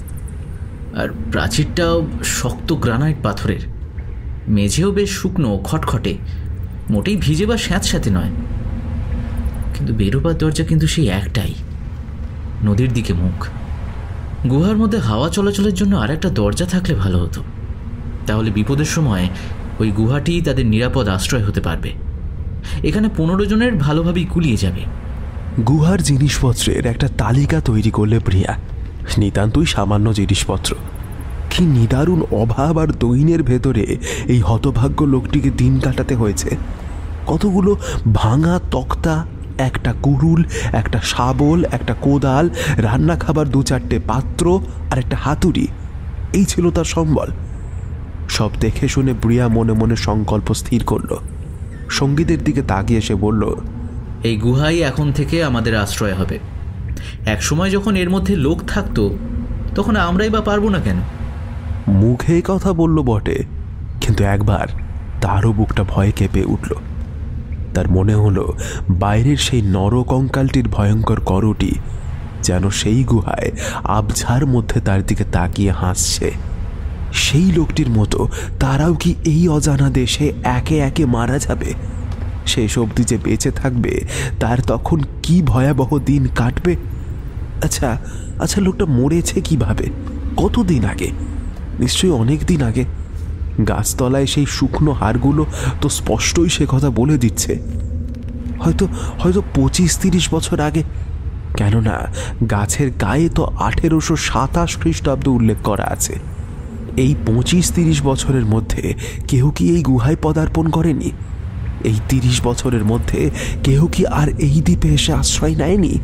আর প্রাচীরটাও শক্ত গ্রানাইট পাথরের। মেঝেও বেশ শুকনো, খটখটে। মোটেই ভিজে বা স্যাঁতস্যাঁতে নয়, কিন্তু বেরোবার দরজা কিন্তু সেই একটাই, নদীর দিকে মুখ। গুহার মধ্যে হাওয়া চলাচলের জন্য আর একটা দরজা থাকলে ভালো হতো, তাহলে বিপদের সময় ওই গুহাটিই তাদের নিরাপদ আশ্রয় হতে পারবে। এখানে 15 জনের ভালোভাবেই কুলিয়ে যাবে। গুহার জিনিসপত্রের একটা তালিকা তৈরি করলে প্রিয়া, নিতান্তই সামান্য জিনিসপত্র, কি নিদারুণ অভাব আর দৈনের ভেতরে এই হতভাগ্য লোকটিকে দিন কাটাতে হয়েছে। কতগুলো ভাঙা তক্তা, একটা কুড়ুল, একটা শাবল, একটা কোদাল, রান্না খাবার 2-4টে পাত্র আর একটা হাতুড়ি, এই ছিল তার সম্বল। সব দেখে শুনে প্রিয়া মনে মনে সংকল্প স্থির করল। সঙ্গীদের দিকে তাকিয়ে সে বলল, এই গুহাই এখন থেকে আমাদের আশ্রয় হবে। একসময় যখন এর মধ্যে লোক থাকতো, তখন আমরাই বা পারবো না কেন? মুখে কথা বলল বটে, কিন্তু একবার তারও বুকটা ভয়ে কেঁপে উঠল। তার মনে হলো বাইরের সেই নরকঙ্কালটির ভয়ঙ্কর করটি যেন সেই গুহায় আবঝার মধ্যে তার দিকে তাকিয়ে হাসছে। সেই লোকটির মতো তারাও কি এই অজানা দেশে একে একে মারা যাবে? শেষ অবধি যে বেঁচে থাকবে তার তখন কি ভয়াবহ দিন কাটবে। আচ্ছা আচ্ছা, লোকটা মরেছে কিভাবে, কতদিন আগে? নিশ্চয়ই অনেক দিন আগে। গাছতলায় সেই শুকনো হাড়গুলো তো স্পষ্টই সে কথা বলে দিচ্ছে। হয়তো হয়তো 25-30 বছর আগে, কেননা গাছের গায়ে তো 1827 খ্রিস্টাব্দ উল্লেখ করা আছে। এই 25-30 বছরের মধ্যে কেউ কি এই গুহায় পদার্পণ করেনি? এই 30 বছরের মধ্যে কেউ কি আর এই দ্বীপে এসে আশ্রয় নেয়নি?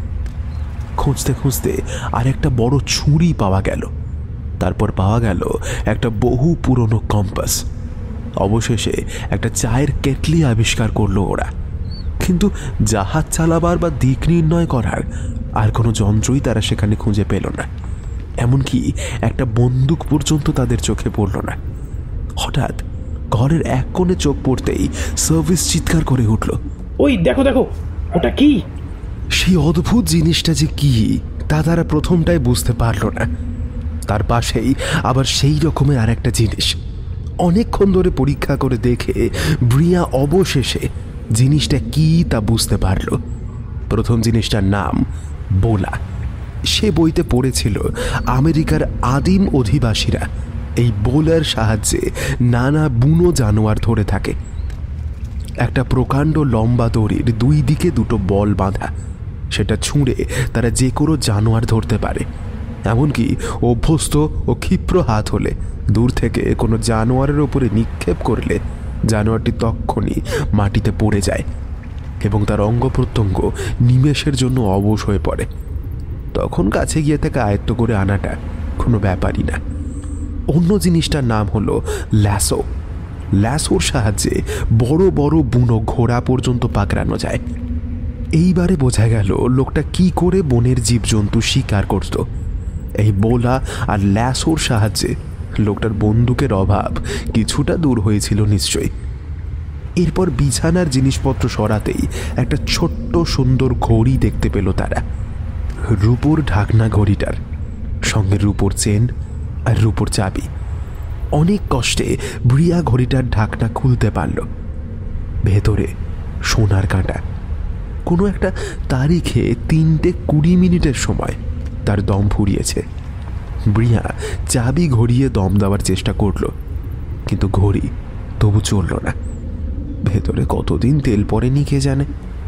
খুঁজতে খুঁজতে আর একটা বড় ছুরি পাওয়া গেল, তারপর পাওয়া গেল একটা বহু পুরনো কম্পাস। অবশেষে একটা চায়ের কেটলি আবিষ্কার করলো ওরা, কিন্তু জাহাজ চালাবার বা দিক নির্ণয় করার আর কোনো যন্ত্রই তারা সেখানে খুঁজে পেল না। এমনকি একটা বন্দুক পর্যন্ত তাদের চোখে পড়ল না। হঠাৎ ঘরের এক কোণে চোখ পড়তেই সার্ভিস চিৎকার করে উঠল, ওই দেখো দেখো, ওটা কি? সেই অদ্ভুত জিনিসটা যে কি তা তারা প্রথমটাই বুঝতে পারল না। তার পাশেই আবার সেই রকমের আর একটা জিনিস। অনেকক্ষণ ধরে পরীক্ষা করে দেখে ব্রিয়া অবশেষে জিনিসটা কি তা বুঝতে পারল। প্রথম জিনিসটার নাম বোলা। সে বইতে পড়েছিল আমেরিকার আদিম অধিবাসীরা এই বোলার সাহায্যে নানা বুনো জানোয়ার ধরে থাকে। একটা প্রকাণ্ড লম্বা দড়ির 2 দিকে 2টো বল বাঁধা, সেটা ছুঁড়ে তারা যে কোনো জানোয়ার ধরতে পারে। এমনকি অভ্যস্ত ও ক্ষিপ্র হাত হলে দূর থেকে কোনো জানোয়ারের ওপরে নিক্ষেপ করলে জানোয়ারটি তক্ষণই মাটিতে পড়ে যায় এবং তার অঙ্গ প্রত্যঙ্গ নিমেষের জন্য অবশ হয়ে পড়ে। তখন কাছে গিয়ে তাকে আয়ত্ত করে আনাটা কোনো ব্যাপারই না। অন্য জিনিসটার নাম হলো ল্যাসো। ল্যাসোর সাহায্যে বড় বড় বুনো ঘোড়া পর্যন্ত পাকড়ানো যায়। এইবারে বোঝা গেল লোকটা কি করে বনের জীবজন্তু শিকার করত। এই বোলা আর ল্যাসোর সাহায্যে লোকটার বন্দুকের অভাব কিছুটা দূর হয়েছিল নিশ্চয়ই। এরপর বিছানার জিনিসপত্র সরাতেই একটা ছোট্ট সুন্দর ঘড়ি দেখতে পেল তারা। রূপোর ঢাকনা ঘড়িটার সঙ্গে রূপোর চেন আর রূপোর চাবি। অনেক কষ্টে ব্রিয়া ঘড়িটার ঢাকনা খুলতে পারল। ভেতরে সোনার কাঁটা। কোনো একটা তারিখে 3:20 সময় তার দম ফুরিয়েছে। ব্রিয়া চাবি ঘড়িয়ে দম দেওয়ার চেষ্টা করল, কিন্তু ঘড়ি তবু চলল না। ভেতরে কতদিন তেল পড়েনি কে জানে।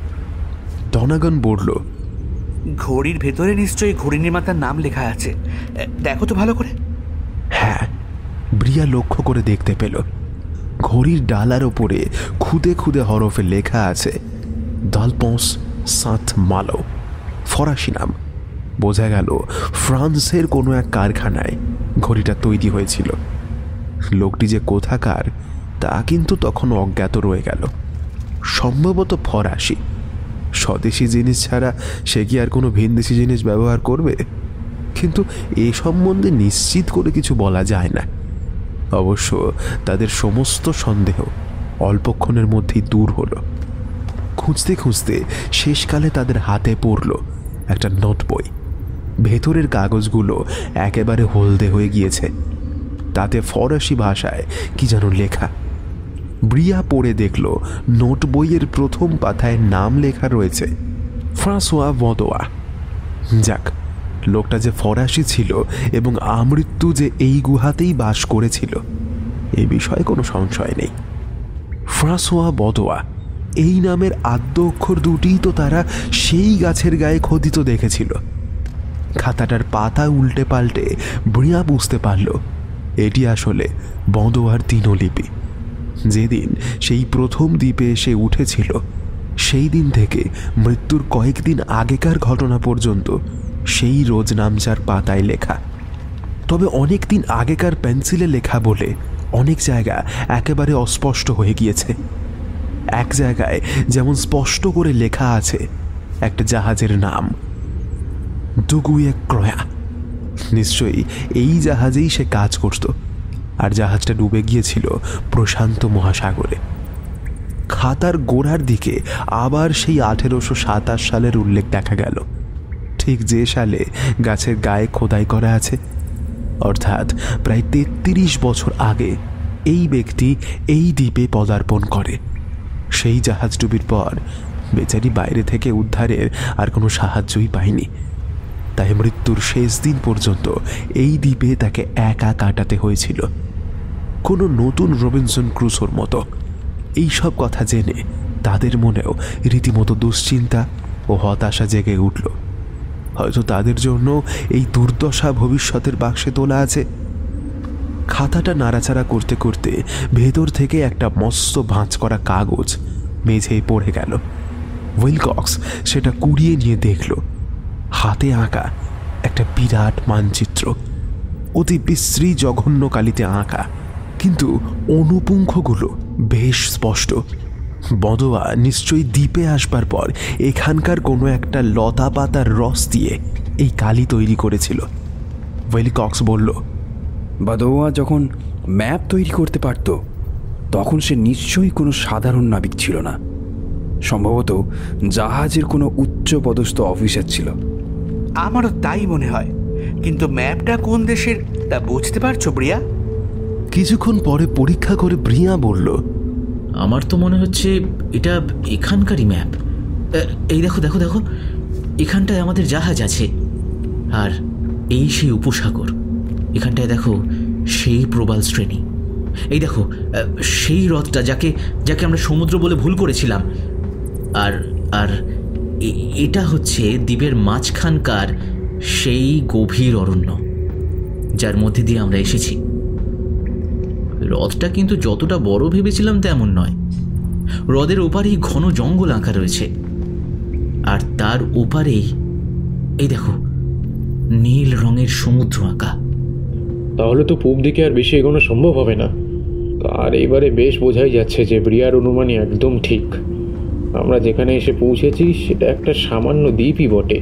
ডনাগন বলল, ঘড়ির ভেতরে নিশ্চয়ই ঘড়ি নির্মাতার নাম লেখা আছে, দেখো তো ভালো করে। হ্যাঁ, ব্রিয়া লক্ষ্য করে দেখতে পেল ঘড়ির ডালার ওপরে খুদে খুদে হরফে লেখা আছে দালপন্স সাঁত মালো, ফরাসি নাম। বোঝা গেল ফ্রান্সের কোনো এক কারখানায় ঘড়িটা তৈরি হয়েছিল। লোকটি যে কোথাকার তা কিন্তু তখন অজ্ঞাত রয়ে গেল। সম্ভবত ফরাসি। স্বদেশি জিনিস ছাড়া সে কি আর কোনো ভিনদেশি জিনিস ব্যবহার করবে? কিন্তু এ সম্বন্ধে নিশ্চিত করে কিছু বলা যায় না। অবশ্য তাদের সমস্ত সন্দেহ অল্পক্ষণের মধ্যেই দূর হলো। খুঁজতে খুঁজতে শেষকালে তাদের হাতে পড়ল একটা নোট বই। ভেতরের কাগজগুলো একেবারে হলদে হয়ে গিয়েছে। তাতে ফরাসি ভাষায় কি যেন লেখা। ব্রিয়া পড়ে দেখল নোট বইয়ের প্রথম পাতায় নাম লেখা রয়েছে ফ্রাঁসোয়া বদোয়া। যাক, লোকটা যে ফরাসি ছিল এবং আমৃত্যু যে এই গুহাতেই বাস করেছিল এ বিষয়ে কোনো সংশয় নেই। ফ্রাঁসোয়া বদোয়া এই নামের আদ্য অক্ষর দুটিই তো তারা সেই গাছের গায়ে খোদিত দেখেছিল। খাতাটার পাতা উল্টে পাল্টে ব্রিয়া বুঝতে পারল এটি আসলে বদোয়ার দিনলিপি। যেদিন সেই প্রথম দ্বীপে এসে উঠেছিল সেই দিন থেকে মৃত্যুর কয়েকদিন আগেকার ঘটনা পর্যন্ত সেই রোজ নামচার পাতায় লেখা। তবে অনেক দিন আগেকার পেন্সিলে লেখা বলে অনেক জায়গা একেবারে অস্পষ্ট হয়ে গিয়েছে। এক জায়গায় যেমন স্পষ্ট করে লেখা আছে একটা জাহাজের নাম, দুগুয়ে ক্রয়া। নিশ্চয়ই এই জাহাজেই সে কাজ করত, আর জাহাজটা ডুবে গিয়েছিল প্রশান্ত মহাসাগরে। খাতার গোড়ার দিকে আবার সেই 1827 সালের উল্লেখ দেখা গেল, ঠিক যে সালে গাছের গায়ে খোদাই করা আছে। অর্থাৎ প্রায় 33 বছর আগে এই ব্যক্তি এই দ্বীপে পদার্পণ করে। সেই জাহাজ ডুবির পর বেচারি বাইরে থেকে উদ্ধারের আর কোনো সাহায্যই পায়নি, তাই মৃত্যুর শেষ দিন পর্যন্ত এই দ্বীপে তাকে একা কাটাতে হয়েছিল, কোনো নতুন রবিনসন ক্রুসোর মতো। এই সব কথা জেনে তাদের মনেও রীতিমতো দুশ্চিন্তা ও হতাশা জেগে উঠল। হয়তো তাদের জন্য এই দুর্দশা ভবিষ্যতের বাক্সে তোলা আছে। খাতাটা নাড়াচাড়া করতে করতে ভেতর থেকে একটা মস্ত ভাঁজ করা কাগজ মেঝেয় পড়ে গেল। উইলকক্স সেটা কুড়িয়ে নিয়ে দেখল হাতে আঁকা একটা বিরাট মানচিত্র, অতি বিশ্রী জঘন্য কালিতে আঁকা, কিন্তু অনুপুঙ্খগুলো বেশ স্পষ্ট। বদোয়া নিশ্চয়ই দ্বীপে আসবার পর এখানকার কোনো একটা লতা পাতার রস দিয়ে এই কালি তৈরি করেছিল। উইলকক্স বলল, বাদোয়া যখন ম্যাপ তৈরি করতে পারত তখন সে নিশ্চয়ই কোনো সাধারণ নাবিক ছিল না। সম্ভবত জাহাজের কোনো উচ্চ পদস্থ অফিসার ছিল। আমারও তাই মনে হয়, কিন্তু ম্যাপটা কোন দেশের তা বুঝতে পারছো ব্রিয়া? কিছুক্ষণ পরে পরীক্ষা করে ব্রিয়া বলল, আমার তো মনে হচ্ছে এটা এখানকারই ম্যাপ। এই দেখো দেখো দেখো, এখানটায় আমাদের জাহাজ আছে, আর এই সেই উপসাগর। এখানটায় দেখো সেই প্রবাল শ্রেণী। এই দেখো সেই হ্রদটা যাকে যাকে আমরা সমুদ্র বলে ভুল করেছিলাম। আর আর এটা হচ্ছে দ্বীপের মাঝখানকার সেই গভীর অরণ্য যার মধ্যে দিয়ে আমরা এসেছি। হ্রদটা কিন্তু যতটা বড় ভেবেছিলাম তেমন নয়। হ্রদের ওপারেই ঘন জঙ্গল আঁকা রয়েছে, আর তার ওপারেই এই দেখো নীল রঙের সমুদ্র আঁকা। তাহলে তো পূব দিকে আর বেশি এগোনো সম্ভব হবে না। আর এবারে বেশ বোঝাই যাচ্ছে যে ব্রিয়ার অনুমানই একদম ঠিক। আমরা যেখানে এসে পৌঁছেছি সেটা একটা সামান্য দ্বীপই বটে।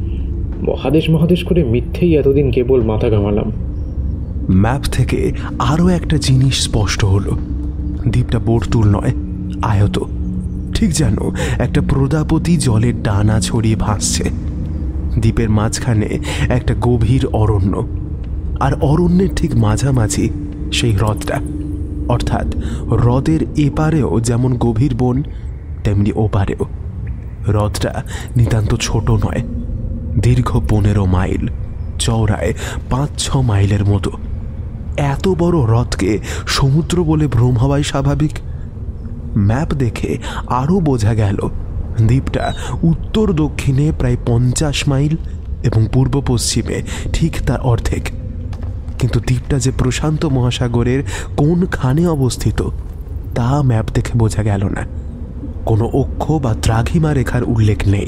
মহাদেশ করে মিথ্যেই এতদিন কেবল মাথা ঘামালাম। ম্যাপ থেকে আরও একটা জিনিস স্পষ্ট হলো, দ্বীপটা বর্তুল নয়, আয়ত, ঠিক যেন একটা প্রজাপতি জলের ডানা ছড়িয়ে ভাসছে। দ্বীপের মাঝখানে একটা গভীর অরণ্য, আর অরণ্যের ঠিক মাঝামাঝি সেই হ্রদটা। অর্থাৎ হ্রদের এপারেও যেমন গভীর বন, তেমনি ওপারেও। হ্রদটা নিতান্ত ছোট নয়, দীর্ঘ 15 মাইল, চওড়ায় 5-6 মাইলের মতো। এত বড় হ্রদকে সমুদ্র বলে ভ্রম হওয়াই স্বাভাবিক। ম্যাপ দেখে আরও বোঝা গেল দ্বীপটা উত্তর দক্ষিণে প্রায় 50 মাইল এবং পূর্ব পশ্চিমে ঠিক তার অর্ধেক। কিন্তু দ্বীপটা যে প্রশান্ত মহাসাগরের কোনখানে অবস্থিত তা ম্যাপ দেখে বোঝা গেল না। কোনো অক্ষ বা দ্রাঘিমা রেখার উল্লেখ নেই।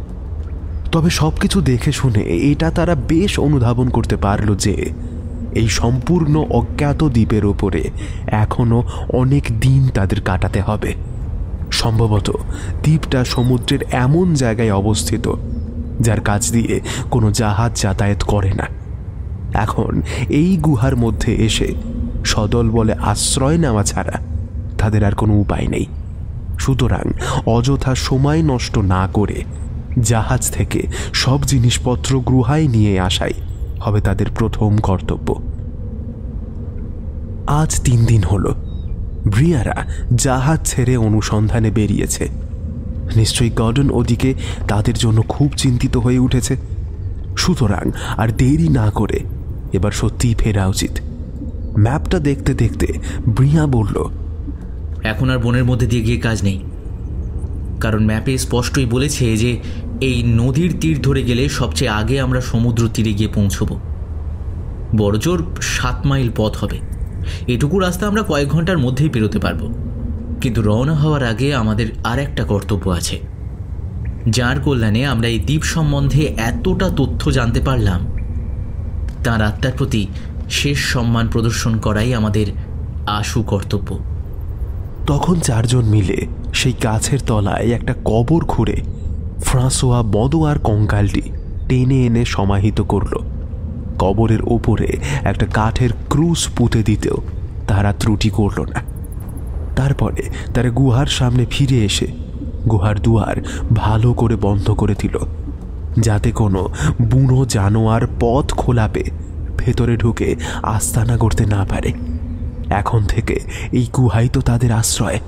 তবে সবকিছু দেখে শুনে এটা তারা বেশ অনুধাবন করতে পারল যে এই সম্পূর্ণ অজ্ঞাত দ্বীপের ওপরে এখনো অনেক দিন তাদের কাটাতে হবে। সম্ভবত দ্বীপটা সমুদ্রের এমন জায়গায় অবস্থিত যার কাছ দিয়ে কোনো জাহাজ যাতায়াত করে না। এখন এই গুহার মধ্যে এসে সদল বলে আশ্রয় নেওয়া ছাড়া তাদের আর কোনো উপায় নেই। সুতরাং অযথা সময় নষ্ট না করে জাহাজ থেকে সব জিনিসপত্র গুহায় নিয়ে আসাই হবে তাদের প্রথম কর্তব্য। আজ 3 দিন হলো ব্রিয়ারা জাহাজ ছেড়ে অনুসন্ধানে বেরিয়েছে। নিশ্চয়ই গর্ডন ওদিকে তাদের জন্য খুব চিন্তিত হয়ে উঠেছে। সুতরাং আর দেরি না করে এবার সত্যিই ফেরা উচিত। ম্যাপটা দেখতে দেখতে ব্রিয়া বলল, এখন আর বনের মধ্যে দিয়ে গিয়ে কাজ নেই, কারণ ম্যাপে স্পষ্টই বলেছে যে এই নদীর তীর ধরে গেলে সবচেয়ে আগে আমরা সমুদ্র তীরে গিয়ে পৌঁছব। বড়জোর 7 মাইল পথ হবে। এটুকু রাস্তা আমরা কয়েক ঘন্টার মধ্যেই পেরোতে পারবো। কিন্তু রওনা হওয়ার আগে আমাদের আর একটা কর্তব্য আছে, যার কল্যাণে আমরা এই দ্বীপ সম্বন্ধে এতটা তথ্য জানতে পারলাম, তাঁর আত্মার প্রতি শেষ সম্মান প্রদর্শন করাই আমাদের আশু কর্তব্য। তখন 4 জন মিলে সেই গাছের তলায় একটা কবর খুঁড়ে ফ্রাঁসোয়া বদোয়ার কঙ্কালটি টেনে এনে সমাহিত করল। কবরের ওপরে একটা কাঠের ক্রুশ পুঁতে দিতেও তারা ত্রুটি করল না। তারপরে তারা গুহার সামনে ফিরে এসে গুহার দুয়ার ভালো করে বন্ধ করে দিল, যাতে কোনো বুনো জানোয়ার পথ খোলা পেয়ে ভেতরে ঢুকে আস্তানা করতে না পারে। এখন থেকে এই গুহাই তো তাদের আশ্রয়।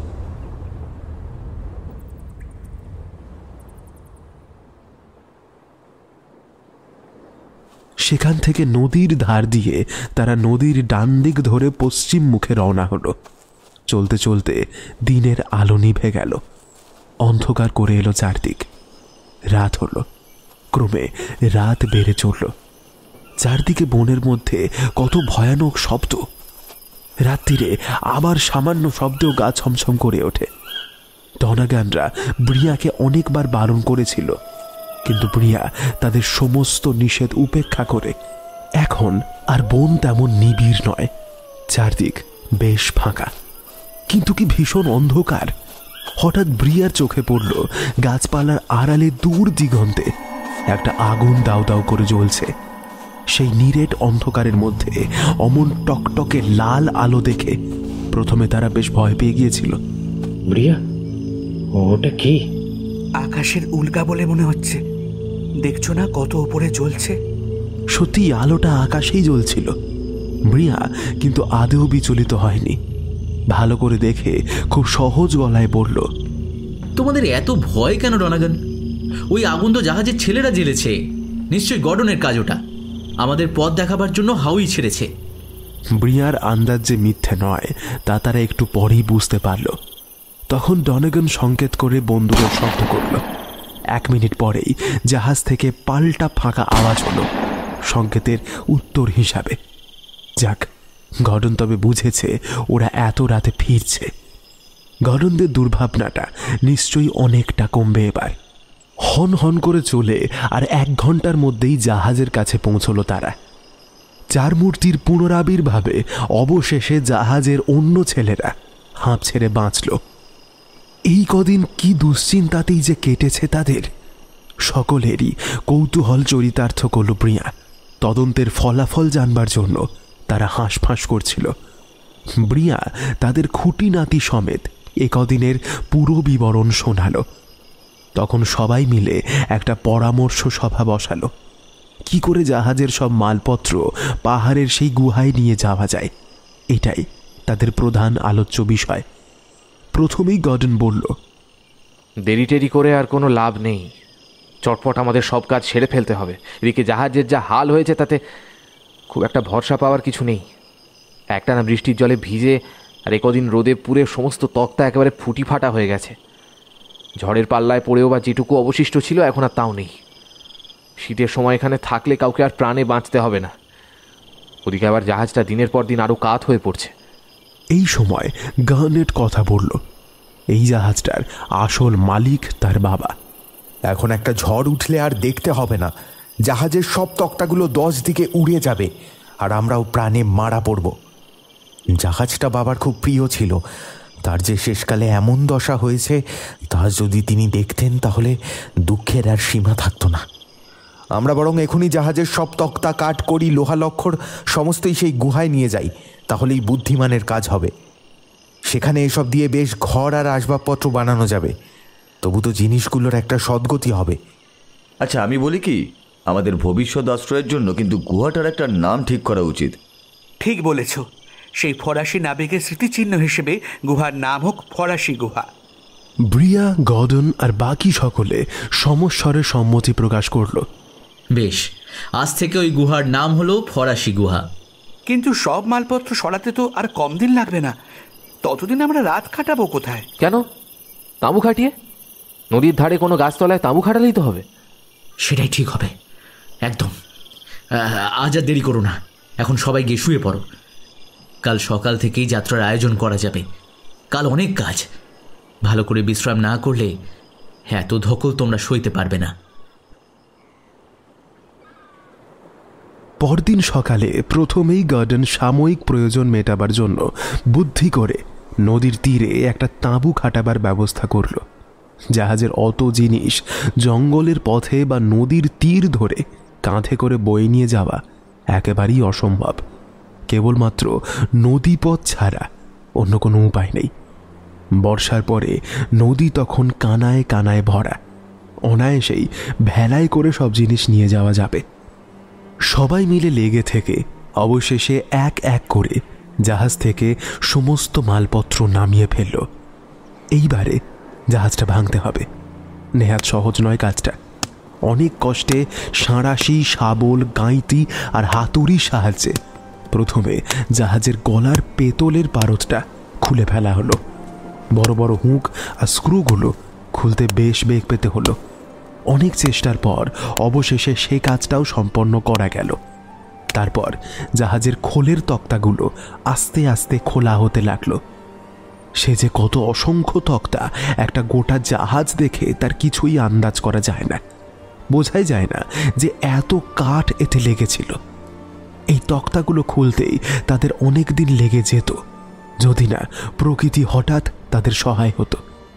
সেখান থেকে নদীর ধার দিয়ে তারা নদীর ডান দিক ধরে পশ্চিম মুখে রওনা হলো। চলতে চলতে দিনের আলো নিভে গেল, অন্ধকার করে এলো চারদিক। রাত হলো, ক্রমে রাত বেড়ে চলল। চারদিকে বনের মধ্যে কত ভয়ানক শব্দ। রাত্রিরে আবার সামান্য শব্দেও গা ছমছম করে ওঠে। ডনাগানরা ব্রিয়াকে অনেকবার বারণ করেছিল, কিন্তু ব্রিয়া তাদের সমস্ত নিষেধ উপেক্ষা করে। এখন আর বন তেমন নিবিড় নয়, চারদিক বেশ ফাঁকা, কিন্তু কি ভীষণ অন্ধকার। হঠাৎ ব্রিয়ার চোখে পড়ল গাছপালার আড়ালে দূর দিগন্তে একটা আগুন দাউ দাউ করে জ্বলছে। সেই নিরেট অন্ধকারের মধ্যে অমন টকটকে লাল আলো দেখে প্রথমে তারা বেশ ভয় পেয়ে গিয়েছিল। ব্রিয়া, ওটা কি? আকাশের উল্কা বলে মনে হচ্ছে। দেখছো না কত উপরে জ্বলছে? সত্যি আলোটা আকাশেই জ্বলছিল। ব্রিয়া কিন্তু আদেও বিচলিত হয়নি। ভালো করে দেখে খুব সহজ গলায় বলল, তোমাদের এত ভয় কেন ডনাগান? ওই আগুন তো জাহাজের ছেলেরা জ্বেলেছে। নিশ্চয়ই গর্ডনের কাজ ওটা। আমাদের পথ দেখাবার জন্য হাউই ছেড়েছে। ব্রিয়ার আন্দাজ যে মিথ্যে নয় তা তারা একটু পরেই বুঝতে পারল। তখন ডনাগান সংকেত করে বন্দুকের শব্দ করল। 1 মিনিট পরেই জাহাজ থেকে পাল্টা ফাঁকা আওয়াজ হলো, সংকেতের উত্তর হিসাবে। যাক, গর্ডন তবে বুঝেছে ওরা এত রাতে ফিরছে। গর্ডনদের দুর্ভাবনাটা নিশ্চয়ই অনেকটা কমবে এবার। হন হন করে চলে আর 1 ঘন্টার মধ্যেই জাহাজের কাছে পৌঁছলো তারা। 4 মূর্তির পুনরাবির্ভাবে অবশেষে জাহাজের অন্য ছেলেরা হাঁপ ছেড়ে বাঁচল। এই কদিন কি দুশ্চিন্তাতেই যে কেটেছে তাদের। সকলেরই কৌতূহল চরিতার্থ করল ব্রিয়া। তদন্তের ফলাফল জানবার জন্য তারা হাঁসফাঁস করছিল। ব্রিয়া তাদের খুঁটিনাটি সমেত একদিনের পুরো বিবরণ শোনালো। তখন সবাই মিলে একটা পরামর্শ সভা বসালো, কি করে জাহাজের সব মালপত্র পাহাড়ের সেই গুহায় নিয়ে যাওয়া যায়। এটাই তাদের প্রধান আলোচ্য বিষয়। প্রথমেই গর্ডন বলল, দেরি টেরি করে আর কোনো লাভ নেই। চটপট আমাদের সব কাজ সেরে ফেলতে হবে। এদিকে জাহাজের যা হাল হয়েছে তাতে খুব একটা ভরসা পাওয়ার কিছু নেই। একটানা বৃষ্টির জলে ভিজে আর একদিন রোদে পুড়ে সমস্ত তক্তা একেবারে ফুটি ফাটা হয়ে গেছে। ঝড়ের পাল্লায় পড়েও বা যেটুকু অবশিষ্ট ছিল এখন আর তাও নেই। শীতের সময় এখানে থাকলে কাউকে আর প্রাণে বাঁচতে হবে না। ওদিকে আবার জাহাজটা দিনের পর দিন আরও কাত হয়ে পড়ছে। এই সময় গার্নেট কথা বলল। এই জাহাজটার আসল মালিক তার বাবা। এখন একটা ঝড় উঠলে আর দেখতে হবে না, জাহাজের সব তক্তাগুলো 10 দিকে উড়ে যাবে আর আমরাও প্রাণে মারা পড়ব। জাহাজটা বাবার খুব প্রিয় ছিল। তার যে শেষকালে এমন দশা হয়েছে তা যদি তিনি দেখতেন তাহলে দুঃখের আর সীমা থাকতো না। আমরা বরং এখনই জাহাজের সব তক্তা কাঠ করি লোহা লক্কর সমস্তই সেই গুহায় নিয়ে যাই, তাহলেই বুদ্ধিমানের কাজ হবে। সেখানে এসব দিয়ে বেশ ঘর আর আসবাবপত্র বানানো যাবে। তবু তো জিনিসগুলোর একটা সদ্গতি হবে। আচ্ছা, আমি বলি কি, আমাদের ভবিষ্যৎ আশ্রয়ের জন্য কিন্তু গুহাটার একটা নাম ঠিক করা উচিত। ঠিক বলেছ। সেই ফরাসি নাবিকের স্মৃতিচিহ্ন হিসেবে গুহার নাম হোক ফরাসি গুহা। ব্রিয়া, গর্ডন আর বাকি সকলে সমস্বরে সম্মতি প্রকাশ করল। বেশ, আজ থেকে ওই গুহার নাম হলো ফরাসি গুহা। কিন্তু সব মালপত্র সরাতে তো আর কম দিন লাগবে না। ততদিন আমরা রাত কাটাবো কোথায়? কেন? তাঁবু খাটিয়ে? নদীর ধারে কোনো গাছতলায় তাঁবু খাটালেই তো হবে। সেটাই ঠিক হবে, একদম। আজ আর দেরি করো না, এখন সবাই গিয়ে শুয়ে পড়ো। কাল সকাল থেকেই যাত্রার আয়োজন করা যাবে। কাল অনেক কাজ, ভালো করে বিশ্রাম না করলে এত ধকল তোমরা সইতে পারবে না। পরদিন সকালে প্রথমেই গার্ডেন সাময়িক প্রয়োজন মেটাবার জন্য বুদ্ধি করে নদীর তীরে একটা তাঁবু খাটাবার ব্যবস্থা করল। জাহাজের অত জিনিস জঙ্গলের পথে বা নদীর তীর ধরে কাঁধে করে বয়ে নিয়ে যাওয়া একেবারেই অসম্ভব। কেবলমাত্র নদীপথ ছাড়া অন্য কোনো উপায় নেই। বর্ষার পরে নদী তখন কানায় কানায় ভরা, অনায়াসেই ভেলায় করে সব জিনিস নিয়ে যাওয়া যাবে। সবাই মিলে লেগে থেকে অবশেষে এক এক করে জাহাজ থেকে সমস্ত মালপত্র নামিয়ে ফেলল। এইবারে জাহাজটা ভাঙতে হবে। নেহাত সহজ নয় কাজটা। অনেক কষ্টে সাঁড়াশি, শাবল, গাঁইতি আর হাতুড়ির সাহায্যে প্রথমে জাহাজের গলার পেতলের পারদটা খুলে ফেলা হলো। বড় বড় হুক আর স্ক্রুগুলো খুলতে বেশ বেগ পেতে হলো। অনেক চেষ্টার পর অবশেষে সে কাজটাও সম্পন্ন করা গেল। তারপর জাহাজের খোলের তক্তাগুলো আস্তে আস্তে খোলা হতে লাগলো। সে যে কত অসংখ্য তক্তা, একটা গোটা জাহাজ দেখে তার কিছুই আন্দাজ করা যায় না। বোঝাই যায় না যে এত কাঠ এতে লেগেছিল। এই তক্তাগুলো খুলতেই তাদের অনেক দিন লেগে যেত, যদি না প্রকৃতি হঠাৎ তাদের সহায় হতো।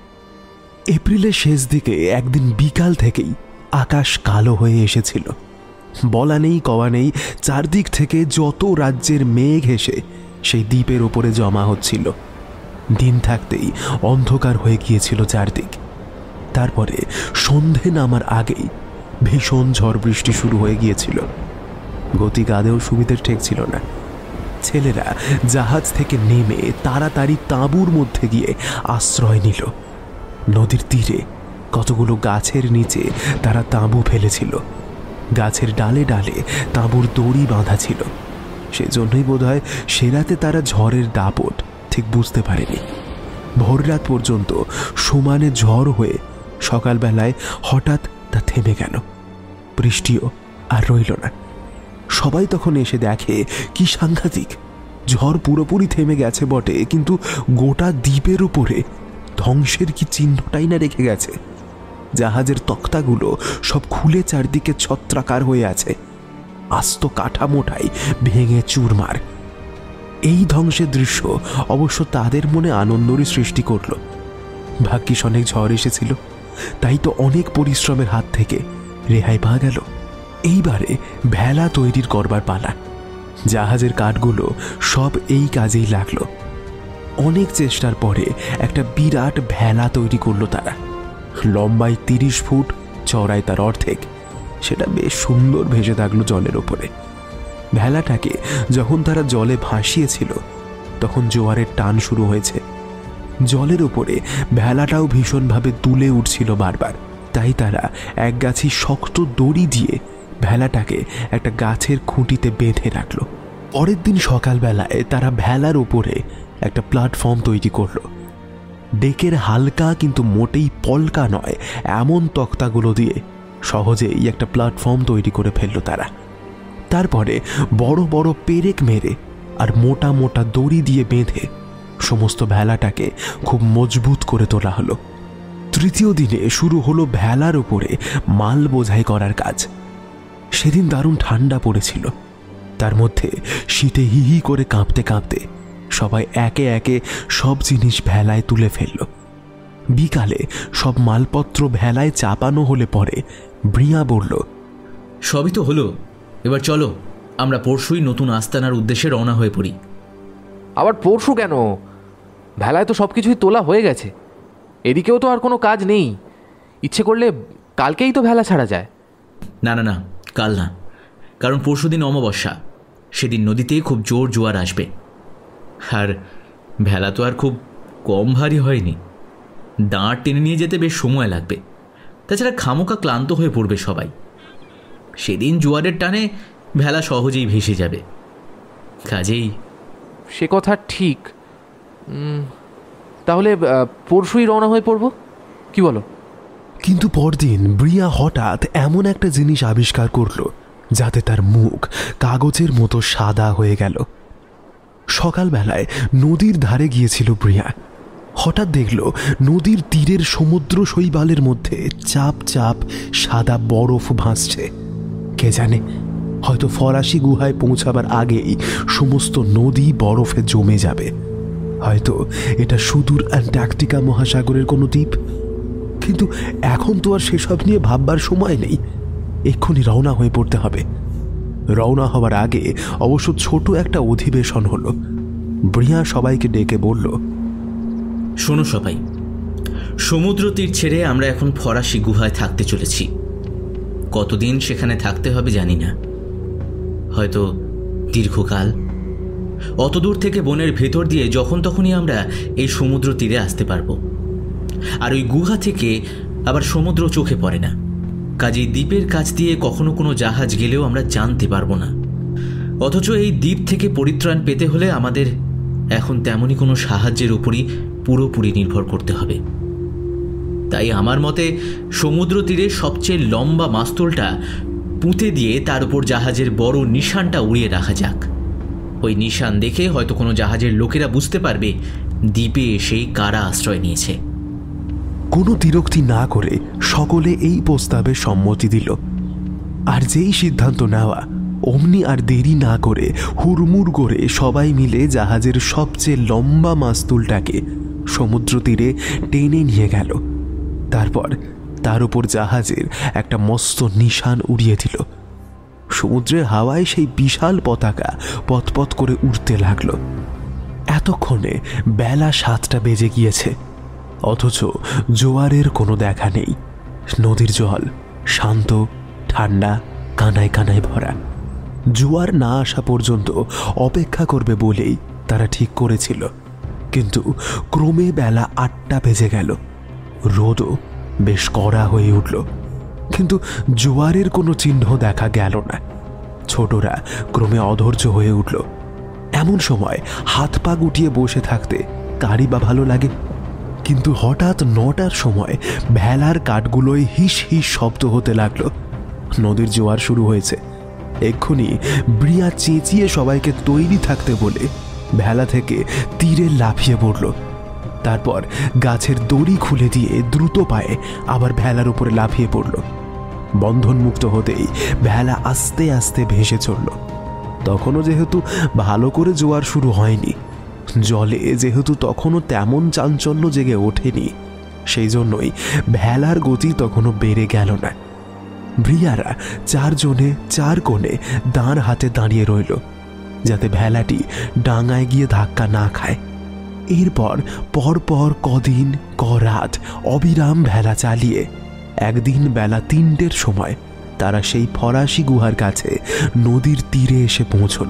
এপ্রিলের শেষ দিকে একদিন বিকাল থেকেই আকাশ কালো হয়ে এসেছিল। বলা নেই কওয়া নেই, চারদিক থেকে যত রাজ্যের মেঘ এসে সেই দ্বীপের ওপরে জমা হচ্ছিল। দিন থাকতেই অন্ধকার হয়ে গিয়েছিল চারদিক। তারপরে সন্ধে নামার আগেই ভীষণ ঝড় বৃষ্টি শুরু হয়ে গিয়েছিল। গতি কাঁধেও সুবিধে ঠেকছিল না। ছেলেরা জাহাজ থেকে নেমে তাড়াতাড়ি তাঁবুর মধ্যে গিয়ে আশ্রয় নিল। নদীর তীরে কতগুলো গাছের নিচে তারা তাঁবু ফেলেছিল। গাছের ডালে ডালে তাঁবুর দড়ি বাঁধা ছিল। সেজন্যই বোধহয় সে রাতে তারা ঝড়ের দাপট ঠিক বুঝতে পারেনি। ভোররাত পর্যন্ত সমানে ঝড় হয়ে সকালবেলায় হঠাৎ তা থেমে গেল। বৃষ্টিও আর রইল না। সবাই তখন এসে দেখে কি সাংঘাতিক! ঝড় পুরোপুরি থেমে গেছে বটে, কিন্তু গোটা দ্বীপের উপরে ধ্বংসের কি চিহ্নটাই না রেখে গেছে। জাহাজের তক্তাগুলো সব খুলে চারদিকে ছত্রাকার হয়ে আছে। আস্ত কাঠামোটাই ভেঙে চুরমার। এই ধ্বংসের দৃশ্য অবশ্য তাদের মনে আনন্দেরই সৃষ্টি করল। ভাগ্যিস অনেক ঝড় এসেছিল, তাই তো অনেক পরিশ্রমের হাত থেকে রেহাই পাওয়া গেল। এইবারে ভেলা তৈরির করবার পালা। জাহাজের কাঠগুলো সব এই কাজেই লাগলো। অনেক চেষ্টার পরে একটা বিরাট ভেলা তৈরি করলো তারা। লম্বায় 30 ফুট, চওড়ায় তার অর্ধেক। সেটা বেশ সুন্দর ভেসে থাকলো জলের ওপরে। ভেলাটাকে যখন তারা জলে ভাসিয়েছিল তখন জোয়ারের টান শুরু হয়েছে। জলের ওপরে ভেলাটাও ভীষণভাবে তুলে উঠছিল বারবার। তাই তারা এক গাছি শক্ত দড়ি দিয়ে ভেলাটাকে একটা গাছের খুঁটিতে বেঁধে রাখল। পরের দিন সকালবেলায় তারা ভেলার উপরে একটা প্ল্যাটফর্ম তৈরি করল। ডেকের হালকা কিন্তু মোটেই পলকা নয় এমন তক্তাগুলো দিয়ে সহজেই একটা প্ল্যাটফর্ম তৈরি করে ফেলল তারা। তারপরে বড় বড় পেরেক মেরে আর মোটা মোটা দড়ি দিয়ে বেঁধে সমস্ত ভেলাটাকে খুব মজবুত করে তোলা হলো। তৃতীয় দিনে শুরু হলো ভেলার উপরে মাল বোঝাই করার কাজ। সেদিন দারুণ ঠান্ডা পড়েছিল। তার মধ্যে শীতে হিহি করে কাঁপতে কাঁপতে সবাই একে একে সব জিনিস ভেলায় তুলে ফেলল। বিকালে সব মালপত্র ভেলায় চাপানো হলে পরে ব্রিয়া বলল, সবই তো হলো, এবার চলো আমরা পরশুই নতুন আস্তানার উদ্দেশ্যে রওনা হয়ে পড়ি। আবার পরশু কেন? ভেলায় তো সব কিছুই তোলা হয়ে গেছে। এদিকেও তো আর কোনো কাজ নেই। ইচ্ছে করলে কালকেই তো ভেলা ছাড়া যায়। না না না, কাল না, কারণ পরশুদিন অমাবস্যা। সেদিন নদীতে খুব জোর জোয়ার আসবে। আর ভেলা তো আর খুব কম ভারী হয়নি, দাঁড় টেনে নিয়ে যেতে বেশ সময় লাগবে। তাছাড়া খামোকা ক্লান্ত হয়ে পড়বে সবাই। সেদিন জোয়ারের টানে ভেলা সহজেই ভেসে যাবে। কাজেই সে কথা ঠিক। তাহলে পরশুই রওনা হয়ে পড়ব, কি বলো? কিন্তু পরদিন ব্রিয়া হঠাৎ এমন একটা জিনিস আবিষ্কার করলো যাতে তার মুখ কাগজের মতো সাদা হয়ে গেল। সকালবেলায় নদীর ধারে গিয়েছিল ব্রিয়া। হঠাৎ দেখল নদীর তীরের সমুদ্র শৈবালের মধ্যে চাপ চাপ সাদা বরফ ভাসছে। কে জানে, হয়তো ফরাসি গুহায় পৌঁছাবার আগেই সমস্ত নদী বরফে জমে যাবে। হয়তো এটা সুদূর অ্যান্টার্কটিকা মহাসাগরের কোনো দ্বীপ। কিন্তু এখন তো আর সেসব নিয়ে ভাববার সময় নেই, এক্ষুনি রওনা হয়ে পড়তে হবে। রওনা হওয়ার আগে অবশ্য ছোট একটা অধিবেশন হলো। ব্রিয়া সবাইকে ডেকে বলল, শোনো সবাই, সমুদ্র তীর ছেড়ে আমরা এখন ফরাসি গুহায় থাকতে চলেছি। কতদিন সেখানে থাকতে হবে জানি না, হয়তো দীর্ঘকাল। অত দূর থেকে বনের ভেতর দিয়ে যখন তখনই আমরা এই সমুদ্র তীরে আসতে পারবো। আর ওই গুহা থেকে আবার সমুদ্র চোখে পড়ে না, কাজেই দ্বীপের কাছ দিয়ে কখনো কোনো জাহাজ গেলেও আমরা জানতে পারবো না। অথচ এই দ্বীপ থেকে পরিত্রাণ পেতে হলে আমাদের এখন তেমনই কোনো সাহায্যের উপরই পুরোপুরি নির্ভর করতে হবে। তাই আমার মতে সমুদ্র তীরে সবচেয়ে লম্বা মাস্তুলটা পুঁতে দিয়ে তার উপর জাহাজের বড় নিশানটা উড়িয়ে রাখা যাক। ওই নিশান দেখে হয়তো কোনো জাহাজের লোকেরা বুঝতে পারবে দ্বীপে এসেই কারা আশ্রয় নিয়েছে। কোনো দ্বিরুক্তি না করে সকলে এই প্রস্তাবে সম্মতি দিল। আর যেই সিদ্ধান্ত নেওয়া, অমনি আর দেরি না করে হুড়মুড় করে সবাই মিলে জাহাজের সবচেয়ে লম্বা মাস্তুলটাকে সমুদ্র তীরে টেনে নিয়ে গেল। তারপর তার উপর জাহাজের একটা মস্ত নিশান উড়িয়ে দিল। সমুদ্রের হাওয়ায় সেই বিশাল পতাকা পথপথ করে উড়তে লাগলো। এতক্ষণে বেলা 7টা বেজে গিয়েছে, অথচ জোয়ারের কোনো দেখা নেই। নদীর জল শান্ত, ঠান্ডা, কানায় কানায় ভরা। জোয়ার না আসা পর্যন্ত অপেক্ষা করবে বলেই তারা ঠিক করেছিল। কিন্তু ক্রমে বেলা 8টা বেজে গেল। রোদও বেশ কড়া হয়ে উঠল, কিন্তু জোয়ারের কোনো চিহ্ন দেখা গেল না। ছোটরা ক্রমে অধৈর্য হয়ে উঠল। এমন সময় হাত পা গুটিয়ে বসে থাকতে কারই বা ভালো লাগে। কিন্তু হঠাৎ 9টার সময় ভেলার কাঠগুলোয় হিস হিস শব্দ হতে লাগলো। নদীর জোয়ার শুরু হয়েছে। এক্ষুনি ব্রিয়া চেঁচিয়ে সবাইকে তৈরি থাকতে বলে ভেলা থেকে তীরে লাফিয়ে পড়ল। তারপর গাছের দড়ি খুলে দিয়ে দ্রুত পায়ে আবার ভেলার উপরে লাফিয়ে পড়ল। বন্ধনমুক্ত হতেই ভেলা আস্তে আস্তে ভেসে চলল। তখনও যেহেতু ভালো করে জোয়ার শুরু হয়নি, জলে যেহেতু তখনও তেমন চাঞ্চল্য জেগে ওঠেনি, সেই জন্যই ভেলার গতি তখনও বেড়ে গেল না। ব্রিয়ারা 4 জনে 4 কোণে দাঁড় হাতে দাঁড়িয়ে রইল, যাতে ভেলাটি ডাঙায় গিয়ে ধাক্কা না খায়। এরপর পরপর কদিন রাত অবিরাম ভেলা চালিয়ে একদিন বেলা 3টের সময় তারা সেই ফরাসি গুহার কাছে নদীর তীরে এসে পৌঁছল।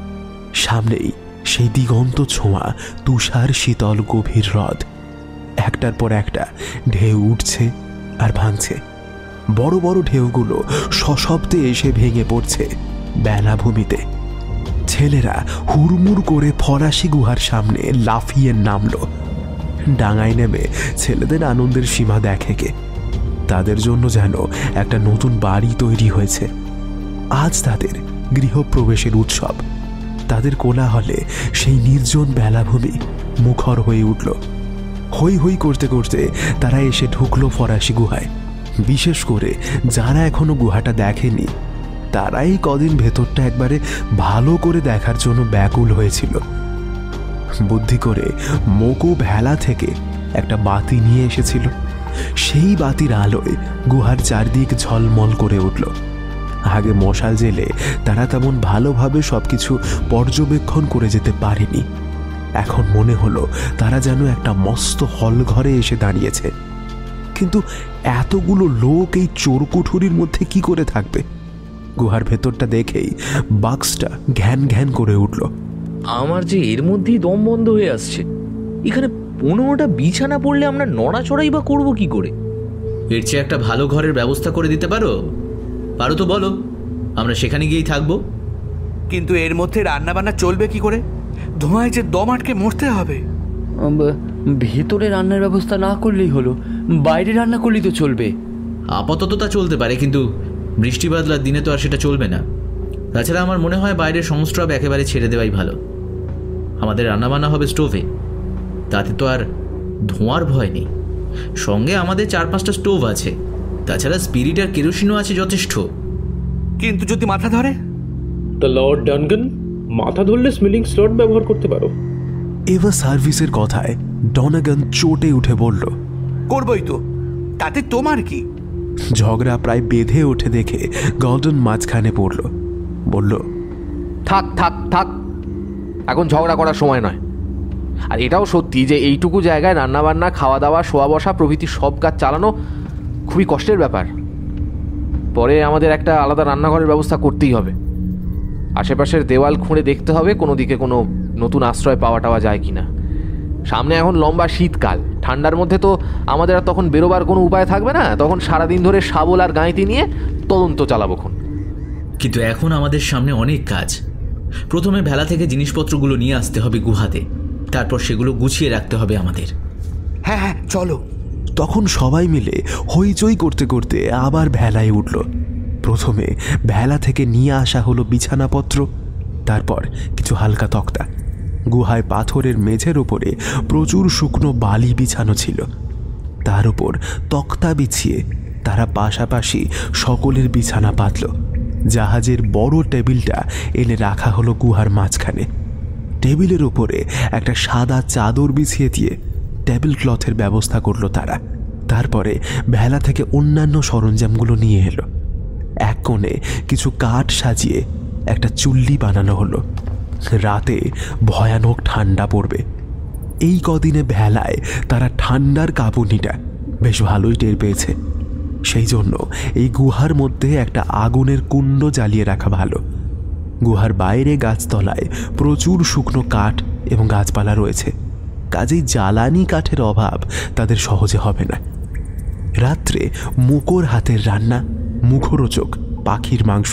সামনেই সেই দিগন্ত ছোঁয়া তুষার শীতল গভীর হ্রদ। একটার পর একটা ঢেউ উঠছে আর ভাঙছে। বড় বড় ঢেউগুলো সশব্দে এসে ভেঙে পড়ছে বেলাভূমিতে। ছেলেরা হুড়মুড় করে ফরাসি গুহার সামনে লাফিয়ে নামল। ডাঙায় নেমে ছেলেদের আনন্দের সীমা দেখে কে। তাদের জন্য যেন একটা নতুন বাড়ি তৈরি হয়েছে। আজ তাদের গৃহপ্রবেশের উৎসব। তাদের কোলাহলে সেই নির্জন বেলাভূমি মুখর হয়ে উঠল। হই হই করতে করতে তারা এসে ঢুকলো ফরাসি গুহায়। বিশেষ করে যারা এখনো গুহাটা দেখেনি, তারাই কদিন ভেতরটা একবারে ভালো করে দেখার জন্য ব্যাকুল হয়েছিল। বুদ্ধি করে মোকু ভেলা থেকে একটা বাতি নিয়ে এসেছিল। সেই বাতির আলোয় গুহার চারদিক ঝলমল করে উঠল। আগে মশাল জেলে তারা তেমন ভালোভাবে সবকিছু পর্যবেক্ষণ করে যেতে পারেনি। এখন মনে হলো তারা যেন একটা মস্ত হল ঘরে এসে দাঁড়িয়েছে। কিন্তু এতগুলো লোক এই চোরকুঠুরির মধ্যে কি করে থাকবে? গুহার ভেতরটা দেখেই বাক্সটা ঘ্যান ঘ্যান করে উঠল। আমার যে এর মধ্যেই দম বন্ধ হয়ে আসছে। এখানে 15টা বিছানা পড়লে আমরা নড়াচড়াই বা করবো কি করে? এর চেয়ে একটা ভালো ঘরের ব্যবস্থা করে দিতে পারো? পারো তো বলো, আমরা সেখানে গিয়েই থাকবো। কিন্তু এর মধ্যে রান্না বান্না চলবে কি করে? ধোঁয়ায় যে দম আটকে মরতে হবে। ভেতরে রান্নার ব্যবস্থা না করলেই হলো, বাইরে রান্না করলেই তো চলবে। আপাতত তা চলতে পারে, কিন্তু বৃষ্টি বাদলার দিনে তো আর সেটা চলবে না। তাছাড়া আমার মনে হয় বাইরের সংস্রব একেবারে ছেড়ে দেওয়াই ভালো। আমাদের রান্নাবান্না হবে স্টোভে, তাতে তো আর ধোঁয়ার ভয় নেই। সঙ্গে আমাদের 4-5টা স্টোভ আছে, তাছাড়া স্পিরিট আর কেরোসিনও আছে যথেষ্ট। কিন্তু যদি মাথা ধরে? দ্য লর্ড ডানগান, মাথা ধরলে স্মেলিং স্লট ব্যবহার করতে পারো। এভার সার্ভিসের কথায় ডনাগান চটে উঠে বলল, করবই তো, তাতে তোমার কি? ঝগড়া প্রায় বেঁধে ওঠে দেখে গর্ডন মাঝখানে পড়ল, বলল, থাক থাক থাক, এখন ঝগড়া করার সময় নয়। আর এটাও সত্যি যে এইটুকু জায়গায় রান্নাবান্না, খাওয়া দাওয়া, শোয়া বসা প্রভৃতি সব কাজ চালানো খুবই কষ্টের ব্যাপার। পরে আমাদের একটা আলাদা রান্নাঘরের ব্যবস্থা করতেই হবে। আশেপাশের দেওয়াল খুঁড়ে দেখতে হবে কোনো দিকে কোনো নতুন আশ্রয় পাওয়া টাওয়া যায় কিনা। সামনে এখন লম্বা শীতকাল, ঠান্ডার মধ্যে তো আমাদের আর তখন বেরোবার কোনো উপায় থাকবে না। তখন সারাদিন ধরে শাবল আর গাঁইতি নিয়ে তদন্ত চালাবোক্ষণ। কিন্তু এখন আমাদের সামনে অনেক কাজ। প্রথমে ভেলা থেকে জিনিসপত্রগুলো নিয়ে আসতে হবে গুহাতে, তারপর সেগুলো গুছিয়ে রাখতে হবে আমাদের। হ্যাঁ হ্যাঁ চলো। তখন সবাই মিলে হইচই করতে করতে আবার ভেলায় উঠল। প্রথমে ভেলা থেকে নিয়ে আসা হলো বিছানাপত্র, তারপর কিছু হালকা তক্তা। গুহায় পাথরের মেঝের ওপরে প্রচুর শুকনো বালি বিছানো ছিল, তার উপর তক্তা বিছিয়ে তারা পাশাপাশি সকলের বিছানা পাতল। জাহাজের বড় টেবিলটা এনে রাখা হলো গুহার মাঝখানে। টেবিলের উপরে একটা সাদা চাদর বিছিয়ে দিয়ে টেবিল ক্লথের ব্যবস্থা করলো তারা। তারপরে ভেলা থেকে অন্যান্য সরঞ্জামগুলো নিয়ে এলো। এক কোণে কিছু কাঠ সাজিয়ে একটা চুল্লি বানানো হলো। রাতে ভয়ানক ঠান্ডা পড়বে। এই কদিনে ভেলায় তারা ঠান্ডার কাঁপুনিটা বেশ ভালোই টের পেয়েছে। সেই জন্য এই গুহার মধ্যে একটা আগুনের কুণ্ড জ্বালিয়ে রাখা ভালো। গুহার বাইরে গাছতলায় প্রচুর শুকনো কাঠ এবং গাছপালা রয়েছে, কাজেই জ্বালানি কাঠের অভাব তাদের সহজে হবে না। রাত্রে মুকোর হাতের রান্না, মুখরোচক পাখির মাংস।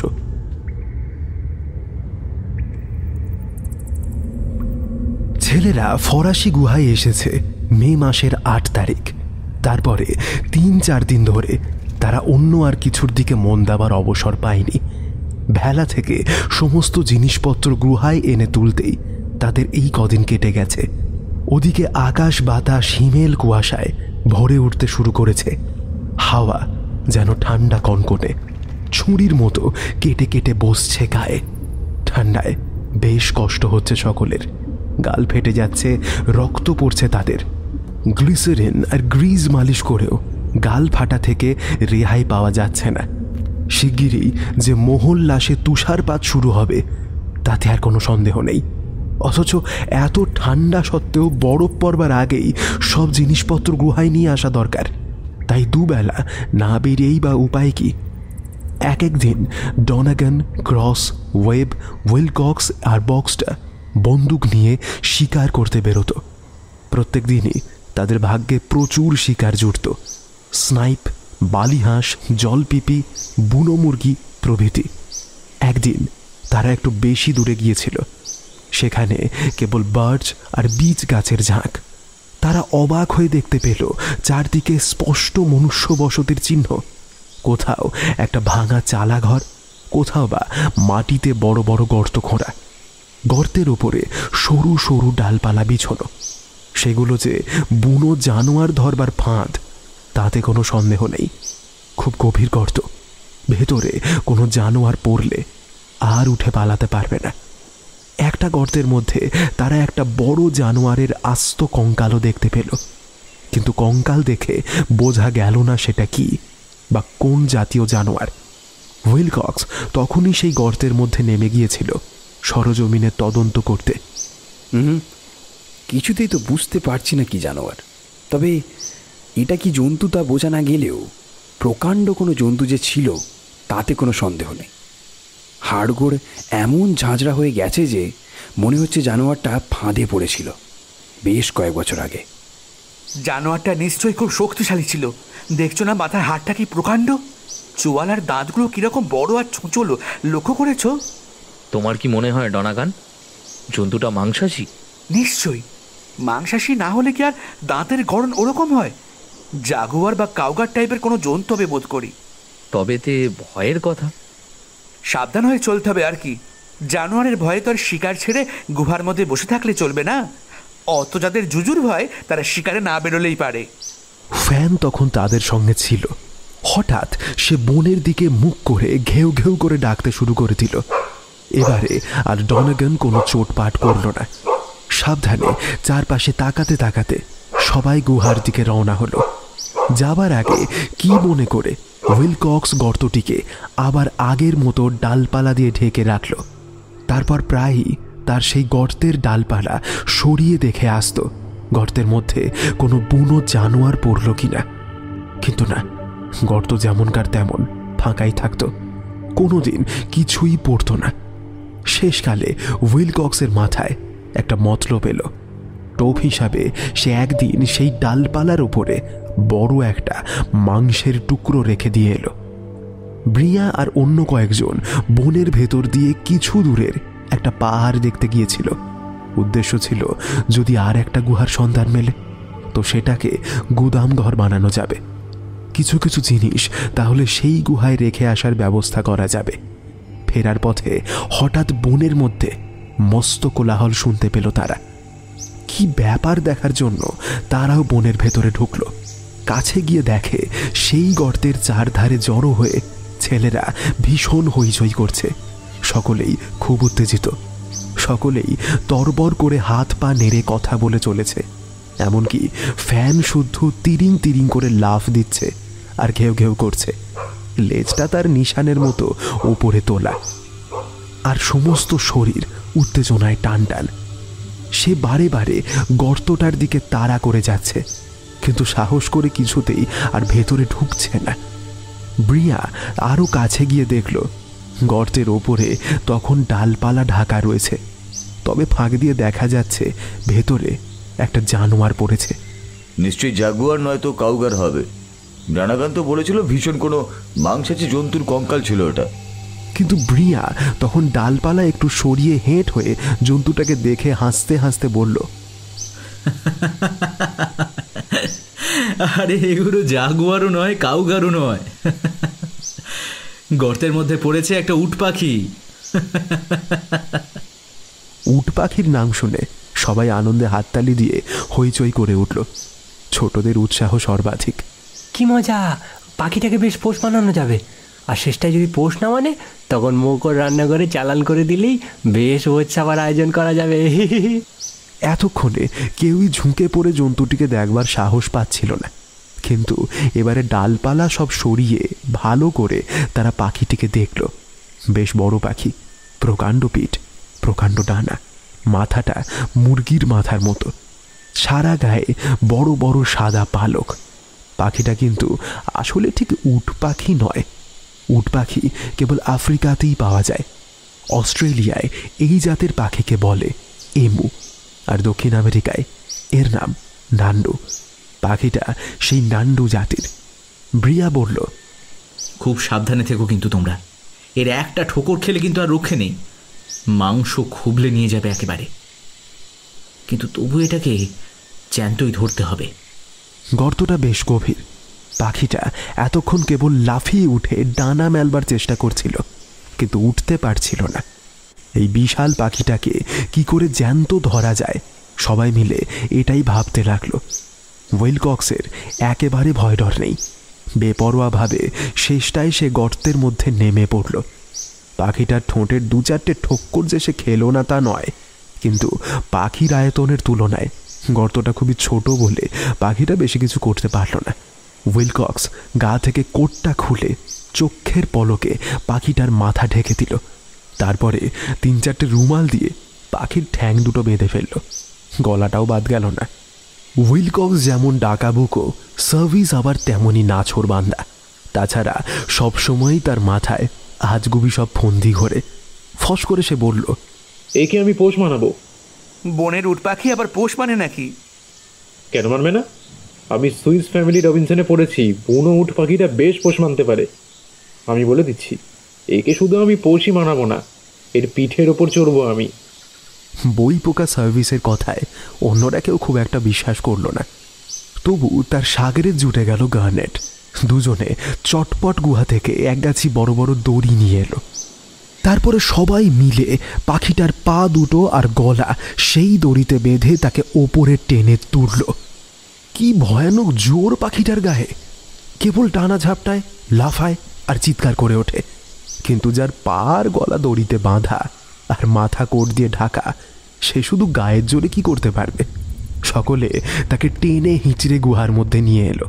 ছেলেরা ফরাসি গুহায় এসেছে মে মাসের 8 তারিখ। তারপরে 3-4 দিন ধরে তারা অন্য আর কিছুর দিকে মন দেবার অবসর পায়নি। ভেলা থেকে সমস্ত জিনিসপত্র গুহায় এনে তুলতেই তাদের এই কদিন কেটে গেছে। ওদিকে আকাশ বাতাস হিমেল কুয়াশায় ভরে উঠতে শুরু করেছে। হাওয়া যেন ঠান্ডা কনকনে ছুরির মতো কেটে কেটে বসছে গায়ে। ঠান্ডায় বেশ কষ্ট হচ্ছে সকলের, গাল ফেটে যাচ্ছে, রক্ত পড়ছে তাদের। গ্লিসারিন আর গ্রিজ মালিশ করেও গাল ফাটা থেকে রেহাই পাওয়া যাচ্ছে না। শিগগিরই যে মহল্লাসে তুষারপাত শুরু হবে তাতে আর কোনো সন্দেহ নেই। অথচ এত ঠান্ডা সত্ত্বেও বরফ পড়বার আগেই সব জিনিসপত্র গুহায় নিয়ে আসা দরকার। তাই দুবেলা না বেরিয়েই বা উপায় কি? এক একদিন ডনাগান, ক্রস, ওয়েব, উইলকক্স আর বক্সটা বন্দুক নিয়ে শিকার করতে বেরোতো। প্রত্যেক দিনই তাদের ভাগ্যে প্রচুর শিকার জুটত। স্নাইপ, বালিহাঁস, জলপিপি, বুনো মুরগি প্রভৃতি। একদিন তারা একটু বেশি দূরে গিয়েছিল। সেখানে কেবল বার্চ আর বীজ গাছের ঝাঁক। তারা অবাক হয়ে দেখতে পেল চারদিকে স্পষ্ট মনুষ্য বসতির চিহ্ন। কোথাও একটা ভাঙা চালাঘর, কোথাও বা মাটিতে বড় বড় গর্ত খোঁড়া। গর্তের ওপরে সরু সরু ডালপালা বিছানো। সেগুলো যে বুনো জানোয়ার ধরবার ফাঁদ তাতে কোনো সন্দেহ নেই। খুব গভীর গর্ত, ভেতরে কোনো জানোয়ার পড়লে আর উঠে পালাতে পারবে না। একটা গর্তের মধ্যে তারা একটা বড় জানোয়ারের আস্ত কঙ্কালও দেখতে পেল, কিন্তু কঙ্কাল দেখে বোঝা গেল না সেটা কি বা কোন জাতীয় জানোয়ার। উইলকক্স তখনই সেই গর্তের মধ্যে নেমে গিয়েছিল সরজমিনে তদন্ত করতে। কিছুতেই তো বুঝতে পারছি না কি জানোয়ার, তবে এটা কি জন্তু তা বোঝা না গেলেও প্রকাণ্ড কোনো জন্তু যে ছিল তাতে কোনো সন্দেহ নেই। হাড়গোড় এমন ঝাঁঝরা হয়ে গেছে যে মনে হচ্ছে জানোয়ারটা ফাঁদে পড়েছিল বেশ কয়েক বছর আগে। জানোয়ারটা নিশ্চয়ই খুব শক্তিশালী ছিল। দেখছো না মাথার হাড়টা কি প্রকাণ্ড, চোয়ালার দাঁতগুলো কিরকম বড় আর ছোঁচলো, লক্ষ্য করেছো? তোমার কি মনে হয় ডনাগান জন্তুটা মাংসাশী? নিশ্চয়ই মাংসাশী না হলে কি আর দাঁতের গড়ন ওরকম হয়? জাগুয়ার বা কাউগার টাইপের কোনো জন্তু হবে বোধ করি। তবে তে ভয়ের কথা। সাবধান হয়ে চলতে হবে আর কি। জানোয়ারের ভয়ে তো আর শিকার ছেড়ে গুহার মধ্যে বসে থাকলে চলবে না। অত যাদের জুজুর ভয় তারা শিকারে না বেরোলেই পারে। ফ্যান তখন তাদের সঙ্গে ছিল। হঠাৎ সে বনের দিকে মুখ করে ঘেউ ঘেউ করে ডাকতে শুরু করে দিল। এবারে আর ডনাগান কোনো চোটপাট করল না। সাবধানে চারপাশে তাকাতে তাকাতে সবাই গুহার দিকে রওনা হলো। যাবার আগে কি মনে করে উইলকক্স গর্তটিকে আবার আগের মতো ডালপালা দিয়ে ঢেকে রাখল। তারপর প্রায়ই তার সেই গর্তের ডালপালা সরিয়ে দেখে আসত গর্তের মধ্যে কোনো বুনো জানোয়ার পড়ল কিনা। কিন্তু না, গর্ত যেমনকার তেমন ফাঁকাই থাকত, কোনোদিন কিছুই পড়ত না। শেষকালে উইলকক্সের মাথায় একটা মতলব এলো। টোপ হিসাবে সে একদিন সেই ডালপালার উপরে বড় একটা মাংসের টুকরো রেখে দিয়ে এলো। ব্রিয়া আর অন্য কয়েকজন বনের ভেতর দিয়ে কিছু দূরের একটা পাহাড় দেখতে গিয়েছিল। উদ্দেশ্য ছিল যদি আর একটা গুহার সন্ধান মেলে তো সেটাকে গুদাম ঘর বানানো যাবে। কিছু কিছু জিনিস তাহলে সেই গুহায় রেখে আসার ব্যবস্থা করা যাবে। ফেরার পথে হঠাৎ বনের মধ্যে মস্ত কোলাহল শুনতে পেল তারা। কি ব্যাপার দেখার জন্য তারাও বনের ভেতরে ঢুকলো। কাছে গিয়ে দেখে সেই গর্তের চারধারে জড়ো হয়ে ছেলেরা ভীষণ হইচই করছে। সকলেই খুব উত্তেজিত, সকলেই তরবর করে হাত পা নেড়ে কথা বলে চলেছে। এমনকি ফ্যান শুদ্ধ তিরিং তিরিং করে লাফ দিচ্ছে আর ঘেউ ঘেউ করছে, লেজটা তার নিশানের মতো উপরে তোলা, আর সমস্ত শরীর উত্তেজনায় টান টান। সে বারে বারে গর্তটার দিকে তাড়া করে যাচ্ছে, কিন্তু সাহস করে কিছুতেই আর ভেতরে ঢুকছে না। ব্রিয়া আরো কাছে গিয়ে দেখল গর্তের ওপরে তখন ডালপালা ঢাকা রয়েছে, তবে ফাঁক দিয়ে দেখা যাচ্ছে ভেতরে একটা জানোয়ার পড়েছে। নিশ্চয়ই জাগুয়ার নয়তো কাউগার হবে। ডনাগান তো বলেছিল ভীষণ কোনো মাংসাশী জন্তুর কঙ্কাল ছিল ওটা। কিন্তু ব্রিয়া তখন ডালপালা একটু সরিয়ে হেঁট হয়ে জন্তুটাকে দেখে হাসতে হাসতে বলল, আরে এগুলো জাগুয়ারও নয়, কাউগারও নয়, গর্তের মধ্যে পড়েছে একটা উট পাখি। উট পাখির নাম শুনে সবাই আনন্দে হাততালি দিয়ে হইচই করে উঠল। ছোটদের উৎসাহ সর্বাধিক। কি মজা, পাখিটাকে বেশ পোষ বানানো যাবে। আর শেষটায় যদি পোষ না মানে তখন মোকর রান্না করে চালান করে দিলেই বেশ উৎসবের আয়োজন করা যাবে। এতক্ষণে কেউই ঝুঁকে পড়ে জন্তুটিকে দেখবার সাহস পাচ্ছিল না, কিন্তু এবারে ডালপালা সব সরিয়ে ভালো করে তারা পাখিটিকে দেখল। বেশ বড় পাখি, প্রকাণ্ড পিঠ, প্রকাণ্ড ডানা, মাথাটা মুরগির মাথার মতো, সারা গায়ে বড় বড় সাদা পালক। পাখিটা কিন্তু আসলে ঠিক উট পাখি নয়। উট পাখি কেবল আফ্রিকাতেই পাওয়া যায়। অস্ট্রেলিয়ায় এই জাতের পাখিকে বলে এমু, আর দক্ষিণ আমেরিকায় এর নাম নান্ডু। পাখিটা সেই নান্ডু জাতির। ব্রিয়া বলল, খুব সাবধানে থেকো কিন্তু তোমরা, এর একটা ঠোকর খেলে কিন্তু আর রক্ষে নেই, মাংস খুবলে নিয়ে যাবে একেবারে। কিন্তু তবু এটাকে জ্যান্তই ধরতে হবে। গর্তটা বেশ গভীর। পাখিটা এতক্ষণ কেবল লাফিয়ে উঠে ডানা মেলবার চেষ্টা করছিল, কিন্তু উঠতে পারছিল না। এই বিশাল পাখিটাকে কি করে জ্যান্ত ধরা যায় সবাই মিলে এটাই ভাবতে লাগলো। উইলকক্সের একেবারে ভয় ডর নেই। বেপরোয়াভাবে শেষটায় সে গর্তের মধ্যে নেমে পড়ল। পাখিটার ঠোঁটের দু চারটে ঠোক্কর যে সে খেলো না তা নয়, কিন্তু পাখির আয়তনের তুলনায় গর্তটা খুবই ছোট বলে পাখিটা বেশি কিছু করতে পারল না। উইলকক্স গা থেকে কোটটা খুলে চোখের পলকে পাখিটার মাথা ঢেকে দিল। তারপরে 3-4টে রুমাল দিয়ে পাখির ঠ্যাং দুটো বেঁধে ফেলল। গলাটাও বাদ গেল না। উইলকক্স যেমন ডাকাবুকো, সার্ভিস আবার তেমনই নাছোড় বান্দা। তাছাড়া সবসময়ই তার মাথায় আজগুবি সব ফন্দি ঘোরে। ফস করে সে বলল, একে আমি পোষ মানাবো। বনের উট পাখি আবার পোষ মানে নাকি? কেন মানবে না? আমি সুইস ফ্যামিলি রবিনসনে পড়েছি, বুনো উট পাখিটা বেশ পোষ মানতে পারে। আমি বলে দিচ্ছি, একে শুধু আমি পোষই মানাবো না, এর পিঠের ওপর চড়বো আমি। বই পোকা সার্ভিসের কথায় অন্যরা কেউ খুব একটা বিশ্বাস করল না। তবু তার সাগরে জুটে গেল গার্নেট। দুজনে চটপট গুহা থেকে এক গাছি বড় বড় দড়ি নিয়ে এলো। তারপরে সবাই মিলে পাখিটার পা দুটো আর গলা সেই দড়িতে বেঁধে তাকে ওপরে টেনে তুলল। কি ভয়ানক জোর পাখিটার গায়ে! কেবল টানা ঝাপটায়, লাফায় আর চিৎকার করে ওঠে। কিন্তু যার পা আর গলা দড়িতে বাঁধা আর মাথা কোট দিয়ে ঢাকা, সে শুধু গায়ের জোরে কি করতে পারবে? সকলে তাকে টেনে হিঁচড়ে গুহার মধ্যে নিয়ে এলো।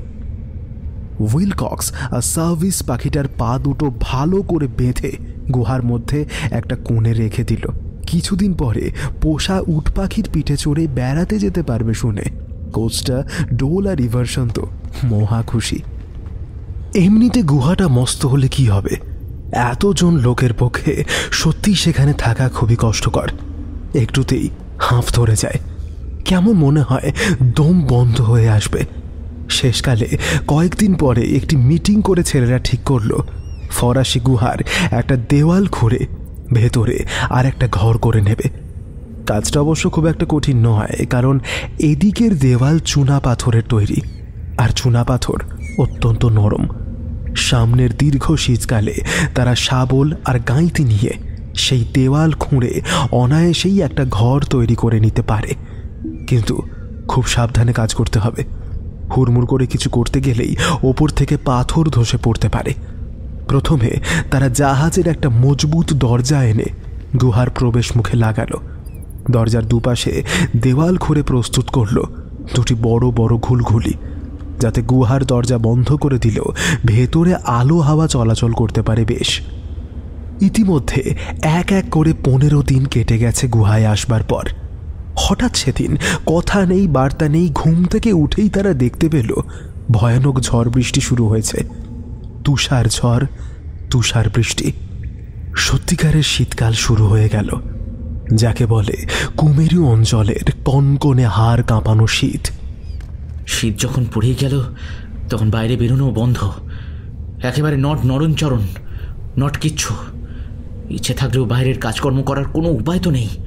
উইলকক্স আর সার্ভিস পাখিটার পা দুটো ভালো করে বেঁধে গুহার মধ্যে একটা কোণে রেখে দিল। কিছুদিন পরে পোষা উট পাখির পিঠে চড়ে বেড়াতে যেতে পারবে শুনে কোচটা ডোল আর রিভার্সন তো মহা খুশি। এমনিতে গুহাটা মস্ত হলে কি হবে, এতজন লোকের পক্ষে সত্যি সেখানে থাকা খুবই কষ্টকর। একটুতেই হাঁফ ধরে যায়, কেমন মনে হয় দম বন্ধ হয়ে আসবে। শেষকালে কয়েকদিন পরে একটি মিটিং করে ছেলেরা ঠিক করলো ফরাসি গুহার একটা দেওয়াল খুঁড়ে ভেতরে আর একটা ঘর করে নেবে। কাজটা অবশ্য খুব একটা কঠিন নয়, কারণ এদিকের দেওয়াল চুনা পাথরের তৈরি, আর চুনা পাথর অত্যন্ত নরম। সামনের দীর্ঘ শীতকালে তারা শাবল আর গাঁইতি নিয়ে সেই দেওয়াল খুঁড়ে অনায়াসেই একটা ঘর তৈরি করে নিতে পারে। কিন্তু খুব সাবধানে কাজ করতে হবে। হুড়মুড় করে কিছু করতে গেলেই ওপর থেকে পাথর ধসে পড়তে পারে। প্রথমে তারা জাহাজের একটা মজবুত দরজা এনে গুহার প্রবেশ মুখে লাগালো। দরজার দুপাশে দেওয়াল খুঁড়ে প্রস্তুত করলো দুটি বড় বড় ঘুলঘুলি, যাতে গুহার দরজা বন্ধ করে দিলেও ভেতরে আলো হাওয়া চলাচল করতে পারে বেশ। ইতিমধ্যে এক এক করে 15 দিন কেটে গেছে গুহায় আসবার পর। হঠাৎ সেদিন কথা নেই বার্তা নেই, ঘুম থেকে উঠেই তারা দেখতে পেল ভয়ানক ঝড় বৃষ্টি শুরু হয়েছে। তুষার ঝড়, তুষার বৃষ্টি। সত্যিকারের শীতকাল শুরু হয়ে গেল, যাকে বলে কুমেরু অঞ্চলের কনকনে হাড় কাঁপানো শীত। শীত যখন পড়েই গেল তখন বাইরে বেরোনো বন্ধ, একেবারে নট নরণচরণ, নট কিচ্ছু। ইচ্ছে থাকলেও বাইরের কাজকর্ম করার কোনো উপায় তো নেই।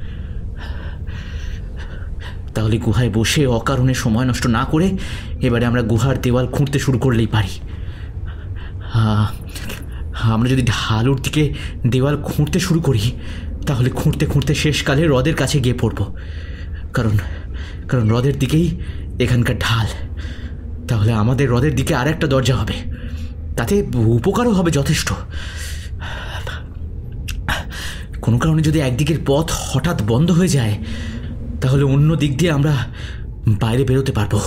তাহলে গুহায় বসে অকারণে সময় নষ্ট না করে এবারে আমরা গুহার দেওয়াল খুঁড়তে শুরু করলেই পারি। আমরা যদি ঢালুর দিকে দেওয়াল খুঁড়তে শুরু করি তাহলে খুঁড়তে খুঁড়তে শেষকালে হ্রদের কাছে গিয়ে পড়ব, কারণ হ্রদের দিকেই এখানকার ঢাল। তাহলে আমাদের হ্রদের দিকে আর একটা দরজা হবে, তাতে উপকারও হবে যথেষ্ট। কোনো কারণে যদি একদিকের পথ হঠাৎ বন্ধ হয়ে যায় তাহলে অন্য দিক দিয়ে আমরা বাইরে বেরোতে পারবো।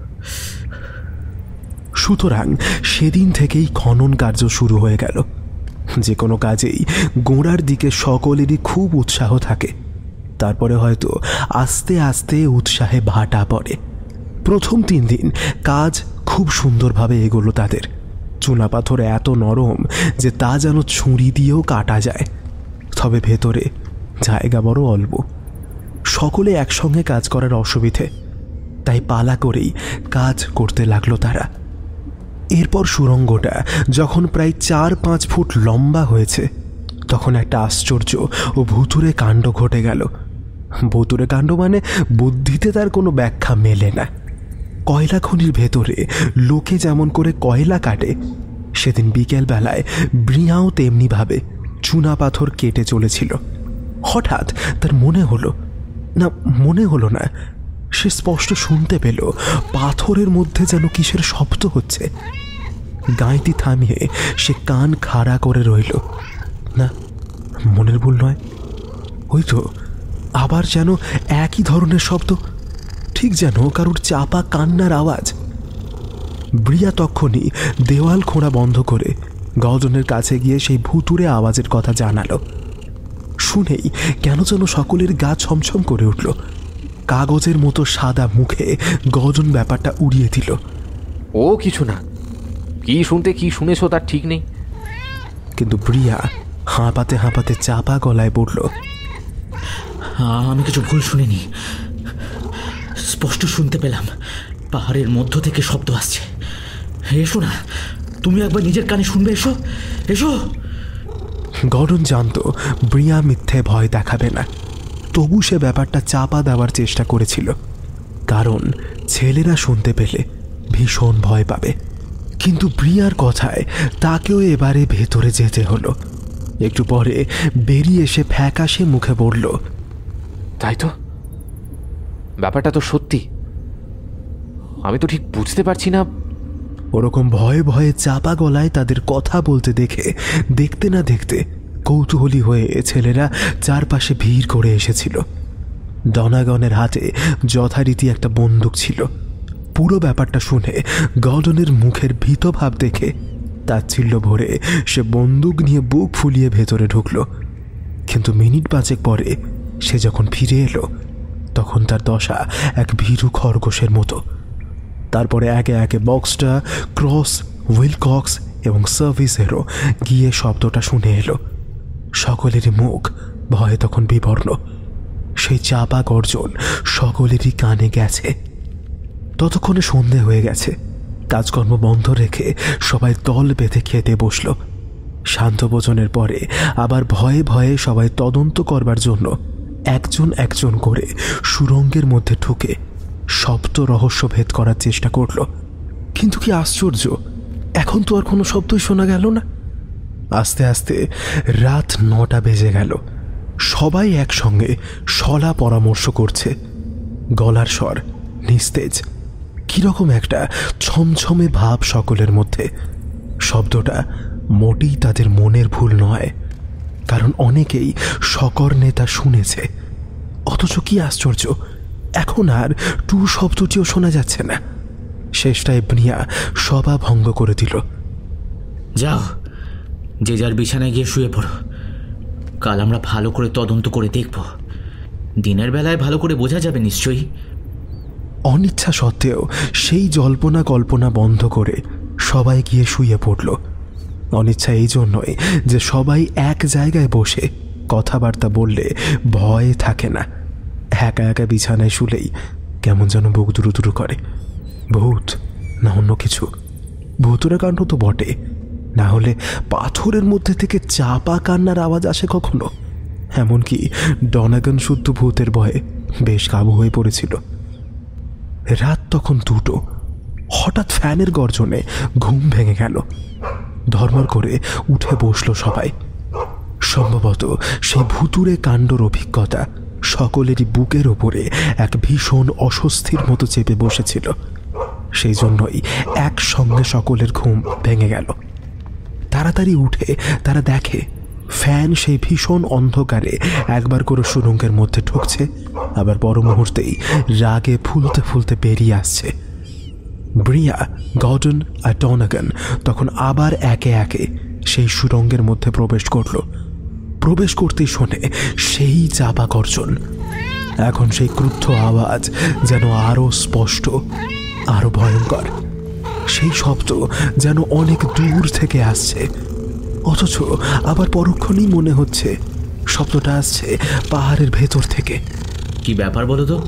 সুতরাং সেদিন থেকেই খনন কার্য শুরু হয়ে গেল। যে কোনো কাজেই গোড়ার দিকে সকলেরই খুব উৎসাহ থাকে, তারপরে হয়তো আস্তে আস্তে উৎসাহে ভাটা পড়ে। প্রথম 3 দিন কাজ খুব সুন্দরভাবে এগোলো তাদের। চুনাপাথর এত নরম যে তা যেন ছুরি দিয়েও কাটা যায়, তবে ভেতরে জায়গা বড় অল্প। সকলে একসঙ্গে কাজ করার অসুবিধে, তাই পালা করেই কাজ করতে লাগলো তারা। এরপর সুড়ঙ্গটা যখন প্রায় 4-5 ফুট লম্বা হয়েছে তখন একটা আশ্চর্য ও ভুতুরে কাণ্ড ঘটে গেল। ভুতুরে কাণ্ড মানে বুদ্ধিতে তার কোনো ব্যাখ্যা মেলে না। কয়লা খনির ভেতরে লোকে যেমন করে কয়লা কাটে, সেদিন বিকেলবেলায় ব্রিয়াও তেমনিভাবে চুনা পাথর কেটে চলেছিল। হঠাৎ তার মনে হলো না, সে স্পষ্ট শুনতে পেল পাথরের মধ্যে যেন কিসের শব্দ হচ্ছে। গাঁইতি থামিয়ে সে কান খাড়া করে রইল। না, মনের ভুল নয়, ওই তো আবার যেন একই ধরনের শব্দ, ঠিক যেন কারুর চাপা কান্নার আওয়াজ। ব্রিয়া তখনই দেওয়াল খোঁড়া বন্ধ করে গজনের কাছে গিয়ে সেই ভুতুরে আওয়াজের কথা জানালো। শুনেই কেন যেন সকলের গা ছমছম করে উঠল। কাগজের মতো সাদা মুখে গজন ব্যাপারটা উড়িয়ে দিল। ও কিছু না, কি শুনতে কি শুনেছো তার ঠিক নেই। কিন্তু প্রিয়া হাঁপাতে হাঁপাতে চাপা গলায় বলল, আমি কিছু ভুল শুনিনি, স্পষ্ট শুনতে পেলাম পাহাড়ের মধ্য থেকে শব্দ আসছে। এসো না, তুমি একবার নিজের কানে শুনবে। এসো এসো। গর্ডন জানতো ব্রিয়া মিথ্যে ভয় দেখাবে না, তবু সে ব্যাপারটা চাপা দেওয়ার চেষ্টা করেছিল, কারণ ছেলেরা শুনতে পেলে ভীষণ ভয় পাবে। কিন্তু ব্রিয়ার কথায় তাকেও এবারে ভেতরে যেতে হলো। একটু পরে বেরিয়ে এসে ফ্যাকাশে মুখে বলল, তাই তো, ব্যাপারটা তো সত্যি। আমি তো ঠিক বুঝতে পারছি না। ওরকম ভয়ে ভয়ে চাপা গলায় তাদের কথা বলতে দেখে দেখতে না দেখতে কৌতূহলী হয়ে ছেলেরা চারপাশে ভিড় করে এসেছিল। ডনাগনের হাতে যথারীতি একটা বন্দুক ছিল। পুরো ব্যাপারটা শুনে গর্ডনের মুখের ভীত ভাব দেখে তাচ্ছিল্য ভরে সে বন্দুক নিয়ে বুক ফুলিয়ে ভেতরে ঢুকল। কিন্তু মিনিট 5 পরে সে যখন ফিরে এলো, তখন তার দশা এক ভীরু খরগোশের মতো। তারপরে একে একে বক্সটা, ক্রস, উইলকক্স এবং সার্ভিসেরও গিয়ে শব্দটা শুনে এলো। সকলেরই মুখ ভয়ে তখন বিবর্ণ। সেই চাপা গর্জন সকলেরই কানে গেছে। ততক্ষণে সন্ধে হয়ে গেছে। কাজকর্ম বন্ধ রেখে সবাই দল বেঁধে খেতে বসল। শান্ত ভোজনের পরে আবার ভয়ে ভয়ে সবাই তদন্ত করবার জন্য একজন একজন করে সুড়ঙ্গের মধ্যে ঢুকে শব্দ রহস্য ভেদ করার চেষ্টা করল। কিন্তু কি আশ্চর্য, এখন তো আর কোনো শব্দই শোনা গেল না। আস্তে আস্তে রাত 9টা বেজে গেল। সবাই একসঙ্গে শলা পরামর্শ করছে। গলার স্বর নিস্তেজ, কিরকম একটা ছমছমে ভাব সকলের মধ্যে। শব্দটা মোটেই তাদের মনের ভুল নয়, কারণ অনেকেই সকর্ণে তা শুনেছে। অথচ কি আশ্চর্য, এখন আর টু শব্দটিও শোনা যাচ্ছে না। শেষটায় ব্রিয়া সভা ভঙ্গ করে দিল। যাও, যে যার বিছানায় গিয়ে শুয়ে পড়ো। কাল আমরা ভালো করে তদন্ত করে দেখব। দিনের বেলায় ভালো করে বোঝা যাবে নিশ্চয়ই। অনিচ্ছা সত্ত্বেও সেই জল্পনা কল্পনা বন্ধ করে সবাই গিয়ে শুয়ে পড়ল। অনিচ্ছা এই জন্যই যে সবাই এক জায়গায় বসে কথাবার্তা বললে ভয় থাকে না। একা একা বিছানায় শুলেই কেমন যেন বুক দুরু দুরু করে। ভূত না অন্য কিছু? ভূতুরা কাণ্ড তো বটে, না হলে পাথরের মধ্যে থেকে চাপা কান্নার আওয়াজ আসে কখনো? এমনকি ডনাগন শুদ্ধ ভূতের ভয়ে বেশ কাবু হয়ে পড়েছিল। রাত তখন 2টো। হঠাৎ ফ্যানের গর্জনে ঘুম ভেঙে গেল। ধর্মর করে উঠে বসল সবাই। সম্ভবত সেই ভুতুরে কাণ্ডর অভিজ্ঞতা সকলেরই বুকের ওপরে এক ভীষণ অস্বস্তির মতো চেপে বসেছিল। সেই জন্যই একসঙ্গে সকলের ঘুম ভেঙে গেল। তাড়াতাড়ি উঠে তারা দেখে ফ্যান সেই ভীষণ অন্ধকারে একবার করে সুড়ঙ্গের মধ্যে ঢুকছে, আবার পর মুহূর্তেই রাগে ফুলতে ফুলতে বেরিয়ে আসছে। ব্রিয়া, গর্ডন আর ডনাগন তখন আবার একে একে সেই সুড়ঙ্গের মধ্যে প্রবেশ করল। প্রবেশ করতেই শোনে সেই চাপা গর্জন। এখন সেই ক্রুদ্ধ আওয়াজ যেন আরো স্পষ্ট, আরো ভয়ঙ্কর। সেই শব্দ যেন অনেক দূর থেকে আসছে, অথচ আবার পরক্ষণেই মনে হচ্ছে শব্দটা আসছে পাহাড়ের ভেতর থেকে। কি ব্যাপার বলো তো?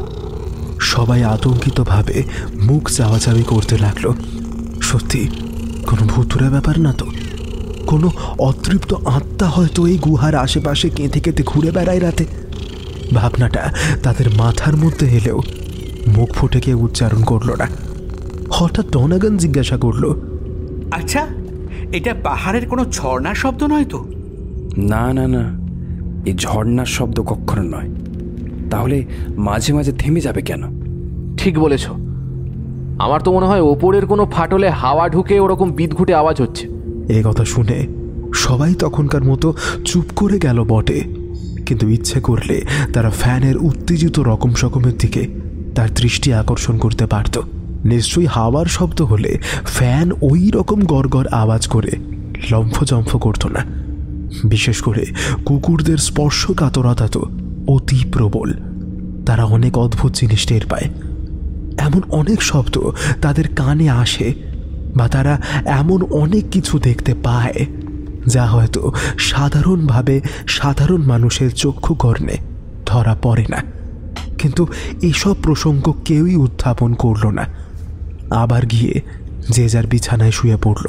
সবাই আতঙ্কিতভাবে মুখ চাওয়াচাওয়ি করতে লাগলো। সত্যি কোনো ভুতুরে ব্যাপার না তো? কোনো অতৃপ্ত আত্মা হয়তো এই গুহার আশেপাশে কেঁদে কেঁদে ঘুরে বেড়ায় রাতে? ভাবনাটা তাদের মাথার মধ্যে এলেও মুখ ফুটে কেউ উচ্চারণ করল না। হঠাৎ ডনাগন জিজ্ঞাসা করল, আচ্ছা, এটা পাহাড়ের কোনো ঝর্ণার শব্দ নয় তো? না না না, এই ঝর্ণার শব্দ কখনো নয়। তাহলে মাঝে মাঝে থেমে যাবে কেন? ঠিক বলেছ, আমার তো মনে হয় ওপরের কোনো ফাটলে হাওয়া ঢুকে ওরকম বিদঘুটে আওয়াজ হচ্ছে। এ কথা শুনে সবাই তখনকার মতো চুপ করে গেল বটে, কিন্তু ইচ্ছে করলে তারা ফ্যানের উত্তেজিত রকম সকমের দিকে তার দৃষ্টি আকর্ষণ করতে পারত। নিশ্চয়ই হাওয়ার শব্দ হলে ফ্যান ওই রকম গড়গড় আওয়াজ করে লম্ফজম্ফ করত না। বিশেষ করে কুকুরদের স্পর্শকাতরতা তো অতি প্রবল। তারা অনেক অদ্ভুত জিনিস টের পায়। এমন অনেক শব্দ তাদের কানে আসে, বা তারা এমন অনেক কিছু দেখতে পায় যা হয়তো সাধারণভাবে সাধারণ মানুষের চক্ষু কর্ণে ধরা পড়ে না। কিন্তু এসব প্রসঙ্গ কেউই উত্থাপন করল না। আবার গিয়ে যে যার বিছানায় শুয়ে পড়ল।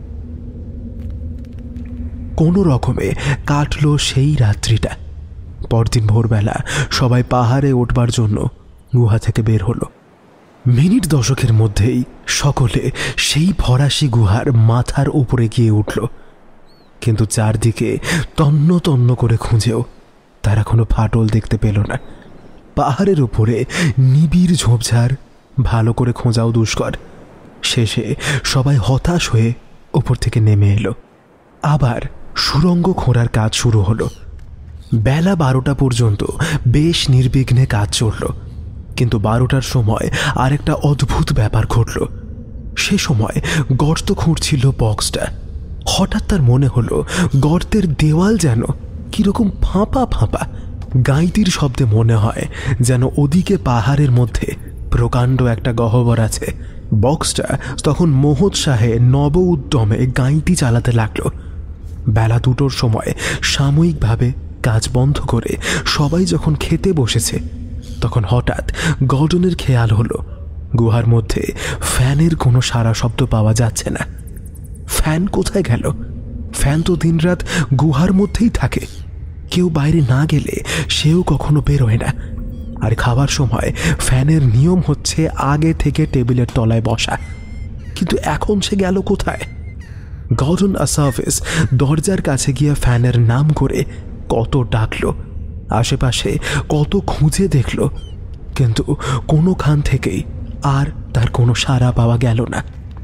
কোনো রকমে কাটল সেই রাত্রিটা। পরদিন ভোরবেলা সবাই পাহাড়ে উঠবার জন্য গুহা থেকে বের হলো। মিনিট 10 মধ্যেই সকলে সেই ফরাসি গুহার মাথার উপরে গিয়ে উঠল। কিন্তু চারদিকে তন্ন তন্ন করে খুঁজেও তারা কোনো ফাটল দেখতে পেল না। পাহাড়ের উপরে নিবিড় ঝোপঝাড়, ভালো করে খোঁজাও দুষ্কর। শেষে সবাই হতাশ হয়ে উপর থেকে নেমে এলো। আবার সুড়ঙ্গ খোঁড়ার কাজ শুরু হলো। বেলা 12টা পর্যন্ত বেশ নির্বিঘ্নে কাজ চলল। কিন্তু 12টার সময় আরেকটা অদ্ভুত ব্যাপার ঘটল। সে সময় গর্ত খুঁড়ছিল বক্সটা। হঠাৎ তার মনে হলো গর্তের দেওয়াল যেন কিরকম ফাঁপা ফাঁপা। গাইতির শব্দে মনে হয় যেন ওদিকে পাহাড়ের মধ্যে প্রকাণ্ড একটা গহ্বর আছে। বক্সটা তখন মোহোৎসাহে নব উদ্যমে গাইতি চালাতে লাগলো। বেলা 2টোর সময় সাময়িকভাবে কাজ বন্ধ করে সবাই যখন খেতে বসেছে, তখন হঠাৎ গর্ডনের খেয়াল হলো গুহার মধ্যে ফ্যানের কোনো সারা শব্দ পাওয়া যাচ্ছে না। ফ্যান কোথায় গেল? ফ্যান তো দিনরাত গুহার মধ্যেই থাকে। কেউ বাইরে না গেলে সেও কখনো বেরোয় না। আর খাবার সময় ফ্যানের নিয়ম হচ্ছে আগে থেকে টেবিলের তলায় বসা। কিন্তু এখন সে গেল কোথায়? গর্ডন আসাফিস দরজার কাছে গিয়ে ফ্যানের নাম করে কত ডাকলো, আশেপাশে কত খুঁজে দেখল, কিন্তু কোনোখান থেকেই আর তার কোনো সাড়া পাওয়া গেল না।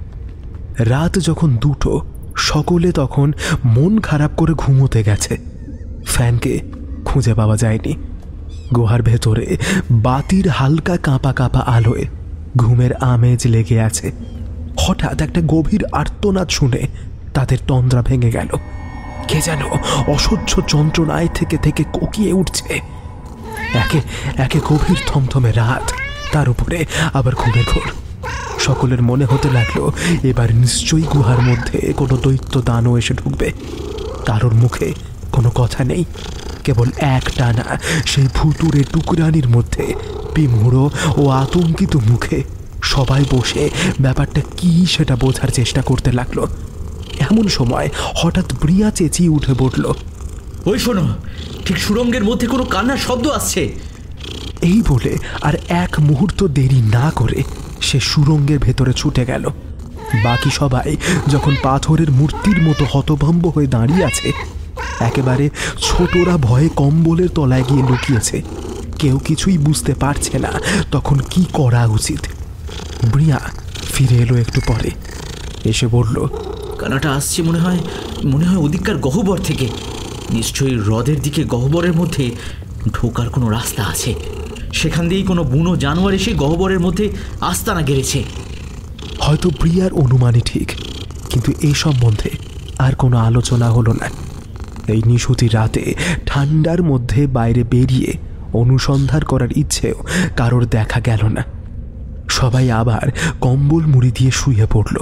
রাত যখন 2টো, সকলে তখন মন খারাপ করে ঘুমোতে গেছে। ফ্যানকে খুঁজে পাওয়া যায়নি। গুহার ভেতরে বাতির হালকা কাঁপা কাঁপা আলোয় ঘুমের আমেজ লেগে আছে। হঠাৎ একটা গভীর আর্তনাদ শুনে তাদের তন্দ্রা ভেঙে গেল। কে যেন অসহ্য যন্ত্রণায় থেকে থেকে কোকিয়ে উঠছে। একে একে গভীর থমথমে রাত, তার উপরে আবার ঘুমের ঘোর। সকলের মনে হতে লাগলো এবার নিশ্চয়ই গুহার মধ্যে কোনো দৈত্য দানও এসে ঢুকবে। কারোর মুখে কোনো কথা নেই, কেবল এক টানা সেই ভুতুরে টুকরানির মধ্যে বিমূঢ় ও আতঙ্কিত মুখে সবাই বসে ব্যাপারটা কি সেটা বোঝার চেষ্টা করতে লাগলো। এমন সময় হঠাৎ ব্রিয়া চেঁচিয়ে উঠে পড়ল, ওই শোনো, ঠিক সুড়ঙ্গের মধ্যে কোনো কান্নার শব্দ আসছে। এই বলে আর এক মুহূর্ত দেরি না করে সে সুড়ঙ্গের ভেতরে ছুটে গেল। বাকি সবাই যখন পাথরের মূর্তির মতো হতভম্ব হয়ে দাঁড়িয়ে আছে, একেবারে ছোটরা ভয়ে কম্বলের তলায় গিয়ে লুকিয়েছে। কেউ কিছুই বুঝতে পারছে না তখন কি করা উচিত। ব্রিয়া ফিরে এলো একটু পরে, এসে বলল, কান্নাটা আসছে মনে হয় ওদিককার গহ্বর থেকে। নিশ্চয়ই হ্রদের দিকে গহ্বরের মধ্যে ঢোকার কোনো রাস্তা আছে। সেখান দিয়েই কোনো বুনো জানোয়ার এসে গহ্বরের মধ্যে আস্তানা গেড়েছে। হয়তো প্রিয়ার অনুমানই ঠিক, কিন্তু এই সম্বন্ধে আর কোনো আলোচনা হলো না। এই নিশুতি রাতে ঠান্ডার মধ্যে বাইরে বেরিয়ে অনুসন্ধান করার ইচ্ছেও কারোর দেখা গেল না। সবাই আবার কম্বল মুড়ি দিয়ে শুয়ে পড়ল।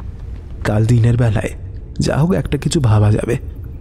কাল দিনের বেলায় যা হোক একটা কিছু ভাবা যাবে।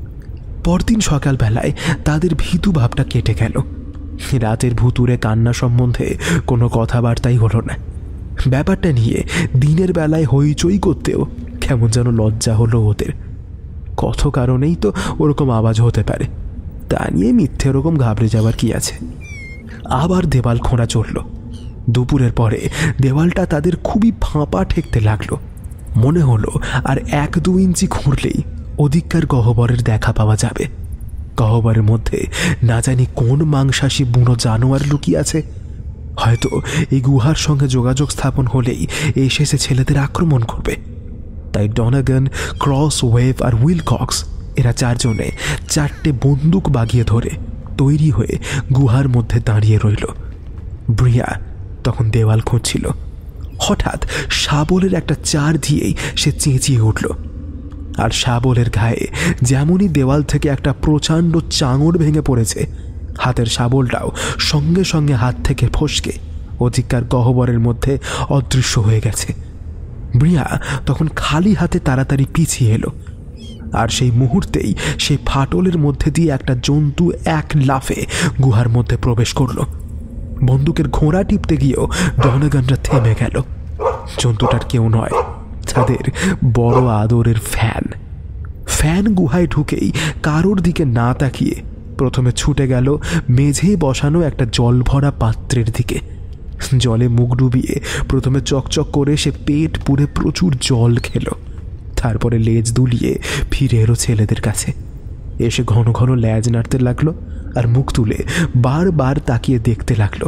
পরদিন সকালবেলায় তাদের ভীতু ভাবটা কেটে গেল। রাতের ভুতুরে কান্না সম্বন্ধে কোনো কথাবার্তাই হলো না। ব্যাপারটা নিয়ে দিনের বেলায় হইচই করতেও কেমন যেন লজ্জা হলো ওদের। কত কারণেই তো ওরকম আওয়াজ হতে পারে, তা নিয়ে মিথ্যে ওরকম ঘাবড়ে যাওয়ার কি আছে। আবার দেওয়াল খোঁড়া চলল। দুপুরের পরে দেওয়ালটা তাদের খুবই ফাঁপা ঠেকতে লাগলো। মনে হলো আর 1-2 ইঞ্চি খুঁড়লেই ওদিককার গহ্বরের দেখা পাওয়া যাবে। গহ্বরের মধ্যে না জানি কোন মাংসাশী বুনো জানোয়ার লুকিয়ে আছে। হয়তো এই গুহার সঙ্গে যোগাযোগ স্থাপন হলেই এসে ছেলেদের আক্রমণ করবে। তাই ডনাগান, ক্রস ওয়েভ আর উইলকক্স এরা 4 জনে 4টে বন্দুক বাগিয়ে ধরে তৈরি হয়ে গুহার মধ্যে দাঁড়িয়ে রইল। ব্রিয়া তখন দেওয়াল খুঁজছিল। হঠাৎ শাবলের একটা চার দিয়েই সে চেঁচিয়ে উঠল। আর শাবলের গায়ে যেমনই দেওয়াল থেকে একটা প্রচণ্ড চাঙড় ভেঙে পড়েছে, হাতের শাবলটাও সঙ্গে সঙ্গে হাত থেকে ফসকে অধিকার গহ্বরের মধ্যে অদৃশ্য হয়ে গেছে। ব্রিয়া তখন খালি হাতে তাড়াতাড়ি পিছিয়ে এলো। আর সেই মুহূর্তেই সেই ফাটলের মধ্যে দিয়ে একটা জন্তু এক লাফে গুহার মধ্যে প্রবেশ করলো। বন্দুকের ঘোড়া টিপতে গিয়েও ডনেগানরা থেমে গেল। জন্তুটার কেউ নয়, তাদের বড় আদরের ফ্যান। ফ্যান গুহায় ঢুকেই কারোর দিকে না তাকিয়ে প্রথমে ছুটে গেল মেঝেই বসানো একটা জল ভরা পাত্রের দিকে। জলে মুখ ডুবিয়ে প্রথমে চকচক করে সে পেট পুড়ে প্রচুর জল খেল। তারপরে লেজ দুলিয়ে ফিরে এলো ছেলেদের কাছে। এসে ঘন ঘন লেজ নাড়তে লাগলো আর মুখ তুলে বারবার তাকিয়ে দেখতে লাগলো।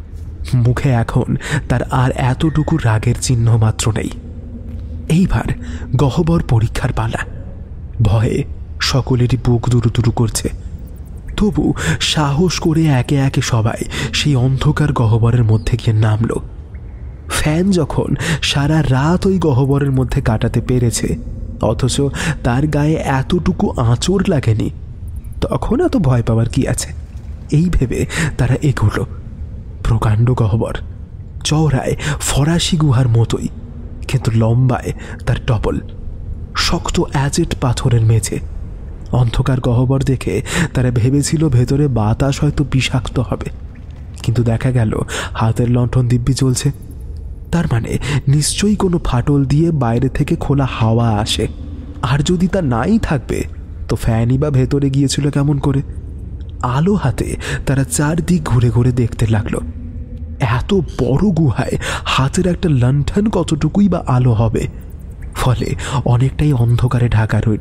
মুখে এখন তার আর এতটুকু রাগের চিহ্ন মাত্র নেই। এইবার গহ্বর পরীক্ষার পালা। ভয়ে সকলেরই বুক দুরু দুরু করছে, তবু সাহস করে একে একে সবাই সেই অন্ধকার গহ্বরের মধ্যে গিয়ে নামল। ফ্যান যখন সারা রাত ওই গহ্বরের মধ্যে কাটাতে পেরেছে, অথচ তার গায়ে এতটুকু আঁচড় লাগেনি, তখন এত ভয় পাওয়ার কি আছে? এই ভেবে তারা এগোলো। প্রকাণ্ড গহ্বর, চওড়ায় ফরাসি গুহার মতোই, কিন্তু লম্বায় তার ডবল। শক্ত অ্যাজেট পাথরের মেঝে। অন্ধকার গহ্বর দেখে তারা ভেবেছিল ভেতরে বাতাস হয়তো বিষাক্ত হবে, কিন্তু দেখা গেল হাতের লণ্ঠন দিব্যি চলছে। তার মানে নিশ্চয়ই কোনো ফাটল দিয়ে বাইরে থেকে খোলা হাওয়া আসে। আর যদি তা নাই থাকবে তো ফ্যানই বা ভেতরে গিয়েছিল কেমন করে? আলো হাতে তারা চারদিক ঘুরে ঘুরে দেখতে লাগলো। এত বড় গুহায় হাতের একটা লণ্ঠন কতটুকুই বা আলো হবে, ফলে অনেকটাই অন্ধকারে ঢাকা রইল।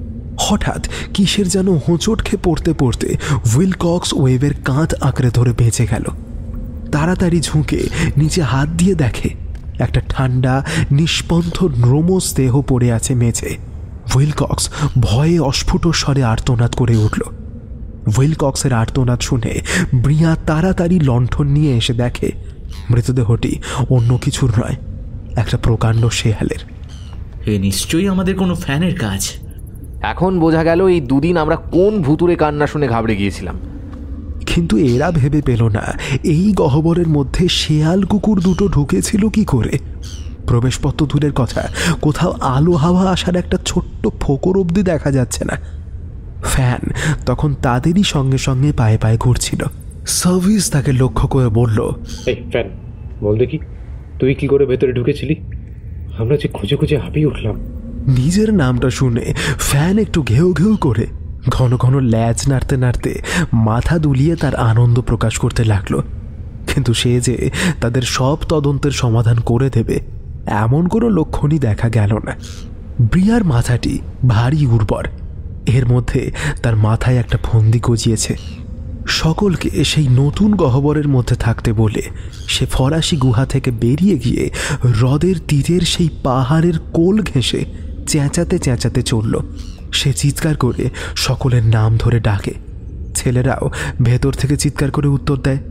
হঠাৎ কিসের যেন হোঁচট খেয়ে পড়তে পড়তে উইলকক্স ওয়েবের কাঁধ আঁকড়ে ধরে বেঁচে গেল। তাড়াতাড়ি ঝুঁকে নিচে হাত দিয়ে দেখে একটা ঠান্ডা নিষ্পন্থ রোমস দেহ পড়ে আছে মেঝে। উইলকক্স ভয়ে অস্ফুট স্বরে আর্তনাদ করে উঠল। উইলকক্সের আর্তনাদ শুনে ব্রিয়া তাড়াতাড়ি লণ্ঠন নিয়ে এসে দেখে মৃতদেহটি অন্য কিছুর নয়, একটা প্রকাণ্ড শেয়ালের। এ নিশ্চয়ই আমাদের কোনো ফ্যানের কাজ। এখন বোঝা গেল এই দুদিন আমরা কোন ভুতুরে কান্না শুনে ঘাবড়ে গিয়েছিলাম। কিন্তু এরা ভেবে পেল না এই গহ্বরের মধ্যে শেয়াল কুকুর দুটো ঢুকেছিল কি করে। প্রবেশপত্র দূরের কথা, কোথাও আলো হাওয়া আসার একটা ছোট্ট ফোকর অবধি দেখা যাচ্ছে না। ফ্যান তখন তাদেরই সঙ্গে সঙ্গে পায়ে পায়ে ঘুরছিল। সার্ভিস তাকে লক্ষ্য করে বলল, এই ফ্যান, বল দেখি তুই কি করে ভেতরে ঢুকেছিলি? আমরা যে খুঁজে খুঁজে হাঁপিয়ে উঠলাম। নিজের নামটা শুনে ফ্যান একটু ঘেউ ঘেউ করে ঘন ঘন ল্যাজ নাড়তে নাড়তে মাথা দুলিয়ে তার আনন্দ প্রকাশ করতে লাগলো। কিন্তু সে যে তাদের সব তদন্তের সমাধান করে দেবে এমন কোনো লক্ষণই দেখা গেল না। ব্রিয়ার মাথাটি ভারী উর্বর, এর মধ্যে তার মাথায় একটা ফন্দি গজিয়েছে। সকলকে সেই নতুন গহ্বরের মধ্যে থাকতে বলে সে ফরাসি গুহা থেকে বেরিয়ে গিয়ে হ্রদের তীরের সেই পাহাড়ের কোল ঘেঁষে চেঁচাতে চেঁচাতে চলল। সে চিৎকার করে সকলের নাম ধরে ডাকে, ছেলেরাও ভেতর থেকে চিৎকার করে উত্তর দেয়।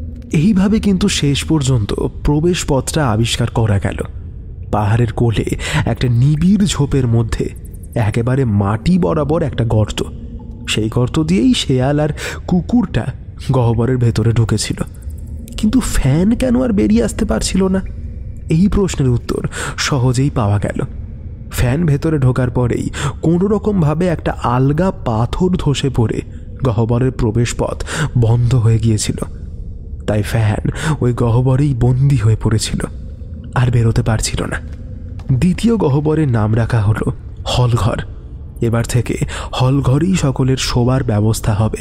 এইভাবে কিন্তু শেষ পর্যন্ত প্রবেশ পথটা আবিষ্কার করা গেল। পাহাড়ের কোলে একটা নিবিড় ঝোপের মধ্যে একেবারে মাটি বরাবর একটা গর্ত। সেই গর্ত দিয়েই শেয়াল আর কুকুরটা গহ্বরের ভেতরে ঢুকেছিল। কিন্তু ফ্যান কেন আর বেরিয়ে আসতে পারছিল না? এই প্রশ্নের উত্তর সহজেই পাওয়া গেল। ফ্যান ভেতরে ঢোকার পরেই কোনো রকমভাবে একটা আলগা পাথর ধসে পড়ে গহ্বরের প্রবেশ পথ বন্ধ হয়ে গিয়েছিল। তাই ফ্যান ওই গহ্বরেই বন্দী হয়ে পড়েছিল, আর বেরোতে পারছিল না। দ্বিতীয় গহ্বরের নাম রাখা হলো হলঘর। এবার থেকে হলঘরেই সকলের শোবার ব্যবস্থা হবে।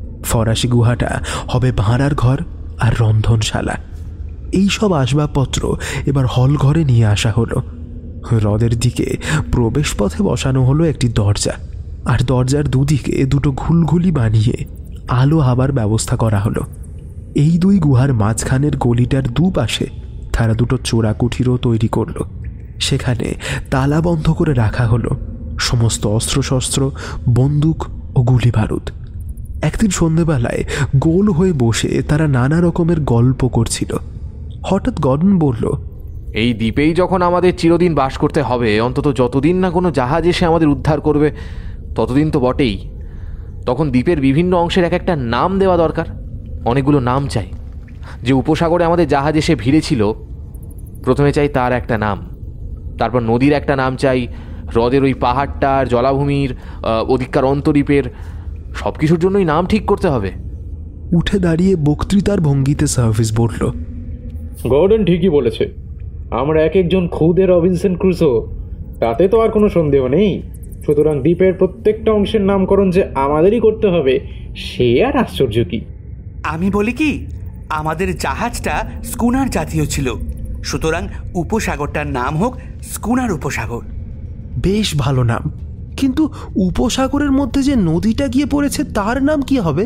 ফরাসি গুহাটা হবে ভাঁড়ার ঘর আর রন্ধনশালা। এইসব আসবাবপত্র এবার হলঘরে নিয়ে আসা হলো। হ্রদের দিকে প্রবেশ পথে বসানো হলো একটি দরজা, আর দরজার দুদিকে দুটো ঘুলঘুলি বানিয়ে আলো হাওয়ার ব্যবস্থা করা হলো। এই দুই গুহার মাঝখানের গলিটার দুপাশে তারা দুটো চোরা কুঠিরও তৈরি করলো। সেখানে তালা বন্ধ করে রাখা হলো সমস্ত অস্ত্রশস্ত্র, বন্দুক ও গুলি বারুদ। একদিন সন্ধেবেলায় গোল হয়ে বসে তারা নানা রকমের গল্প করছিল। হঠাৎ গর্ডন বলল, এই দ্বীপেই যখন আমাদের চিরদিন বাস করতে হবে, অন্তত যতদিন না কোনো জাহাজ এসে আমাদের উদ্ধার করবে ততদিন তো বটেই, তখন দ্বীপের বিভিন্ন অংশের এক একটা নাম দেওয়া দরকার। অনেকগুলো নাম চাই। যে উপসাগরে আমাদের জাহাজ এসে ভিড়েছিল, প্রথমে চাই তার একটা নাম, তারপর নদীর একটা নাম চাই, হ্রদের ওই পাহাড়টার, জলাভূমির, ওদিককার অন্তরীপের, সব কিছুর জন্যই নাম ঠিক করতে হবে। উঠে দাঁড়িয়ে বক্তৃতার ভঙ্গিতে সার্ভিস বলল, গর্ডন ঠিকই বলেছে, আমরা এক একজন খুদে রবিনসন ক্রুসো, তাতে তো আর কোনো সন্দেহ নেই। সুতরাং দ্বীপের প্রত্যেকটা অংশের নামকরণ যে আমাদেরই করতে হবে, সে আর আশ্চর্য কি। আমি বলি কি, আমাদের জাহাজটা স্কুনার জাতীয় ছিল, সুতরাং উপসাগরটার নাম হোক স্কুনার উপসাগর। বেশ ভালো নাম, কিন্তু উপসাগরের মধ্যে যে নদীটা গিয়ে পড়েছে তার নাম কি হবে?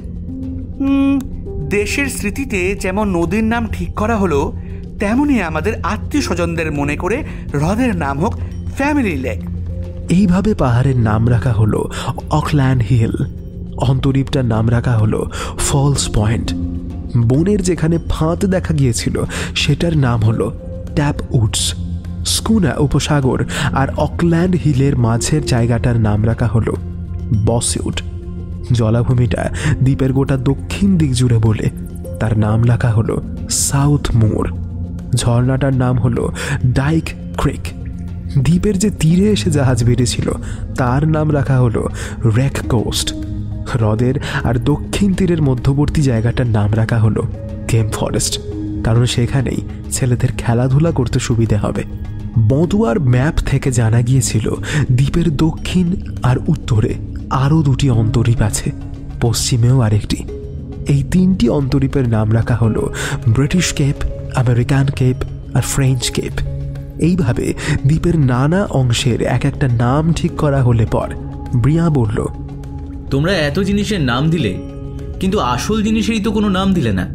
দেশের স্মৃতিতে যেমন নদীর নাম ঠিক করা হলো, তেমনি আমাদের আত্মীয় স্বজনদের মনে করে হ্রদের নাম হোক ফ্যামিলি লেক। এইভাবে পাহাড়ের নাম রাখা হলো অকল্যান্ড হিল, অন্তরীপটার নাম রাখা হলো ফলস পয়েন্ট, বনের যেখানে ফাঁদ দেখা গিয়েছিল সেটার নাম হলো ট্যাপ উডস, স্কুনা উপসাগর আর অকল্যান্ড হিলের মাঝের জায়গাটার নাম রাখা হলো বসিউড। জলাভূমিটা দ্বীপের গোটা দক্ষিণ দিক জুড়ে বলে তার নাম রাখা হলো সাউথ মোর। ঝর্ণাটার নাম হলো ডাইক ক্রিক। দ্বীপের যে তীরে এসে জাহাজ বেড়েছিল তার নাম রাখা হলো রেক কোস্ট। হ্রদের আর দক্ষিণ তীরের মধ্যবর্তী জায়গাটার নাম রাখা হলো গেম ফরেস্ট, কারণ সেখানেই ছেলেদের খেলাধুলা করতে সুবিধে হবে। বদুয়ার ম্যাপ থেকে জানা গিয়েছিল দ্বীপের দক্ষিণ আর উত্তরে আরও দুটি অন্তরীপ আছে, পশ্চিমেও আরেকটি। এই তিনটি অন্তরীপের নাম রাখা হলো ব্রিটিশ কেপ, আমেরিকান কেপ আর ফ্রেঞ্চ কেপ। এইভাবে দ্বীপের নানা অংশের এক একটা নাম ঠিক করা হলে পর ব্রিয়া বলল, তোমরা এত জিনিসের নাম দিলে, কিন্তু আসল জিনিসেরই তো কোনো নাম দিলে না।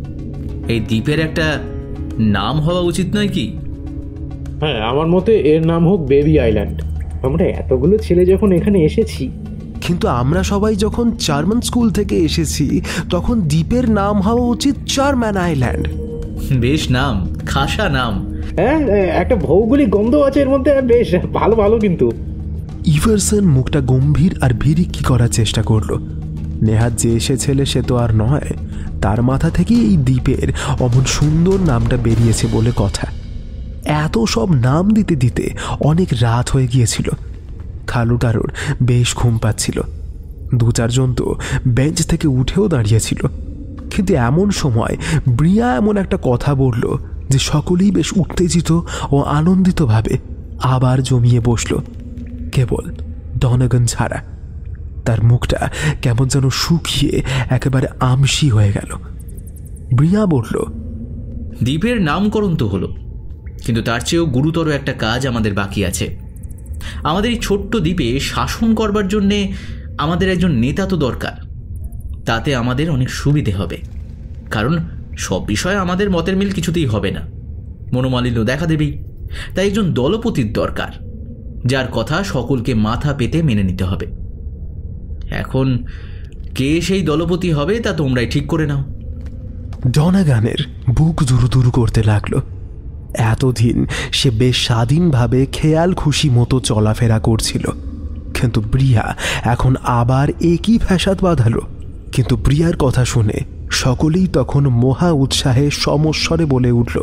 এই দ্বীপের একটা নাম হওয়া উচিত নয় কি? হ্যাঁ, আমার মতে এর নাম হোক বেবি আইল্যান্ড। আমরা এতগুলো ছেলে যখন এখানে এসেছি, কিন্তু আমরা সবাই যখন জার্মান স্কুল থেকে এসেছি তখন দ্বীপের নাম হওয়া উচিত জার্মান আইল্যান্ড। বেশ নাম, খাসা নাম। হ্যাঁ, একটা ভৌগোলিক গন্ধ আছে এর মধ্যে, বেশ ভালো ভালো। কিন্তু ইভারসন মুখটা গম্ভীর আর ভিরিক্কি করার চেষ্টা করলো। নেহাত যে সে ছেলে সে তো আর নয়, তার মাথা থেকে এই দ্বীপের অমন সুন্দর নামটা বেরিয়েছে বলে কথা। এত সব নাম দিতে দিতে অনেক রাত হয়ে গিয়েছিল। খালুটারোর বেশ ঘুম পাচ্ছিল। দু চারজন তো বেঞ্চ থেকে উঠেও দাঁড়িয়েছিল, কিন্তু এমন সময় ব্রিয়া এমন একটা কথা বলল যে সকলেই বেশ উত্তেজিত ও আনন্দিতভাবে আবার জমিয়ে বসল, কেবল ডনাগন ছাড়া। তার মুখটা কেমন যেন শুকিয়ে একেবারে আমসি হয়ে গেল। ব্রিয়া বলল, দ্বীপের নামকরণ তো হলো, কিন্তু তার চেয়েও গুরুতর একটা কাজ আমাদের বাকি আছে। আমাদের এই ছোট্ট দ্বীপে শাসন করবার জন্যে আমাদের একজন নেতা তো দরকার। তাতে আমাদের অনেক সুবিধে হবে, কারণ সব বিষয়ে আমাদের মতের মিল কিছুতেই হবে না, মনোমালিন্য দেখা দেবেই। তাই একজন দলপতির দরকার, যার কথা সকলকে মাথা পেতে মেনে নিতে হবে। এখন কে সেই দলপতি হবে তা তোমরাই ঠিক করে নাও। ডনাগানের বুক দুরু করতে লাগলো। এতদিন সে বেশ স্বাধীনভাবে খেয়াল খুশি মতো চলাফেরা করছিল, কিন্তু ব্রিয়া এখন আবার একই ফ্যাসাদ বাঁধালো। কিন্তু ব্রিয়ার কথা শুনে সকলেই তখন মহা উৎসাহে সমস্বরে বলে উঠল,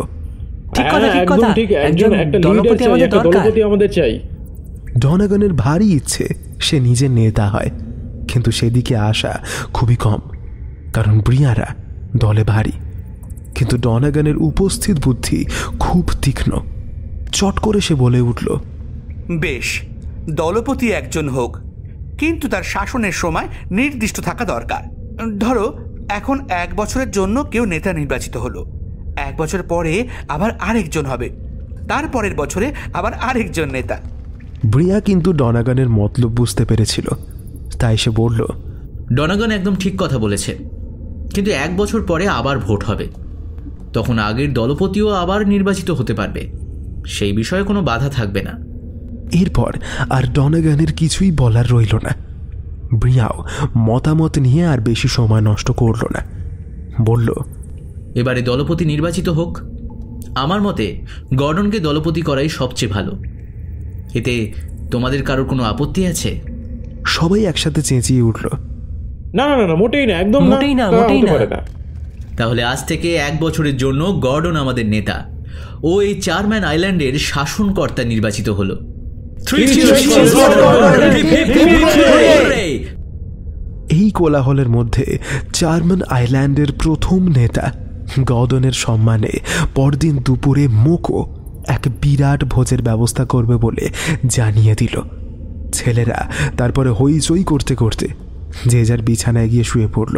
ডনাগানের ভারী ইচ্ছে সে নিজে নেতা হয়, কিন্তু সেদিকে আসা খুবই কম, কারণ ব্রিয়ারা দলে ভারী। কিন্তু ডনাগানের উপস্থিত বুদ্ধি খুব তীক্ষ্ণ। চট করে সে বলে উঠল, বেশ, দলপতি একজন হোক, কিন্তু তার শাসনের সময় নির্দিষ্ট থাকা দরকার। ধরো এখন 1 বছরের জন্য কেউ নেতা নির্বাচিত হলো, 1 বছর পরে আবার আরেকজন হবে, তারপরের বছরে আবার আরেকজন নেতা। ব্রিয়া কিন্তু ডনাগানের মতলব বুঝতে পেরেছিল, তাই সে বলল, ডনাগান একদম ঠিক কথা বলেছে, কিন্তু 1 বছর পরে আবার ভোট হবে, তখন আগের দলপতিও আবার নির্বাচিত হতে পারবে, সেই বিষয়ে কোনো বাধা থাকবে না। এরপর আর ডনাগানের কিছুই বলার রইল না। ব্রিয়াও মতামত নিয়ে আর বেশি সময় নষ্ট করল না, বলল, এবারে দলপতি নির্বাচিত হোক। আমার মতে গর্ডনকে দলপতি করাই সবচেয়ে ভালো। এতে তোমাদের কারোর কোনো আপত্তি আছে? সবাই একসাথে চেঁচিয়ে উঠল, না না না, মোটেই না, একদম মোটেই না, মোটেই না। তাহলে আজ থেকে 1 বছরের জন্য গর্ডন আমাদের নেতা, ও এই চারম্যান আইল্যান্ডের শাসনকর্তা নির্বাচিত হলো। এই কোলাহলের মধ্যে জার্মান আইল্যান্ডের প্রথম নেতা গর্ডনের সম্মানে পরদিন দুপুরে মোকো এক বিরাট ভোজের ব্যবস্থা করবে বলে জানিয়ে দিল। ছেলেরা তারপরে হইচই করতে করতে যে যার বিছানায় গিয়ে শুয়ে পড়ল।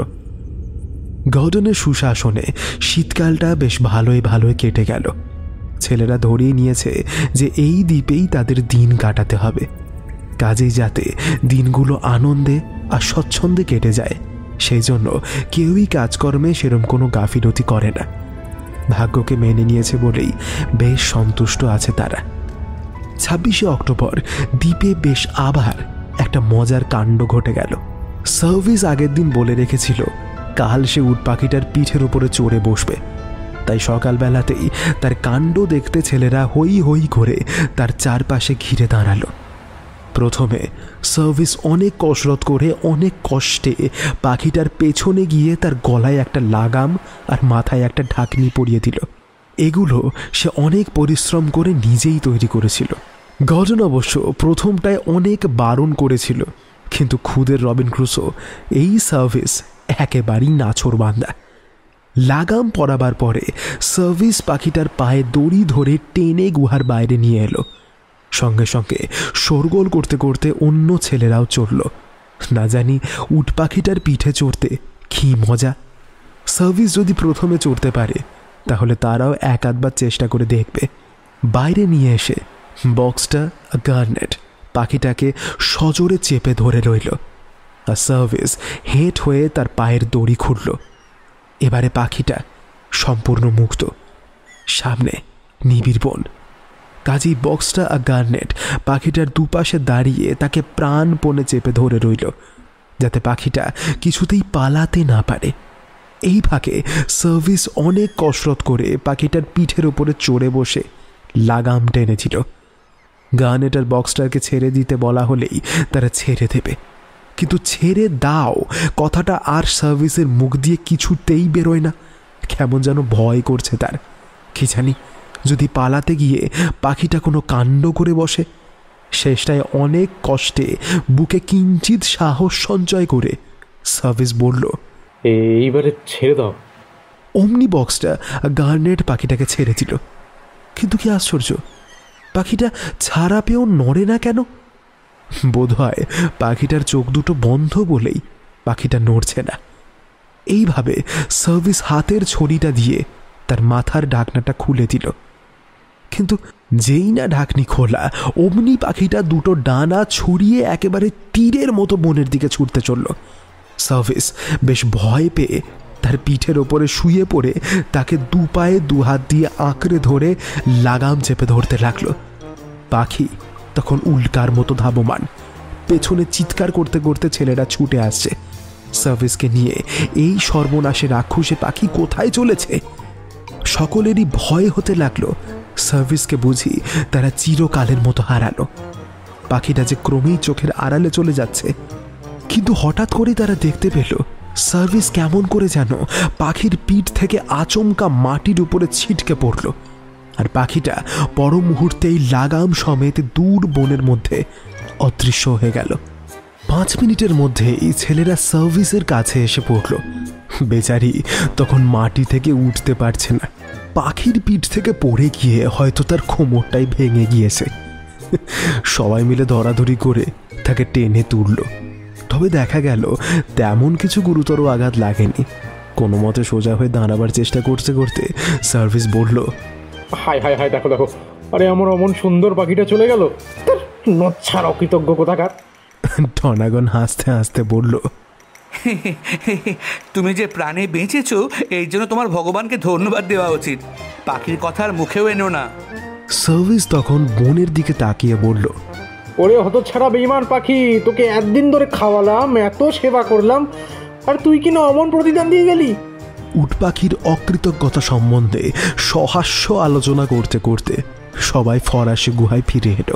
গর্ডনের সুশাসনে শীতকালটা বেশ ভালোই কেটে গেল। ছেলেরা ধরিয়ে নিয়েছে যে এই দ্বীপেই তাদের দিন কাটাতে হবে, কাজেই যাতে দিনগুলো আনন্দে আর স্বচ্ছন্দে কেটে যায় সেই জন্য কেউই কাজকর্মে সেরম কোনো গাফিলতি করে না। ভাগ্যকে মেনে নিয়েছে বলেই বেশ সন্তুষ্ট আছে তারা। 26শে অক্টোবর দ্বীপে বেশ আবার একটা মজার কাণ্ড ঘটে গেল। সার্ভিস আগের দিন বলে রেখেছিল কাল সে উট পাখিটার পিঠের উপরে চড়ে বসবে, তাই সকালবেলাতেই তার কাণ্ড দেখতে ছেলেরা হই হই করে তার চারপাশে ঘিরে দাঁড়ালো। প্রথমে সার্ভিস অনেক কসরত করে অনেক কষ্টে পাখিটার পেছনে গিয়ে তার গলায় একটা লাগাম আর মাথায় একটা ঢাকনি পরিয়ে দিল। এগুলো সে অনেক পরিশ্রম করে নিজেই তৈরি করেছিল। গর্ডন অবশ্য প্রথমটায় অনেক বারণ করেছিল, কিন্তু খুদের রবিন ক্রুসো এই সার্ভিস একেবারেই নাছোড়বান্দা। লাগাম পরাবার পরে সার্ভিস পাখিটার পায়ে দড়ি ধরে টেনে গুহার বাইরে নিয়ে এলো। সঙ্গে সঙ্গে শোরগোল করতে করতে অন্য ছেলেরাও চড়ল। না জানি উট পাখিটার পিঠে চড়তে কি মজা। সার্ভিস যদি প্রথমে চড়তে পারে তাহলে তারাও এক আধবার চেষ্টা করে দেখবে। বাইরে নিয়ে এসে বক্সটা গার্নেট পাখিটাকে সজোরে চেপে ধরে রইল, আর সার্ভিস হেঁট হয়ে তার পায়ের দড়ি খুলল। এবারে পাখিটা সম্পূর্ণ মুক্ত। সামনে নিবিড় বন, কাজেই বক্সটা আর গার্নেট পাখিটার দুপাশে দাঁড়িয়ে তাকে প্রাণপণে চেপে ধরে রইল যাতে পাখিটা কিছুতেই পালাতে না পারে। এই ফাঁকে সার্ভিস অনেক কসরত করে পাখিটার পিঠের উপরে চড়ে বসে লাগাম টেনেছিল। গার্নেট আর বক্সটারকে ছেড়ে দিতে বলা হলেই তারা ছেড়ে দেবে, কিন্তু ছেড়ে দাও কথাটা আর সার্ভিসের মুখ দিয়ে কিছুতেই বেরোয় না। কেমন যেন ভয় করছে তার। কি জানি যদি পালাতে গিয়ে পাখিটা কোনো কাণ্ড করে বসে। শেষটায় অনেক কষ্টে বুকে কিঞ্চিত সাহস সঞ্চয় করে সার্ভিস বলল, এইবারে ছেড়ে দাও। অমনি বক্সটা গার্নেট পাখিটাকে ছেড়ে দিল। কিন্তু কি আশ্চর্য, পাখিটা ছাড়া পেয়েও নড়ে না কেন? বোধহয় পাখিটার চোখ দুটো বন্ধ বলেই পাখিটা নড়ছে না। এইভাবে সার্ভিস হাতের ছড়িটা দিয়ে তার মাথার ঢাকনাটা খুলে দিল, কিন্তু যেই না ঢাকনি খোলা অমনি পাখিটা দুটো ডানা ছড়িয়ে একেবারে তীরের মতো বনের দিকে ছুটতে চলল। সার্ভিস বেশ ভয় পেয়ে তার পিঠের ওপরে শুয়ে পড়ে তাকে দু পায়ে দু হাত দিয়ে আঁকড়ে ধরে লাগাম চেপে ধরতে লাগলো। পাখি তখন উল্কার মতো ধাবমান, পেছনে চিৎকার করতে করতে ছেলেরা ছুটে আসছে। সার্ভিসকে নিয়ে এই সর্বনাশে রাক্ষসে পাখি কোথায় চলেছে? সকলেরই ভয় হতে লাগলো। সার্ভিসকে বুঝি তারা চিরকালের মতো হারালো। পাখিটা যে ক্রমেই চোখের আড়ালে চলে যাচ্ছে, কিন্তু হঠাৎ করে তারা দেখতে পেল সার্ভিস কেমন করে যেন পাখির পিঠ থেকে আচমকা মাটির উপরে ছিটকে পড়ল, আর পাখিটা পর মুহূর্তেই লাগাম সমেত দূর বনের মধ্যে অদৃশ্য হয়ে গেল। 5 মিনিটের মধ্যে এই ছেলেরা সার্ভিসের কাছে এসে পড়ল। বেচারি তখন মাটি থেকে উঠতে পারছে না। পাখির পিঠ থেকে পড়ে গিয়ে হয়তো তার কোমরটাই ভেঙে গিয়েছে। সবাই মিলে ধরাধরি করে তাকে টেনে তুলল। তবে দেখা গেল তেমন কিছু গুরুতর আঘাত লাগেনি। কোনো মতে সোজা হয়ে দাঁড়াবার চেষ্টা করতে করতে সার্ভিস বলল, হাই হাই হাই, দেখো দেখো, আরে আমার অমন সুন্দর পাখিটা চলে গেল, নচ্ছার অকৃতজ্ঞ কোথাকার। ডনাগন হাসতে হাসতে বলল, তুমি যে প্রাণে বেঁচেছো এই জন্য তোমার ভগবানকে ধন্যবাদ দেওয়া উচিত। পাখির কথার মুখেও এনো না। সার্ভিস তখন বনের দিকে তাকিয়ে বলল, ওরে হতচ্ছাড়া বেঈমান পাখি, তোকে একদিন ধরে খাওয়ালাম, এত সেবা করলাম, আর তুই কিনা অমন প্রতিদান দিয়ে গেলি। উট পাখির অকৃতজ্ঞতা সম্বন্ধে সহাস্য আলোচনা করতে করতে সবাই ফরাসি গুহায় ফিরে এলো।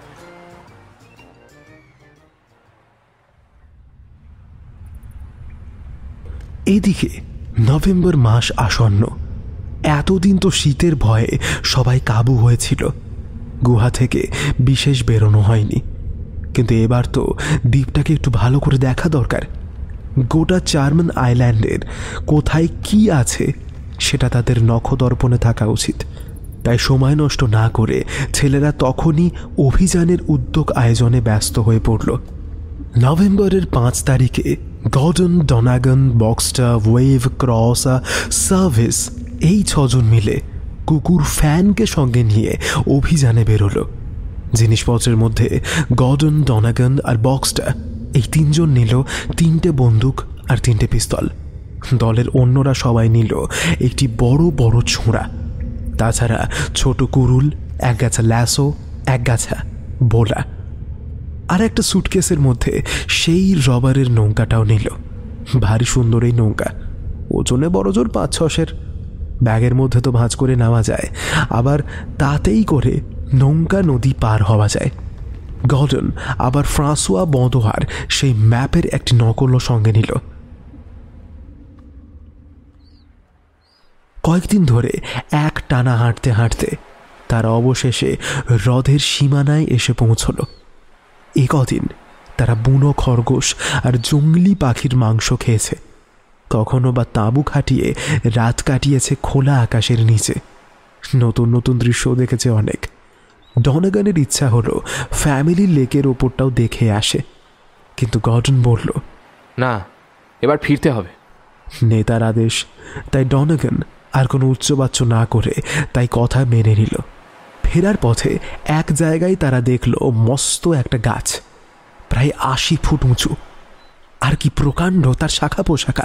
এদিকে নভেম্বর মাস আসন্ন। এতদিন তো শীতের ভয়ে সবাই কাবু হয়েছিল, গুহা থেকে বিশেষ বেরোনো হয়নি, কিন্তু এবার তো দ্বীপটাকে একটু ভালো করে দেখা দরকার। গোটা চার্মান আইল্যান্ডের কোথায় কি আছে সেটা তাদের নখদর্পণে থাকা উচিত। তাই সময় নষ্ট না করে ছেলেরা তখনই অভিযানের উদ্যোগ আয়োজনে ব্যস্ত হয়ে পড়ল। নভেম্বরের 5 তারিখে Gordon, Donagan, Baxter, Webb, Cross আর সার্ভিস এই 6 জন মিলে কুকুর ফ্যানকে সঙ্গে নিয়ে অভিযানে বেরোলো। জিনিসপত্রের মধ্যে গর্ডন, ডনাগন আর বক্সটার এই 3 জন নিল 3টে বন্দুক আর 3টে পিস্তল। দলের অন্যরা সবাই নিল একটি বড় বড় ছোঁড়া, তাছাড়া ছোট কুরুল, 1 গাছা ল্যাসো, 1 গাছা বোলা আর একটা সুটকেসের মধ্যে সেই রবারের নৌকাটাও নিল। ভারী সুন্দর এই নৌকা, ওজনে বড়জোর 5-6 ব্যাগের মধ্যে তো ভাঁজ করে নেওয়া যায়, আবার তাতেই করে নৌকা নদী পার হওয়া যায়। গর্ডন আবার ফ্রাঁসোয়া বঁদোয়ার সেই ম্যাপের একটি নকলও সঙ্গে নিল। কয়েকদিন ধরে এক টানা হাঁটতে হাঁটতে তারা অবশেষে হ্রদের সীমানায় এসে পৌঁছল। এ কদিন তারা বুনো খরগোশ আর জঙ্গলি পাখির মাংস খেয়েছে, কখনো বা তাঁবু খাটিয়ে রাত কাটিয়েছে খোলা আকাশের নিচে। নতুন নতুন দৃশ্যও দেখেছে অনেক। ডনাগানের ইচ্ছা হলো ফ্যামিলি লেকের ওপরটাও দেখে আসে, কিন্তু গর্ডন বলল, না, এবার ফিরতে হবে। নেতার আদেশ, তাই ডনাগান আর কোনো উচ্চবাচ্য না করে তাই কথা মেনে নিল। ফেরার পথে এক জায়গায় তারা দেখল মস্ত একটা গাছ, প্রায় 80 ফুট উঁচু, আর কি প্রকাণ্ড তার শাখা পোশাখা।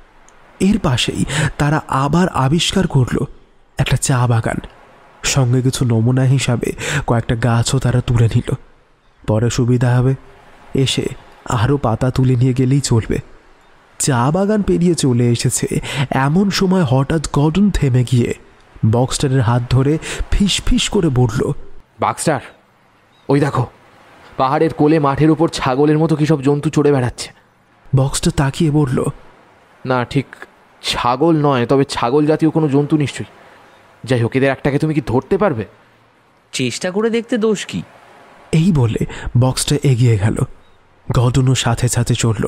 এর পাশেই তারা আবার আবিষ্কার করল একটা চা বাগান, সঙ্গে কিছু নমুনা হিসাবে কয়েকটা গাছও তারা তুলে নিল। পরে সুবিধা হবে, এসে আরও পাতা তুলে নিয়ে গেলেই চলবে। চা বাগান পেরিয়ে চলে এসেছে এমন সময় হঠাৎ গর্ডন থেমে গিয়ে বক্সটারের হাত ধরে ফিস ফিস করে বলল, বাক্সটার, ওই দেখো, পাহাড়ের কোলে মাঠের উপর ছাগলের মতো কী সব জন্তু চড়ে বেড়াচ্ছে। বক্সটার তাকিয়ে বলল, না, ঠিক ছাগল নয়, তবে ছাগল জাতীয় কোনো জন্তু নিশ্চয়ই। যাই হোক, এদের একটাকে তুমি কি ধরতে পারবে? চেষ্টা করে দেখতে দোষ কি? এই বলে বক্সটা এগিয়ে গেল। গর্ডনও সাথে সাথে চলল।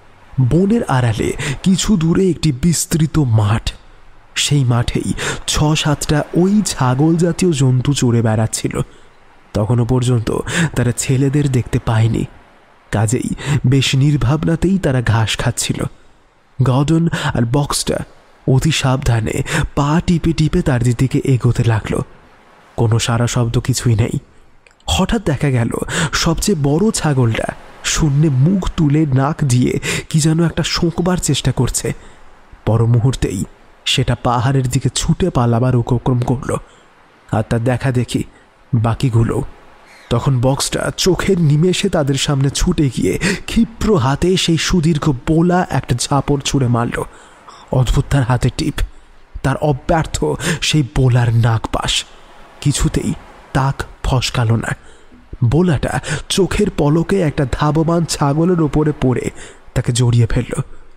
বনের আড়ালে কিছু দূরে একটি বিস্তৃত মাঠ, সেই মাঠেই 6-7টা ওই ছাগল জাতীয় জন্তু চড়ে বেড়াচ্ছিল। তখনও পর্যন্ত তারা ছেলেদের দেখতে পায়নি, কাজেই বেশ নির্ভাবনাতেই তারা ঘাস খাচ্ছিল। গর্ডন আর বক্সটা অতি সাবধানে পা টিপে টিপে তার দিকে এগোতে লাগলো। কোনো সারা শব্দ কিছুই নেই। হঠাৎ দেখা গেল সবচেয়ে বড় ছাগলটা শূন্যে মুখ তুলে নাক দিয়ে কি যেন একটা শোঁকবার চেষ্টা করছে। পর মুহূর্তেই সেটা পাহাড়ের দিকে ছুটে পালাবার উপক্রম করল, আর তার দেখা দেখি বাকিগুলো। তখন বক্সটা চোখের নিমেষে তাদের সামনে ছুটে গিয়ে ক্ষিপ্র হাতে সেই সুদীর্ঘ বোলা একটা ঝাপড় ছুঁড়ে মারল। অদ্ভুত তার হাতে টিপ, তার অব্যর্থ সেই বোলার নাক পাশ কিছুতেই তাক ফসকালো না। বোলাটা চোখের পলকে একটা ধাবমান ছাগলের ওপরে পড়ে তাকে জড়িয়ে ফেলল।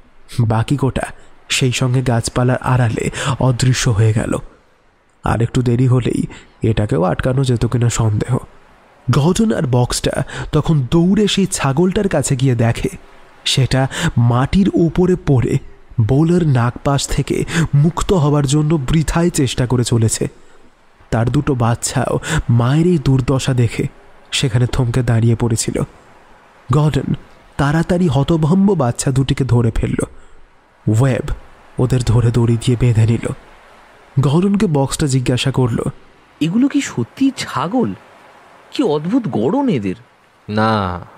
বাকি গোটা সেই সঙ্গে গাছপালার আড়ালে অদৃশ্য হয়ে গেল। আর একটু দেরি হলেই এটাকেও আটকানো যেত কিনা সন্দেহ। গর্ডন আর বক্সটা তখন দৌড়ে সেই ছাগলটার কাছে গিয়ে দেখে সেটা মাটির উপরে পড়ে বোলার নাকপাশ থেকে মুক্ত হবার জন্য বৃথায় চেষ্টা করে চলেছে। তার দুটো বাচ্চাও মায়ের এই দুর্দশা দেখে সেখানে থমকে দাঁড়িয়ে পড়েছিল। গর্ডন তাড়াতাড়ি হতভম্ব বাচ্চা দুটিকে ধরে ফেলল। ওয়েব ওদের ধরে দড়ি দিয়ে বেঁধে নিল। গর্ডনকে বক্সটা জিজ্ঞাসা করল, এগুলো কি সত্যি ছাগল? কি অদ্ভুত গড়ন এদের। না,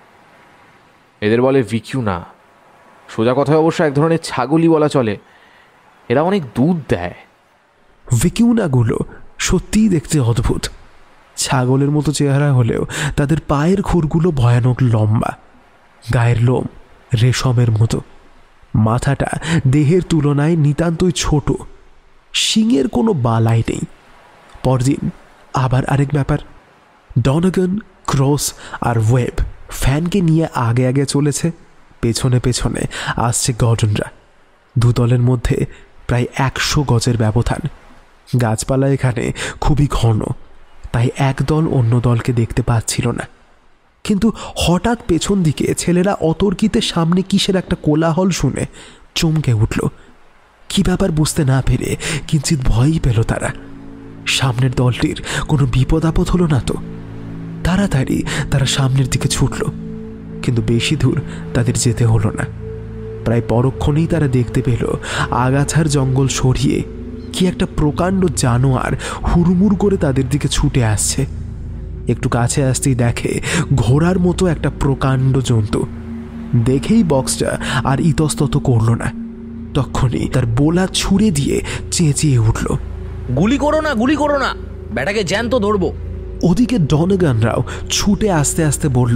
এদের বলে ভিকিউনা। সোজা কথায় অবশ্য এক ধরনের ছাগলই বলা চলে। এরা অনেক দুধ দেয়। ভিকিউনাগুলো সত্যিই দেখতে অদ্ভুত। ছাগলের মতো চেহারা হলেও তাদের পায়ের খুরগুলো ভয়ানক লম্বা, গায়ের লোম রেশমের মতো, মাথাটা দেহের তুলনায় নিতান্তই ছোট, শিংয়ের কোনো বালাই নেই। পরদিন আবার আরেক ব্যাপার, ডনাগন, ক্রস আর ওয়েব ফ্যানকে নিয়ে আগে আগে চলেছে, পেছনে পেছনে আসছে গর্ডনরা। দুদলের মধ্যে প্রায় 100 গজের ব্যবধান। গাছপালা এখানে খুবই ঘন, তাই একদল অন্য দলকে দেখতে পাচ্ছিল না। কিন্তু হঠাৎ পেছন দিকে ছেলেরা অতর্কিতে সামনে কিসের একটা কোলাহল শুনে চমকে উঠল। কি ব্যাপার বুঝতে না পেরে কিঞ্চিত ভয়ই পেল তারা। সামনের দলটির কোনো বিপদ আপদ হলো না তো? তাড়াতাড়ি তারা সামনের দিকে ছুটল, কিন্তু বেশি দূর তাদের যেতে হলো না। প্রায় পরক্ষণেই তারা দেখতে পেল আগাছার জঙ্গল সরিয়ে কি একটা প্রকাণ্ড জানোয়ার হুড়মুড় করে তাদের দিকে ছুটে আসছে। একটু কাছে আসতেই দেখে ঘোড়ার মতো একটা প্রকাণ্ড জন্তু। দেখেই বক্সটা আর ইতস্তত করল না, তখনই তার বোলা ছুঁড়ে দিয়ে চেঁচিয়ে উঠল, গুলি করো না, গুলি করো না, ব্যাটাকে জ্যান্ত ধরবো। ওদিকে ডনেগানরাও ছুটে আস্তে আস্তে বলল,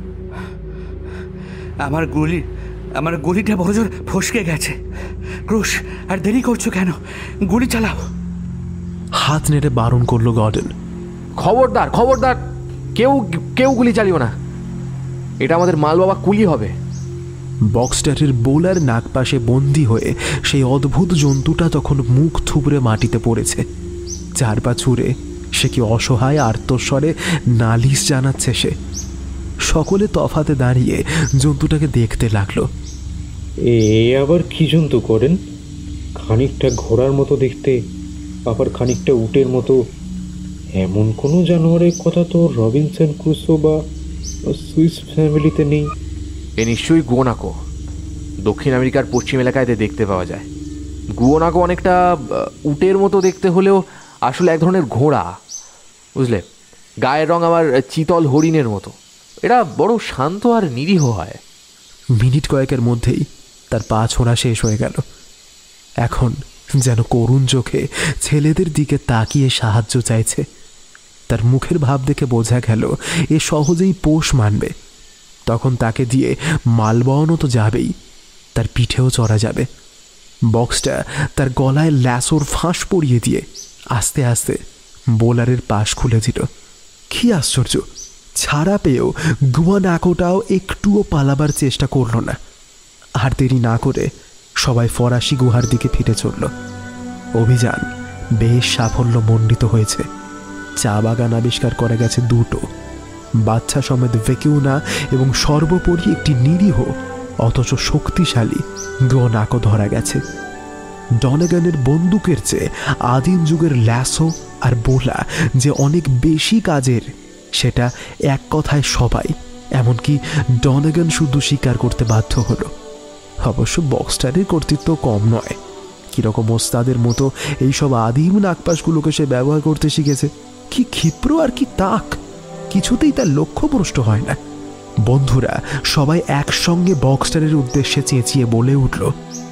আমার গুলিটা বড় জোর ফসকে গেছে। ক্রুশ, আর দেরি করছো কেন? গুলি চালাও। হাত নেড়ে বারণ করলো গর্ডন। খবরদার, খবরদার, কেউ কেউ গুলি চালিও না, এটা আমাদের মাল বাবা কুলি হবে। বক্সটারের বোলার নাকপাশে বন্দি হয়ে সেই অদ্ভুত জন্তুটা তখন মুখ থুবড়ে মাটিতে পড়েছে। চার পা ছুঁড়ে সে কি অসহায় আর্তস্বরে নালিশ জানাচ্ছে সে। সকলে তফাতে দাঁড়িয়ে জন্তুটাকে দেখতে লাগলো। এ আবার কি জন্তু করেন? খানিকটা ঘোড়ার মতো দেখতে, আবার খানিকটা উটের মতো। এমন কোনো জানোয়ারের কথা তো রবিনসন ক্রুসো বা সুইস ফ্যামিলিতে নেই। এ নিশ্চয়ই গুয়োনাকো। দক্ষিণ আমেরিকার পশ্চিম এলাকায় দেখতে পাওয়া যায়। গুয়োনাকো অনেকটা উটের মতো দেখতে হলেও আসলে এক ধরনের ঘোড়া, বুঝলে। গায়ের রং আমার চিতল হরিণের মতো। এরা বড় শান্ত আর নিরীহ হয়। মিনিট কয়েকের মধ্যেই তার পা ছোঁড়া শেষ হয়ে গেল। এখন যেন করুণ চোখে ছেলেদের দিকে তাকিয়ে সাহায্য চাইছে। তার মুখের ভাব দেখে বোঝা গেল এ সহজেই পোষ মানবে। তখন তাকে দিয়ে মাল বওয়ানো তো যাবেই, তার পিঠেও চড়া যাবে। বক্সটা তার গলায় ল্যাসোর ফাঁস পরিয়ে দিয়ে আস্তে আস্তে বোলারের পাশ খুলে দিল। কি আশ্চর্য, ছাড়া পেয়েও গুয়ানাকোটাও একটুও পালাবার চেষ্টা করল না। আর দেরি না করে সবাই ফরাসি গুহার দিকে ফিরে চলল। অভিযান বেশ সাফল্যমণ্ডিত হয়েছে। চা বাগান আবিষ্কার করা গেছে 2টো, বাচ্চা সমেত ভেকিউনা এবং সর্বোপরি একটি নিরীহ অথচ শক্তিশালী গুয়ানাকো ধরা গেছে। ডনেগানের বন্দুকের চেয়ে আদিম যুগের ল্যাসো আর বোলা যে অনেক বেশি কাজের, সেটা এক কথায় সবাই, এমনকি ডনেগান শুধু স্বীকার করতে বাধ্য হলো। অবশ্য বক্সটারের কর্তৃত্ব কম নয়। কিরকম ওস্তাদের মতো এইসব আদিম নাগপাশগুলোকে সে ব্যবহার করতে শিখেছে। কি ক্ষিপ্র আর কি তাক, কিছুতেই তার লক্ষ্যভ্রষ্ট হয় না। বন্ধুরা সবাই একসঙ্গে বক্সটারের উদ্দেশ্যে চেঁচিয়ে বলে উঠল,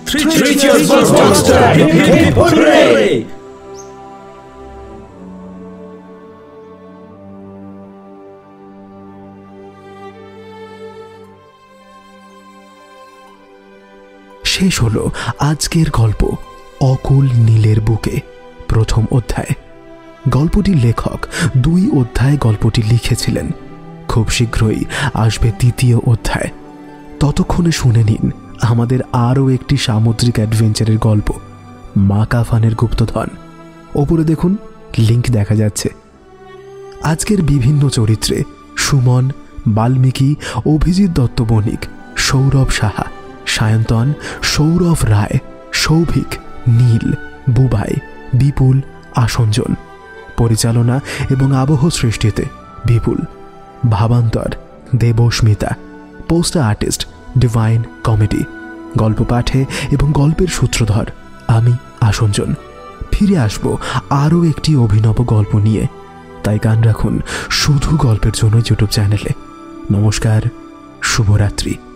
শেষ হলো আজকের গল্প অকুল নীলের বুকে, প্রথম অধ্যায়। গল্পটির লেখক 2 অধ্যায়ে গল্পটি লিখেছিলেন। খুব শীঘ্রই আসবে 2য় অধ্যায়। ততক্ষণে শুনে নিন আমাদের আরও একটি সামুদ্রিক অ্যাডভেঞ্চারের গল্প, মাকাফানের গুপ্তধন। ওপরে দেখুন, লিংক দেখা যাচ্ছে। আজকের বিভিন্ন চরিত্রে সুমন, বাল্মীকি, অভিজিৎ দত্ত বণিক, সৌরভ সাহা, সায়ন্তন, সৌরভ রায়, সৌভিক, নীল, বুবাই, বিপুল, আসঞ্জন। পরিচালনা এবং আবহ সৃষ্টিতে বিপুল, ভাবান্তর Debasmita, poster artist divine comedy. গল্প পাঠে এবং গল্পের সূত্রধর আমি আসঞ্জন। ফিরে আসব আরও একটি অভিনব গল্প নিয়ে, তাই গান রাখুন শুধু গল্পের জন্য ইউটিউব চ্যানেলে। নমস্কার, শুভরাত্রি।